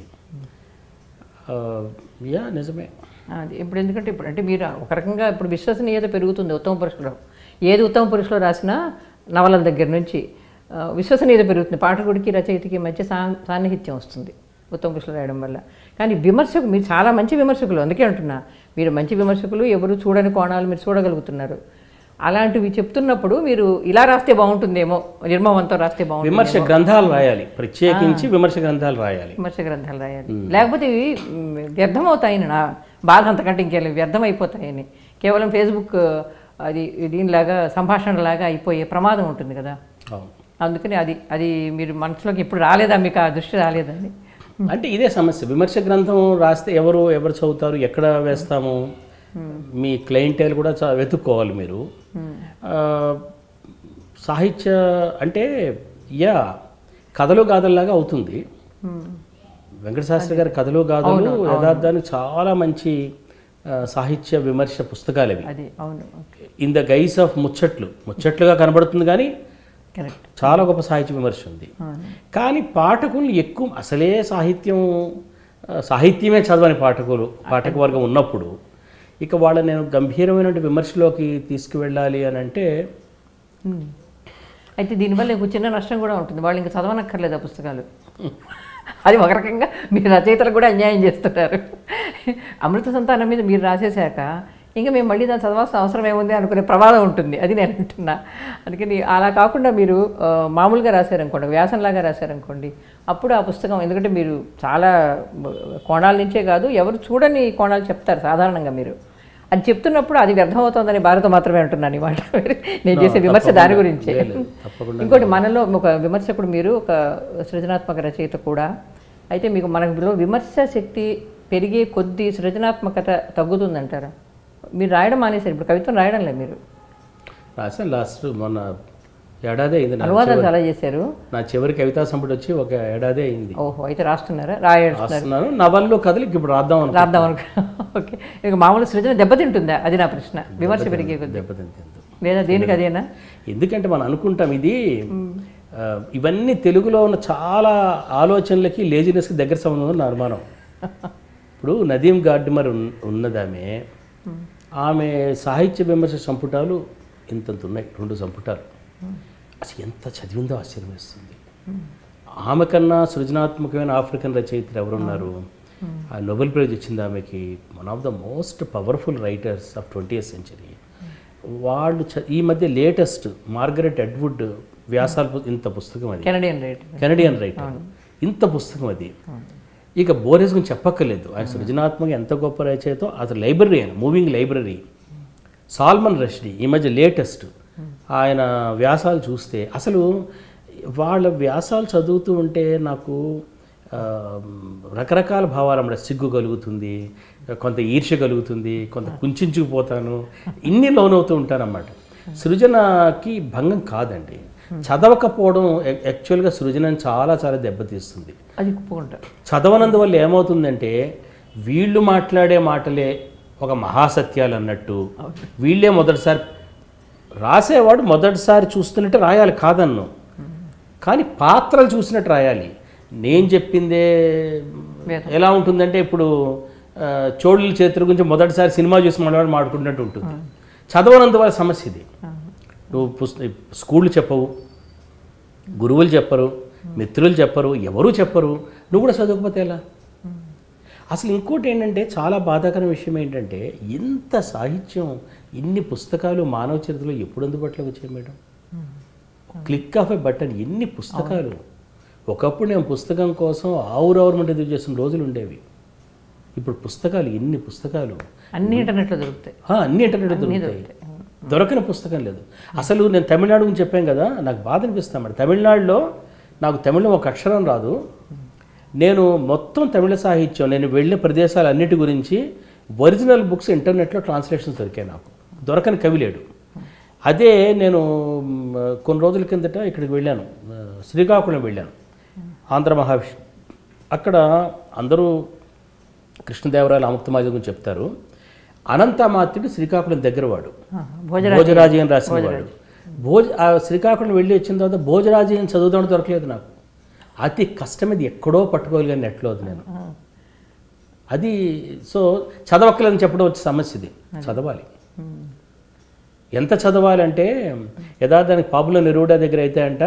నిజమే. ఇప్పుడు ఎందుకంటే ఇప్పుడు అంటే మీరు ఒక రకంగా ఇప్పుడు విశ్వసనీయత పెరుగుతుంది ఉత్తమ పురుషులు. ఏది ఉత్తమ పురుషులు రాసినా నవలల దగ్గర నుంచి విశ్వసనీయత పెరుగుతుంది. పాఠకుడికి రచయితకి మధ్య సాన్నిహిత్యం వస్తుంది ఉత్తమ పురుషులు రాయడం వల్ల. కానీ విమర్శకు మీరు చాలా మంచి విమర్శకులు, అందుకే అంటున్నా మీరు మంచి విమర్శకులు, ఎవరు చూడని కోణాలు మీరు చూడగలుగుతున్నారు. అలాంటివి చెప్తున్నప్పుడు మీరు ఇలా రాస్తే బాగుంటుందేమో, నిర్మమంతో రాస్తే బాగుంటుంది. విమర్శ గ్రంథాలు రాయాలి, ప్రత్యేకించి విమర్శ గ్రంథాలు రాయాలి. లేకపోతే ఇవి వ్యర్థమవుతాయని నా బాధ, అంతకంటే ఇంకేం వ్యర్థమైపోతాయని. కేవలం ఫేస్బుక్ అది దీనిలాగా సంభాషణలాగా అయిపోయే ప్రమాదం ఉంటుంది కదా. అందుకని అది మీరు మనసులోకి ఎప్పుడు రాలేదా, మీకు ఆ దృష్టి రాలేదండి? అంటే ఇదే సమస్య. విమర్శ గ్రంథం రాస్తే ఎవరు చదువుతారు, ఎక్కడ వేస్తాము, మీ క్లయింటైల్ కూడా వెతుక్కోవాలి మీరు. సాహిత్య అంటే కథలు గాథల్లాగా అవుతుంది. వెంకటశాస్త్రి గారి కథలు గాథలు యథార్థానికి చాలా మంచి సాహిత్య విమర్శ పుస్తకాలు అవి. ఇన్ ద గైస్ ఆఫ్ ముచ్చట్లుగా కనబడుతుంది, కానీ చాలా గొప్ప సాహిత్య విమర్శ ఉంది. కానీ పాఠకులు ఎక్కువ అసలే సాహిత్యమే చదవని పాఠక వర్గం ఉన్నప్పుడు ఇక వాళ్ళ నేను గంభీరమైన విమర్శలోకి తీసుకువెళ్ళాలి అని అంటే అయితే దీనివల్ల ఒక చిన్న నష్టం కూడా ఉంటుంది. వాళ్ళు ఇంకా చదవనక్కర్లేదు ఆ పుస్తకాలు. అది ఒక రకంగా మీరు రచయితలకు కూడా అన్యాయం చేస్తున్నారు. అమృత సంతానం మీద మీరు రాసేశాక ఇంకా మేము మళ్ళీ దాన్ని చదవాల్సిన అవసరం ఏముంది అనుకునే ప్రమాదం ఉంటుంది. అది నేను అంటున్నా. అందుకని అలా కాకుండా మీరు మామూలుగా రాశారనుకోండి, వ్యాసంలాగా రాశారనుకోండి, అప్పుడు ఆ పుస్తకం, ఎందుకంటే మీరు చాలా కోణాల నుంచే కాదు ఎవరు చూడని కోణాలు చెప్తారు సాధారణంగా. మీరు అది చెప్తున్నప్పుడు అది వ్యర్థమవుతుందని భారత మాత్రమే అంటున్నాను ఈ మాట. నేను చేసే విమర్శ దాని గురించే. ఇంకోటి, మనలో ఒక విమర్శకుడు, మీరు ఒక సృజనాత్మక రచయిత కూడా అయితే మీకు మనలో విమర్శ శక్తి పెరిగే కొద్దీ సృజనాత్మకత తగ్గుతుందంటారా? మీరు రాయడం మానేశారు, ఇప్పుడు కవిత్వం రాయడం లేదు. మీరు రాశాను, లాస్ట్ మొన్న ఏడాది అయింది. అనువాదాలు చాలా చేశారు. నా చివరి కవితా సంపుటి వచ్చి ఒక ఏడాది అయింది. ఓహో, అయితే రాస్తున్నారా? రాస్తున్నాను. నవల్లో కథలు ఇప్పుడు రాద్దాం అనుకో. ఓకే, ఇక మామూలు సృజన దెబ్బతింటుందా? అది నా ప్రశ్న. విమర్శ పెరిగే కొద్దీ దెబ్బతింటుంది లేదా దేనికి? అదేనా? ఎందుకంటే మనం అనుకుంటాం ఇది ఇవన్నీ తెలుగులో ఉన్న చాలా ఆలోచనలకి లేజినెస్కి దగ్గర సంబంధం ఉన్న అనుమానం. ఇప్పుడు నదీం గార్డిమర్ ఉన్నదామె, ఆమె సాహిత్య విమర్శ సంపుటాలు ఇంతంత ఉన్నాయి, 2 సంపుటాలు. అసలు ఎంత చదివిందో ఆశ్చర్యం వేస్తుంది. ఆమె కన్నా సృజనాత్మకమైన ఆఫ్రికన్ రచయితలు ఎవరున్నారు? ఆ నోబెల్ ప్రైజ్ వచ్చింది ఆమెకి. One of the most powerful writers of 20th century. వాళ్ళు ఈ మధ్య లేటెస్ట్ మార్గరెట్ ఎడ్వుడ్ వ్యాసాలు, ఇంత పుస్తకం అది, కెనడియన్ రైటర్, ఇంత పుస్తకం అది. ఇక బోరెస్ గురించి చెప్పక్కర్లేదు, ఆయన సృజనాత్మక ఎంత గొప్ప రచయితో. అసలు లైబ్రరీ, ఆయన మూవింగ్ లైబ్రరీ. సాల్మన్ రష్డీ ఈ మధ్య లేటెస్ట్, ఆయన వ్యాసాలు చూస్తే అసలు వాళ్ళ వ్యాసాలు చదువుతూ ఉంటే నాకు రకరకాల భావాలు అన్నమాట. సిగ్గు కలుగుతుంది, కొంత ఈర్ష్య కలుగుతుంది, కొంత కుంచుకుపోతాను, ఇన్ని లోనవుతూ ఉంటానన్నమాట. సృజనకి భంగం కాదండి, చదవకపోవడం యాక్చువల్గా సృజనని చాలా చాలా దెబ్బతీస్తుంది. అది చదవనందువల్ల ఏమవుతుందంటే వీళ్ళు మాట్లాడే మాటలే ఒక మహాసత్యాలు అన్నట్టు, వీళ్ళే మొదటిసారి రాసేవాడు మొదటిసారి చూస్తున్నట్టు రాయాలి కాదన్ను, కానీ పాత్రలు చూసినట్టు రాయాలి. నేను చెప్పిందే వేదం. ఎలా ఉంటుందంటే ఇప్పుడు చోళుల చరిత్ర గురించి మొదటిసారి సినిమా చూసి మనవాడు మాట్లాడుకున్నట్టు ఉంటుంది. చదవనంత వాళ్ళ సమస్య ఇది. నువ్వు స్కూళ్ళు చెప్పవు, గురువులు చెప్పరు, మిత్రులు చెప్పరు, ఎవరూ చెప్పరు, నువ్వు కూడా చదవకపోతే ఎలా? అసలు ఇంకోటి ఏంటంటే చాలా బాధాకరమైన విషయం ఏంటంటే ఇంత సాహిత్యం, ఇన్ని పుస్తకాలు మానవ చరిత్రలో ఎప్పుడు అందుబాటులోకి వచ్చాయి madam? Click of a button ఎన్ని పుస్తకాలు. ఒకప్పుడు నేను పుస్తకం కోసం ఆవురవర్మెంట్ ఎదురు చేసిన రోజులు ఉండేవి. ఇప్పుడు పుస్తకాలు, ఎన్ని పుస్తకాలు, అన్ని ఇంటర్నెట్లో దొరుకుతాయి. అన్ని ఇంటర్నెట్లో దొరుకుతాయి. దొరకని పుస్తకం లేదు. అసలు నేను తమిళనాడు గురించి చెప్పాను కదా, నాకు బాధ అనిపిస్తాను మేడం. తమిళనాడులో నాకు తమిళం ఒక అక్షరం రాదు. నేను మొత్తం తమిళ సాహిత్యం, నేను వెళ్ళిన ప్రదేశాలన్నిటి గురించి ఒరిజినల్ బుక్స్ ఇంటర్నెట్లో ట్రాన్స్లేషన్స్ దొరికాయి. నాకు దొరకని కవి లేడు. అదే నేను కొన్ని రోజుల కిందట ఇక్కడికి వెళ్ళాను, శ్రీకాకుళం వెళ్ళాను, ఆంధ్ర మహావిష్ణు. అక్కడ అందరూ కృష్ణదేవరాయల అముక్తమాల్య గురించి చెప్తారు. అనంతమాత్యుడు శ్రీకాకుళం దగ్గరవాడు, భోజరాజయ్యం రాసినవాడు. శ్రీకాకుళం వెళ్ళి వచ్చిన తర్వాత భోజరాజయ్యం చదువుదామని దొరకలేదు నాకు. అతి కష్టమది, ఎక్కడో పట్టుకోగలిగాను నెట్లో నేను. అది సో చదవక్కలేదని చెప్పడం వచ్చే సమస్య ఇది. చదవాలి. ఎంత చదవాలంటే యథార్థానికి పాపులర్ నెరూడా దగ్గర అయితే అంట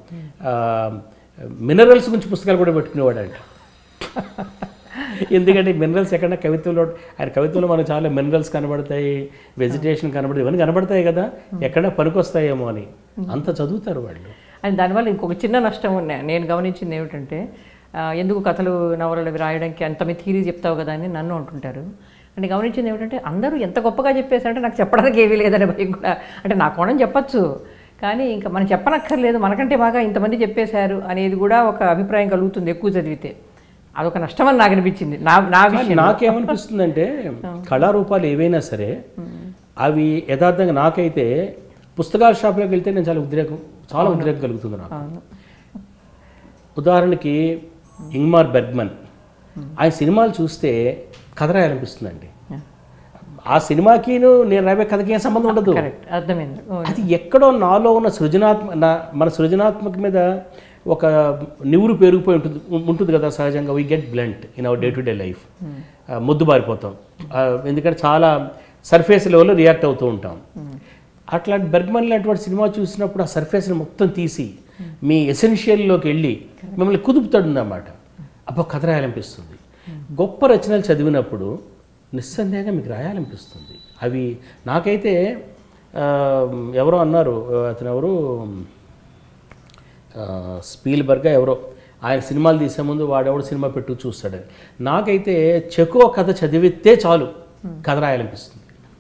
మినరల్స్ గురించి పుస్తకాలు కూడా పెట్టుకునేవాడంట. ఎందుకంటే మినరల్స్ ఎక్కడ కవిత్వంలో, ఆయన కవిత్వంలో మనకు చాలా మినరల్స్ కనబడతాయి, వెజిటేషన్ కనబడతాయి, ఇవన్నీ కనబడతాయి కదా, ఎక్కడ పనికొస్తాయేమో అని అంత చదువుతారు వాళ్ళు. అని దానివల్ల ఇంకొక చిన్న నష్టం ఉన్నాయి. నేను గమనించింది ఏమిటంటే, ఎందుకు కథలు నవలలు అవి రాయడానికి అంత మీ థీరీ చెప్తావు కదా అని నన్ను అంటుంటారు. అంటే గమనించింది ఏమిటంటే, అందరూ ఎంత గొప్పగా చెప్పేశారంటే నాకు చెప్పడానికి ఏమీ లేదనే భయం కూడా. అంటే నా కోణం చెప్పచ్చు, కానీ ఇంకా మనం చెప్పనక్కర్లేదు, మనకంటే బాగా ఇంతమంది చెప్పేశారు అనేది కూడా ఒక అభిప్రాయం కలుగుతుంది ఎక్కువ చదివితే. అదొక నష్టం అని నాకు అనిపించింది. నాకేమనిపిస్తుందంటే కళారూపాలు ఏవైనా సరే అవి యథార్థంగా నాకైతే పుస్తకాల షాప్లోకి వెళ్తే నేను చాలా ఉద్రేకం కలుగుతుంది నాకు. ఉదాహరణకి ఇంగ్మార్ బెర్గ్మన్, ఆయన సినిమాలు చూస్తే కథ రాయాలనిపిస్తుందండి. ఆ సినిమాకి నేను రాబోయే కథకి ఏం సంబంధం ఉండదు. అర్థమైంది. అది ఎక్కడో నాలో ఉన్న మన సృజనాత్మక మీద ఒక నివురు పెరిగిపోయి ఉంటుంది కదా సహజంగా. We get blunt in our day to day life. ముద్దుబారిపోతాం, ఎందుకంటే చాలా సర్ఫేస్ లెవెల్లో రియాక్ట్ అవుతూ ఉంటాం. అట్లాంటి బెర్గ్మన్ లాంటి సినిమా చూసినప్పుడు ఆ సర్ఫేస్ని మొత్తం తీసి మీ ఎసెన్షియల్లోకి వెళ్ళి మిమ్మల్ని కుదుపుతాడు అన్నమాట. అబ్బో కథ రాయాలనిపిస్తుంది. గొప్ప రచనలు చదివినప్పుడు నిస్సందేహంగా మీకు రాయాలనిపిస్తుంది. అవి నాకైతే ఎవరో అన్నారు, అతను ఎవరు స్పీల్బర్గ్ ఎవరో, ఆయన సినిమాలు తీసే ముందు వాడెవడు సినిమా పెట్టు చూస్తాడు. నాకైతే చెకో కథ చదివితే చాలు కథ రాయాలనిపిస్తుంది.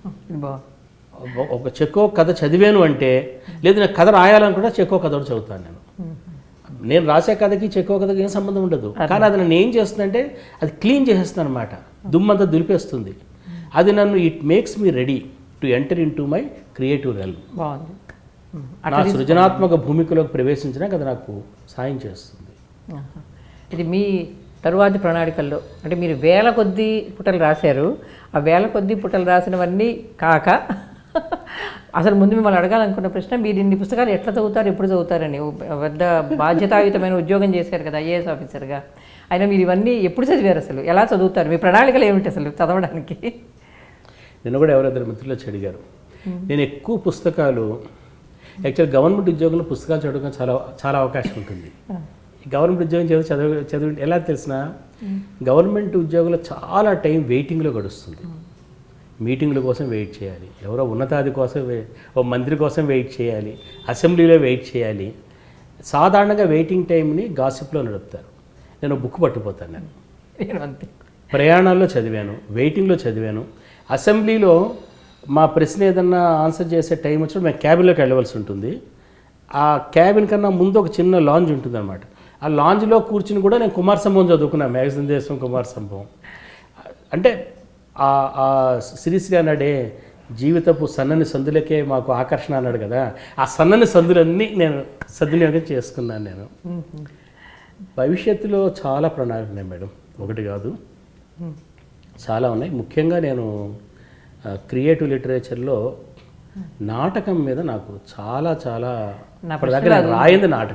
ఒక చెకో కథ చదివాను అంటే, లేదు నాకు కథ రాయాలనుకుంటే చెకో కథ కూడా చదువుతాను నేను రాసే కథకి చెకో కథకి ఏం సంబంధం ఉండదు. కానీ అది నన్ను ఏం చేస్తుందంటే అది క్లీన్ చేసేస్తుంది అనమాట, దుమ్మంతా దులిపేస్తుంది. అది నన్ను it makes me ready to enter in to my creative realm. నా సృజనాత్మక భూమికలోకి ప్రవేశించడానికి అది నాకు సాయం చేస్తుంది. ఇది మీ తరువాతి ప్రణాళికల్లో అంటే మీరు వేల కొద్దీ పుటలు రాశారు. ఆ వేల కొద్దీ పుటలు రాసినవన్నీ కాక అసలు ముందు మిమ్మల్ని అడగాలనుకున్న ప్రశ్న, మీరు ఇన్ని పుస్తకాలు ఎట్లా చదువుతారు, ఎప్పుడు చదువుతారని. పెద్ద బాధ్యతాయుతమైన ఉద్యోగం చేశారు కదా ఐఏఎస్ ఆఫీసర్గా. అయినా మీరు ఇవన్నీ ఎప్పుడు చదివారు, అసలు ఎలా చదువుతారు, మీ ప్రణాళికలు ఏమిటి అసలు చదవడానికి? నేను కూడా ఎవరిద్దరు మిత్రులు వచ్చి అడిగారు. నేను ఎక్కువ పుస్తకాలు యాక్చువల్ గవర్నమెంట్ ఉద్యోగంలో పుస్తకాలు చదవడం చాలా అవకాశం ఉంటుంది. గవర్నమెంట్ ఉద్యోగం చదివి ఎలా తెలిసిన, గవర్నమెంట్ ఉద్యోగంలో చాలా టైం వెయిటింగ్లో గడుస్తుంది. మీటింగ్ల కోసం వెయిట్ చేయాలి, ఎవరో ఉన్నతాది కోసం ఓ మంత్రి కోసం వెయిట్ చేయాలి, అసెంబ్లీలో వెయిట్ చేయాలి. సాధారణంగా వెయిటింగ్ టైంని గాసిప్లో నడుపుతారు. నేను బుక్ పట్టుకుపోతాను. నేను ప్రయాణాల్లో చదివాను, వెయిటింగ్లో చదివాను. అసెంబ్లీలో మా ప్రశ్న ఏదన్నా ఆన్సర్ చేసే టైం వచ్చినప్పుడు మేము క్యాబిన్లోకి వెళ్ళవలసి ఉంటుంది. ఆ క్యాబిన్ కన్నా ముందు ఒక చిన్న లాంజ్ ఉంటుంది అనమాట. ఆ లాంజ్లో కూర్చుని కూడా నేను కుమార సంభవం చదువుకున్నాను, మ్యాగజిన్ దేశం కుమార సంభవం. అంటే ఆ శ్రీశ్రీ అన్నాడే, జీవితపు సన్నని సందులకే మాకు ఆకర్షణ అన్నాడు కదా, ఆ సన్నని సందులన్నీ నేను సద్వినియోగం చేసుకున్నాను. నేను భవిష్యత్తులో చాలా ప్రణాళికలు ఉన్నాయి మేడం, ఒకటి కాదు చాలా ఉన్నాయి. ముఖ్యంగా నేను క్రియేటివ్ లిటరేచర్లో నాటకం మీద నాకు చాలా చాలా రాయింది నాటకం.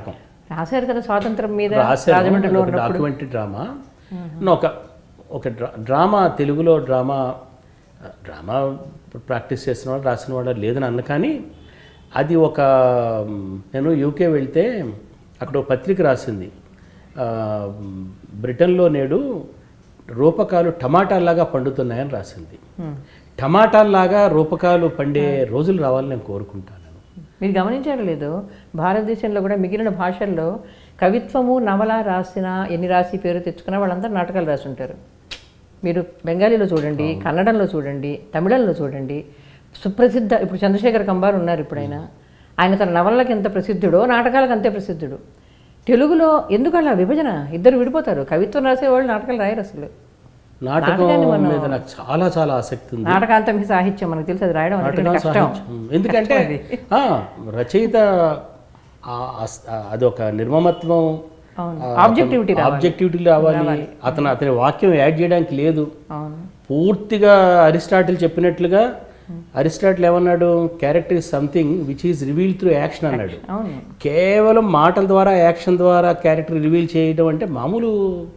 రాశారు కదా స్వాతంత్రం మీద రాశాను. రాజమండ్రిలో ఒక ఉన్నప్పుడు. డాక్యుమెంటరీ డ్రామా, ఒక డ్రామా, తెలుగులో డ్రామా ప్రాక్టీస్ చేసిన వాళ్ళు రాసిన వాళ్ళు లేదని అన్న, కానీ అది నేను యూకే వెళ్తే అక్కడ ఒక పత్రిక రాసింది, బ్రిటన్లో నేడు రూపకాలు టమాటాల్లాగా పండుతున్నాయని రాసింది. టమాటాల్లాగా రూపకాలు పండే రోజులు రావాలని నేను కోరుకుంటాను. మీరు గమనించారో లేదో, భారతదేశంలో కూడా మిగిలిన భాషల్లో కవిత్వము నవల రాసిన ఎన్ని రాసి పేరు తెచ్చుకున్న వాళ్ళందరూ నాటకాలు రాసి ఉంటారు. మీరు బెంగాలీలో చూడండి, కన్నడంలో చూడండి, తమిళంలో చూడండి, సుప్రసిద్ధ ఇప్పుడు చంద్రశేఖర్ కంబార్ ఉన్నారు. ఇప్పుడైనా ఆయన తన నవలలకు ఎంత ప్రసిద్ధుడో నాటకాలకు అంతే ప్రసిద్ధుడు. తెలుగులో ఎందుకు అలా విభజన? ఇద్దరు విడిపోతారు. కవిత్వం రాసేవాళ్ళు నాటకాలు రాయరు అసలు. నాటకం మీద నాకు చాలా చాలా ఆసక్తి ఉంది. నాటకాంతం సాహిత్యం మనకు తెలుసు, అది రాయడం అనేది కష్టం. ఎందుకంటే రచయిత అదొక నిర్మమత్వం, ఆబ్జెక్టివిటీ రావాలి. అతని వాక్యం యాడ్ చేయడానికి లేదు. పూర్తిగా అరిస్టాటిల్ చెప్పినట్లుగా, అరిస్టాటిల్ ఏమన్నాడు, character is something which is reveal through action అన్నాడు. కేవలం మాటల ద్వారా, యాక్షన్ ద్వారా క్యారెక్టర్ రివీల్ చేయడం అంటే మామూలు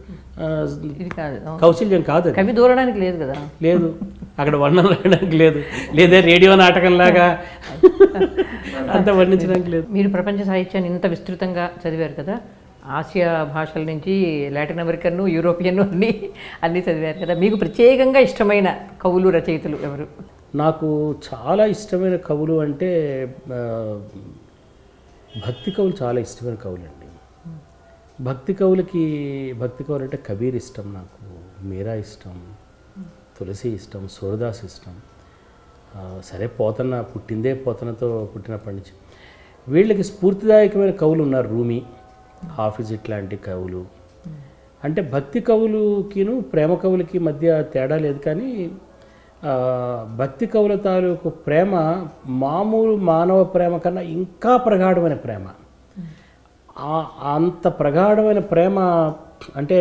కౌశల్యం కాదు. కవి దూరడానికి లేదు కదా, లేదు. అక్కడ వర్ణన రాయడానికి లేదు, లేదా రేడియో నాటకంలాగా అంత వర్ణించడానికి లేదు. మీరు ప్రపంచ సాహిత్యాన్ని ఇంత విస్తృతంగా చదివారు కదా, ఆసియా భాషల నుంచి లాటిన్ అమెరికన్, యూరోపియన్ అన్నీ చదివారు కదా. మీకు ప్రత్యేకంగా ఇష్టమైన కవులు, రచయితలు ఎవరు? నాకు చాలా ఇష్టమైన కవులు అంటే భక్తి కవులు చాలా ఇష్టమైన కవులు అండి. భక్తి కవులు అంటే కబీర్ ఇష్టం, నాకు మీరా ఇష్టం, తులసి ఇష్టం, సూరదాస్ ఇష్టం. సరే, పోతన పుట్టిందే పోతనతో పుట్టినప్పటి నుంచి. వీళ్ళకి స్ఫూర్తిదాయకమైన కవులు ఉన్నారు, రూమి, హాఫిజ్ ఇట్లాంటి కవులు. అంటే భక్తి కవులకిను ప్రేమ కవులకి మధ్య తేడా లేదు, కానీ భక్తి కవుల తాలూకు ప్రేమ మామూలు మానవ ప్రేమ కన్నా ఇంకా ప్రగాఢమైన ప్రేమ. అంత ప్రగాఢమైన ప్రేమ అంటే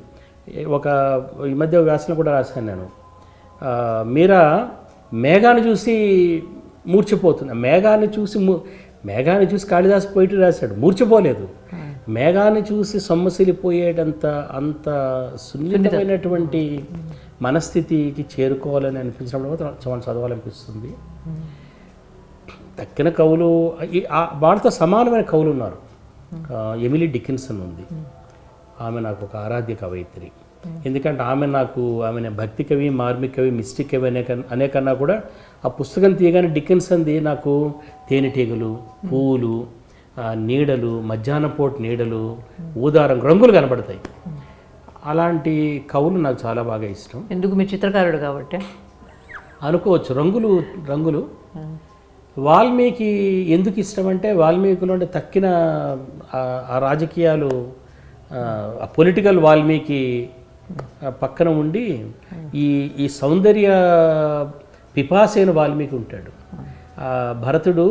ఈ మధ్య వ్యాసంలో కూడా రాశాను నేను, మీరా మేఘాన్ని చూసి మూర్చిపోతుంది. మేఘాన్ని చూసి కాళిదాసు పోయిటరీ రాశాడు, మూర్చిపోలేదు. మేఘాన్ని చూసి సొమ్మసిలిపోయేటంత అంత సున్నితమైనటువంటి మనస్థితికి చేరుకోవాలని అనిపించినప్పుడు చాలా చదవాలనిపిస్తుంది. తక్కిన కవులు, వాళ్ళతో సమానమైన కవులు ఉన్నారు. ఎమిలీ డికిన్సన్ ఉంది, ఆమె నాకు ఒక ఆరాధ్య కవయిత్రి. ఎందుకంటే ఆమె భక్తి కవి, మార్మిక కవి, మిస్టిక్ కవి అనే కన్నా కూడా ఆ పుస్తకం తీయగానే డికిన్సన్ది నాకు తేనెటీగలు, పువ్వులు, నీడలు, మధ్యాహ్నపోటు నీడలు, ఊదారం రంగులు కనబడతాయి. అలాంటి కవులు నాకు చాలా బాగా ఇష్టం. ఎందుకు? మీ చిత్రకారుడు కాబట్టి అనుకోవచ్చు. రంగులు వాల్మీకి ఎందుకు ఇష్టం అంటే, వాల్మీకిలో తక్కిన ఆ రాజకీయాలు, ఆ పొలిటికల్ వాల్మీకి పక్కన ఉండి ఈ సౌందర్య పిపాసైన వాల్మీకి ఉంటాడు. భరతుడు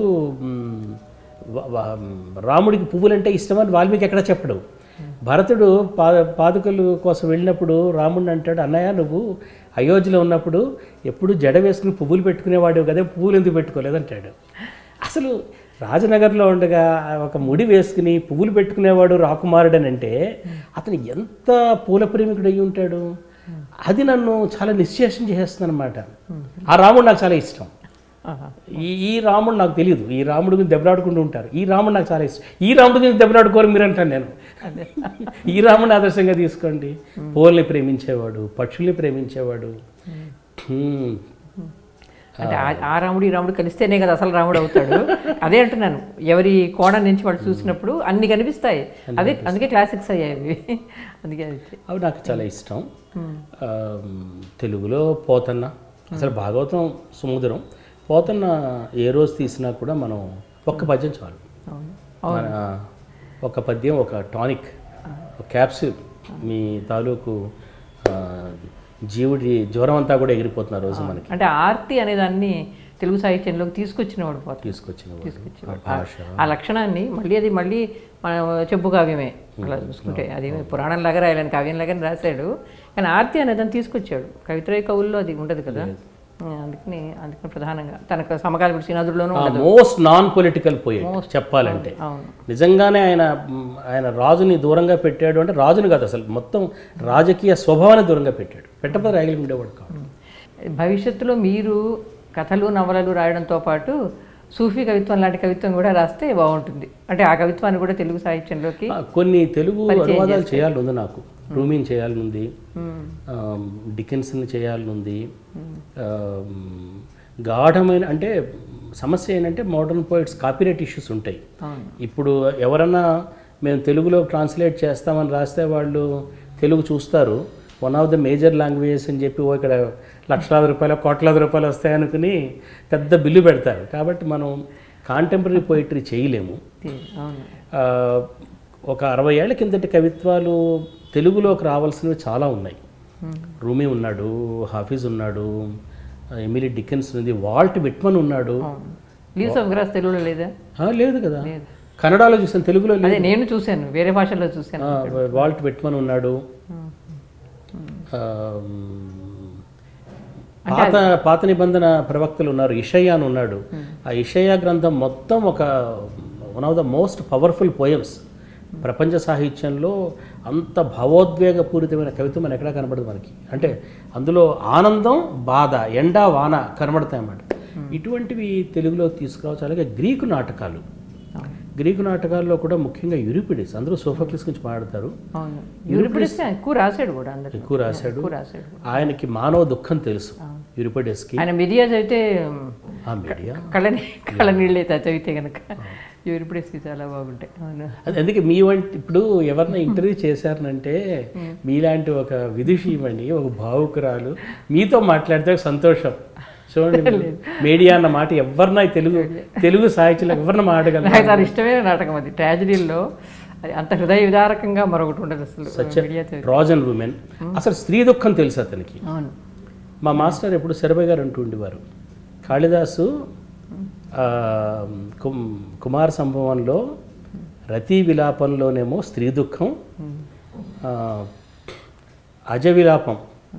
రాముడికి పువ్వులంటే ఇష్టమని వాల్మీకి ఎక్కడ చెప్పడు. భరతుడు పాదుకలు కోసం వెళ్ళినప్పుడు రాముడిని అంటాడు, అన్నయ్య నువ్వు అయోధ్యలో ఉన్నప్పుడు ఎప్పుడు జడ వేసుకుని పువ్వులు పెట్టుకునేవాడు కదా, పువ్వులు ఎందుకు పెట్టుకోలేదంటాడు. అసలు రాజనగర్లో ఉండగా ఒక ముడి వేసుకుని పువ్వులు పెట్టుకునేవాడు రాకుమారుడు అని అంటే అతను ఎంత పూల ప్రేమికుడు అయ్యి ఉంటాడు. అది నన్ను చాలా నిశ్చేషం చేస్తుంది అనమాట. ఆ రాముడు నాకు చాలా ఇష్టం. ఈ రాముడు నాకు తెలియదు, ఈ రాముడు గురించి దెబ్బలాడుకుంటూ ఉంటారు. ఈ రాముడు నాకు చాలా ఇష్టం. ఈ రాముడు గురించి దెబ్బలాడుకోరు మీరు అంటాను నేను. ఈ రాముడిని ఆదర్శంగా తీసుకోండి. పూలని ప్రేమించేవాడు, పక్షుల్ని ప్రేమించేవాడు. అంటే ఆ రాముడు ఈ రాముడు కలిస్తేనే కదా అసలు రాముడు అవుతాడు. అదే అంటున్నాను, ఎవరి కోణం నుంచి వాళ్ళు చూసినప్పుడు అన్ని కనిపిస్తాయి. అదే అందుకే క్లాసిక్స్ అయ్యాయి అవి. అందుకే అవి నాకు చాలా ఇష్టం. తెలుగులో పోతన్న, అసలు భాగవతం సముద్రం. పోతన్న ఏ రోజు తీసినా కూడా మనం ఒక్క పద్యం చాలు. మన ఒక పద్యం ఒక టానిక్, ఒక క్యాప్సూల్. మీ తాలూకు జీవుడి జ్వరం అంతా కూడా ఎగిరిపోతున్న రోజు మనకి. అంటే ఆర్తి అనే దాన్ని తెలుగు సాహిత్యంలోకి తీసుకొచ్చినవాడు, తీసుకొచ్చినవాడు. ఆ లక్షణాన్ని మళ్ళీ మన చెంపు కావ్యమే అలా చూసుకుంటే, అది పురాణంలాగా రాయాలని కావ్యంలాగానే రాశాడు. కానీ ఆర్తి అనే దాన్ని తీసుకొచ్చాడు. కవిత్రయ కవుల్లో అది ఉండదు కదా. అందుకని ప్రధానంగా తనకు సమకాలీన శ్రీనాథుడిలోనూ మోస్ట్ నాన్ పొలిటికల్ పోయెట్ చెప్పాలంటే. అవును. నిజంగానే ఆయన రాజుని దూరంగా పెట్టాడు అంటే రాజుని కాదు, అసలు మొత్తం రాజకీయ స్వభావాన్ని దూరంగా పెట్టాడు. పెట్టకపోతే రాయగలిగి ఉండేవాడు కాదు. భవిష్యత్తులో మీరు కథలు నవలలు రాయడంతో పాటు సూఫీ కవిత్వం లాంటి కవిత్వం కూడా రాస్తే బాగుంటుంది. అంటే ఆ కవిత్వాన్ని కూడా తెలుగు సాహిత్యంలోకి కొన్ని తెలుగు అనువాదాలు చేయాలనుంది నాకు. రూమీని చేయాలనుంది, డికెన్స్ని చేయాలనుంది. గాఢమైన అంటే సమస్య ఏంటంటే మోడర్న్ పోయిట్స్ కాపీరైట్ ఇష్యూస్ ఉంటాయి. ఇప్పుడు ఎవరన్నా మేము తెలుగులో ట్రాన్స్లేట్ చేస్తామని రాస్తే వాళ్ళు తెలుగు చూస్తారు, one of the major languages అని చెప్పి ఇక్కడ లక్షలాది రూపాయలు కోట్లాది రూపాయలు వస్తాయనుకుని పెద్ద బిల్లు పెడతారు. కాబట్టి మనం కాంటెంపరీ పోయిటరీ చేయలేము. ఒక 60 ఏళ్ల కిందటి కవిత్వాలు తెలుగులోకి రావాల్సినవి చాలా ఉన్నాయి. రూమీ ఉన్నాడు, హాఫీజ్ ఉన్నాడు, ఎమిలీ డికెన్స్ ఉంది, వాల్ట్ విట్మన్ ఉన్నాడు. లీవ్స్ ఆఫ్ గ్రాస్ తెలుగులో లేదా? లేదు కదా, కన్నడలో చూసాను, తెలుగులో లేదు. నేను చూశాను, వేరే భాషల్లో చూశాను. వాల్ట్ విట్మన్ ఉన్నాడు. పాత నిబంధన ప్రవక్తలు ఉన్నారు, ఇషయా అని ఉన్నాడు. ఆ ఇషయా గ్రంథం మొత్తం one of the most powerful poems ప్రపంచ సాహిత్యంలో. అంత భావోద్వేగపూరితమైన కవిత్వం మన ఎక్కడా కనబడదు మనకి. అంటే అందులో ఆనందం, బాధ, ఎండ, వాన కనబడతాయి అన్నమాట. ఇటువంటివి తెలుగులో తీసుకురావచ్చు. అలాగే గ్రీకు నాటకాల్లో కూడా ముఖ్యంగా యూరిపిడిస్, అందరూ సోఫోక్లిస్ గురించి మాట్లాడతారు. ఎక్కువ రాశాడు. ఆయనకి మానవ దుఃఖం తెలుసు యూరిపిడిస్కి. ఆయన మిడియాస్ అయితే కళ్ళ నీళ్ళు అయితే చదివితే కనుక యూరిపిడిస్కి చాలా బాగుంటాయి. అందుకే మీ వంటి ఇప్పుడు ఎవరిన ఇంటర్వ్యూ చేశారనంటే మీలాంటి ఒక విదుషి ఇవ్వండి, ఒక భావుకురాలు మీతో మాట్లాడితే సంతోషం. చూడండి, మీడియా అన్న మాట ఎవరినా తెలుగు సాహిత్యంలో ఎవరిన మాట్లాడగలరు. నాకు చాలా ఇష్టమైన నాటకం అది. ట్రాజడీల్లో అంత హృదయ విదారకంగా మరొకటి ఉండదు అసలు. ట్రోజన్ ఉమెన్, అసలు స్త్రీ దుఃఖం తెలుసు అతనికి. మా మాస్టర్ ఎప్పుడు శరభయ్య గారు అంటూ ఉండేవారు, కాళిదాసు కుమార సంభవంలో రతి విలాపంలోనేమో స్త్రీ దుఃఖం, అజ విలాపం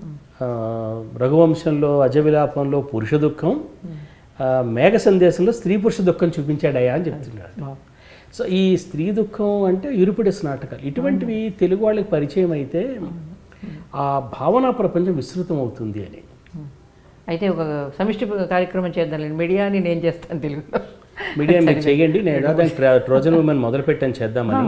రఘువంశంలో అజ విలాపంలో పురుష దుఃఖం, మేఘ సందేశంలో స్త్రీ పురుష దుఃఖం చూపించాడయ్యా అని చెప్తున్నాడు. సో ఈ స్త్రీ దుఃఖం అంటే యూరిపిడిస్ నాటకాలు ఇటువంటివి తెలుగు వాళ్ళకి పరిచయం అయితే ఆ భావనా ప్రపంచం విస్తృతం అవుతుంది అని. అయితే ఒక సమిష్టి కార్యక్రమం చేద్దాం. మీడియాని నేను చేస్తాను తెలుగులో. మీడియా మీరు చేయండి, నేను ట్రోజన్ ఉమెన్ మొదలుపెట్టాను చేద్దామని.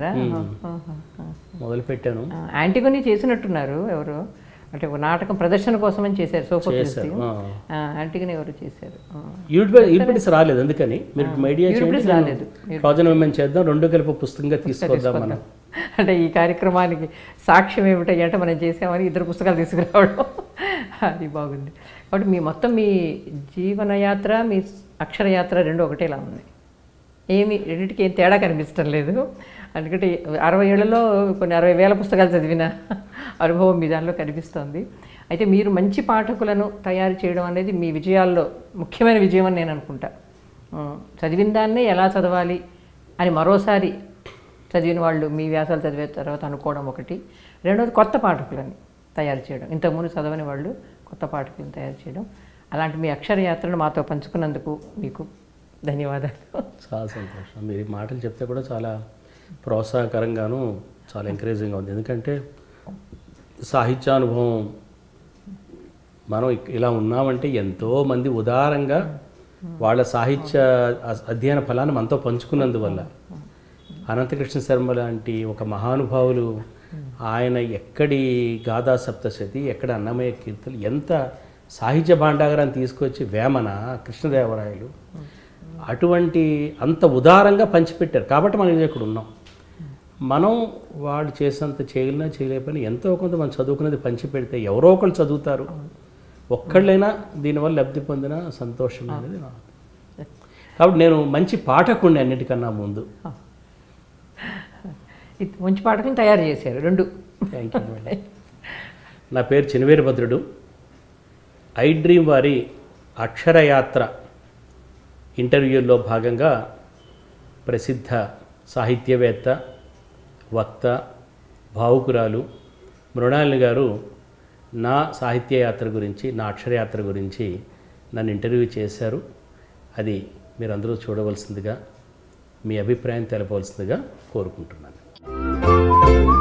మొదలుపెట్టాను. యాంటిగోనీ చేసినట్టున్నారు ఎవరు, అంటే ఒక నాటకం ప్రదర్శన కోసం అని చేశారు. సోఫోక్లిస్ యాంటిగోనీ ఎవరు చేశారు. యూరిపిడిస్ రాలేదు, అందుకని మీరు మీడియా రాలేదు. ట్రోజన్ ఉమెన్ చేద్దాం, రెండు కలిపి పుస్తకంగా తీసుకొద్దాం మనం. అంటే ఈ కార్యక్రమానికి సాక్ష్యం ఏమిటాయి అంటే మనం చేసామని 2 పుస్తకాలు తీసుకురావడం, అది బాగుంది. కాబట్టి మీ జీవనయాత్ర, మీ అక్షరయాత్ర రెండు ఒకటేలా ఉంది. రెండింటికి ఏం తేడా కనిపించడం లేదు. ఎందుకంటే 60 ఏళ్లలో కొన్ని 60,000 పుస్తకాలు చదివిన అనుభవం మీ దానిలో కనిపిస్తోంది. అయితే మీరు మంచి పాఠకులను తయారు చేయడం అనేది మీ విజయాల్లో ముఖ్యమైన విజయం అని నేను అనుకుంటా. చదివిన దాన్నే ఎలా చదవాలి అని మరోసారి చదివిన వాళ్ళు మీ వ్యాసాలు చదివే తర్వాత అనుకోవడం ఒకటి. రెండోది కొత్త పాఠకులని తయారు చేయడం, ఇంతకుముందు చదవని వాళ్ళు కొత్త పాఠకులను తయారు చేయడం. అలాంటి మీ అక్షరయాత్రను మాతో పంచుకున్నందుకు మీకు ధన్యవాదాలు. చాలా సంతోషం. మీరు ఈ మాటలు చెప్తే కూడా చాలా ప్రోత్సాహకరంగాను చాలా ఎంకరేజింగ్గా ఉంది. ఎందుకంటే సాహిత్యానుభవం మనం ఇలా ఉన్నామంటే ఎంతోమంది ఉదారంగా వాళ్ళ సాహిత్య అధ్యయన ఫలాన్ని మనతో పంచుకున్నందువల్ల. అనంతకృష్ణ శర్మ లాంటి ఒక మహానుభావులు, ఆయన ఎక్కడి గాథా సప్తశతి, ఎక్కడ అన్నమయ్య కీర్తులు, ఎంత సాహిత్య భాండాగారాన్ని తీసుకొచ్చి వేమన, కృష్ణదేవరాయలు అటువంటి అంత ఉదారంగా పంచిపెట్టారు. కాబట్టి మనం ఇక్కడ ఉన్నాం. మనం వాళ్ళు చేసినంత చేయలేకపోయినా ఎంతో కొంత మనం చదువుకునేది పంచిపెడితే ఎవరో ఒకళ్ళు చదువుతారు. ఒక్కళ్ళైనా దీనివల్ల లబ్ధి పొందిన సంతోషం అనేది నాకు. కాబట్టి నేను మంచి పాఠకుడిని అన్నిటికన్నా ముందు. మంచి పాఠకుని తయారు చేశారు రెండు. Thank you madam. నా పేరు చినవీరభద్రుడు. ఐ డ్రీమ్ వారి అక్షరయాత్ర ఇంటర్వ్యూల్లో భాగంగా ప్రసిద్ధ సాహిత్యవేత్త, వక్త, భావుకురాలు మృణాలిని గారు నా సాహిత్య యాత్ర గురించి, నా అక్షరయాత్ర గురించి నన్ను ఇంటర్వ్యూ చేశారు. అది మీరందరూ చూడవలసిందిగా, మీ అభిప్రాయం తెలపవలసిందిగా కోరుకుంటున్నాను.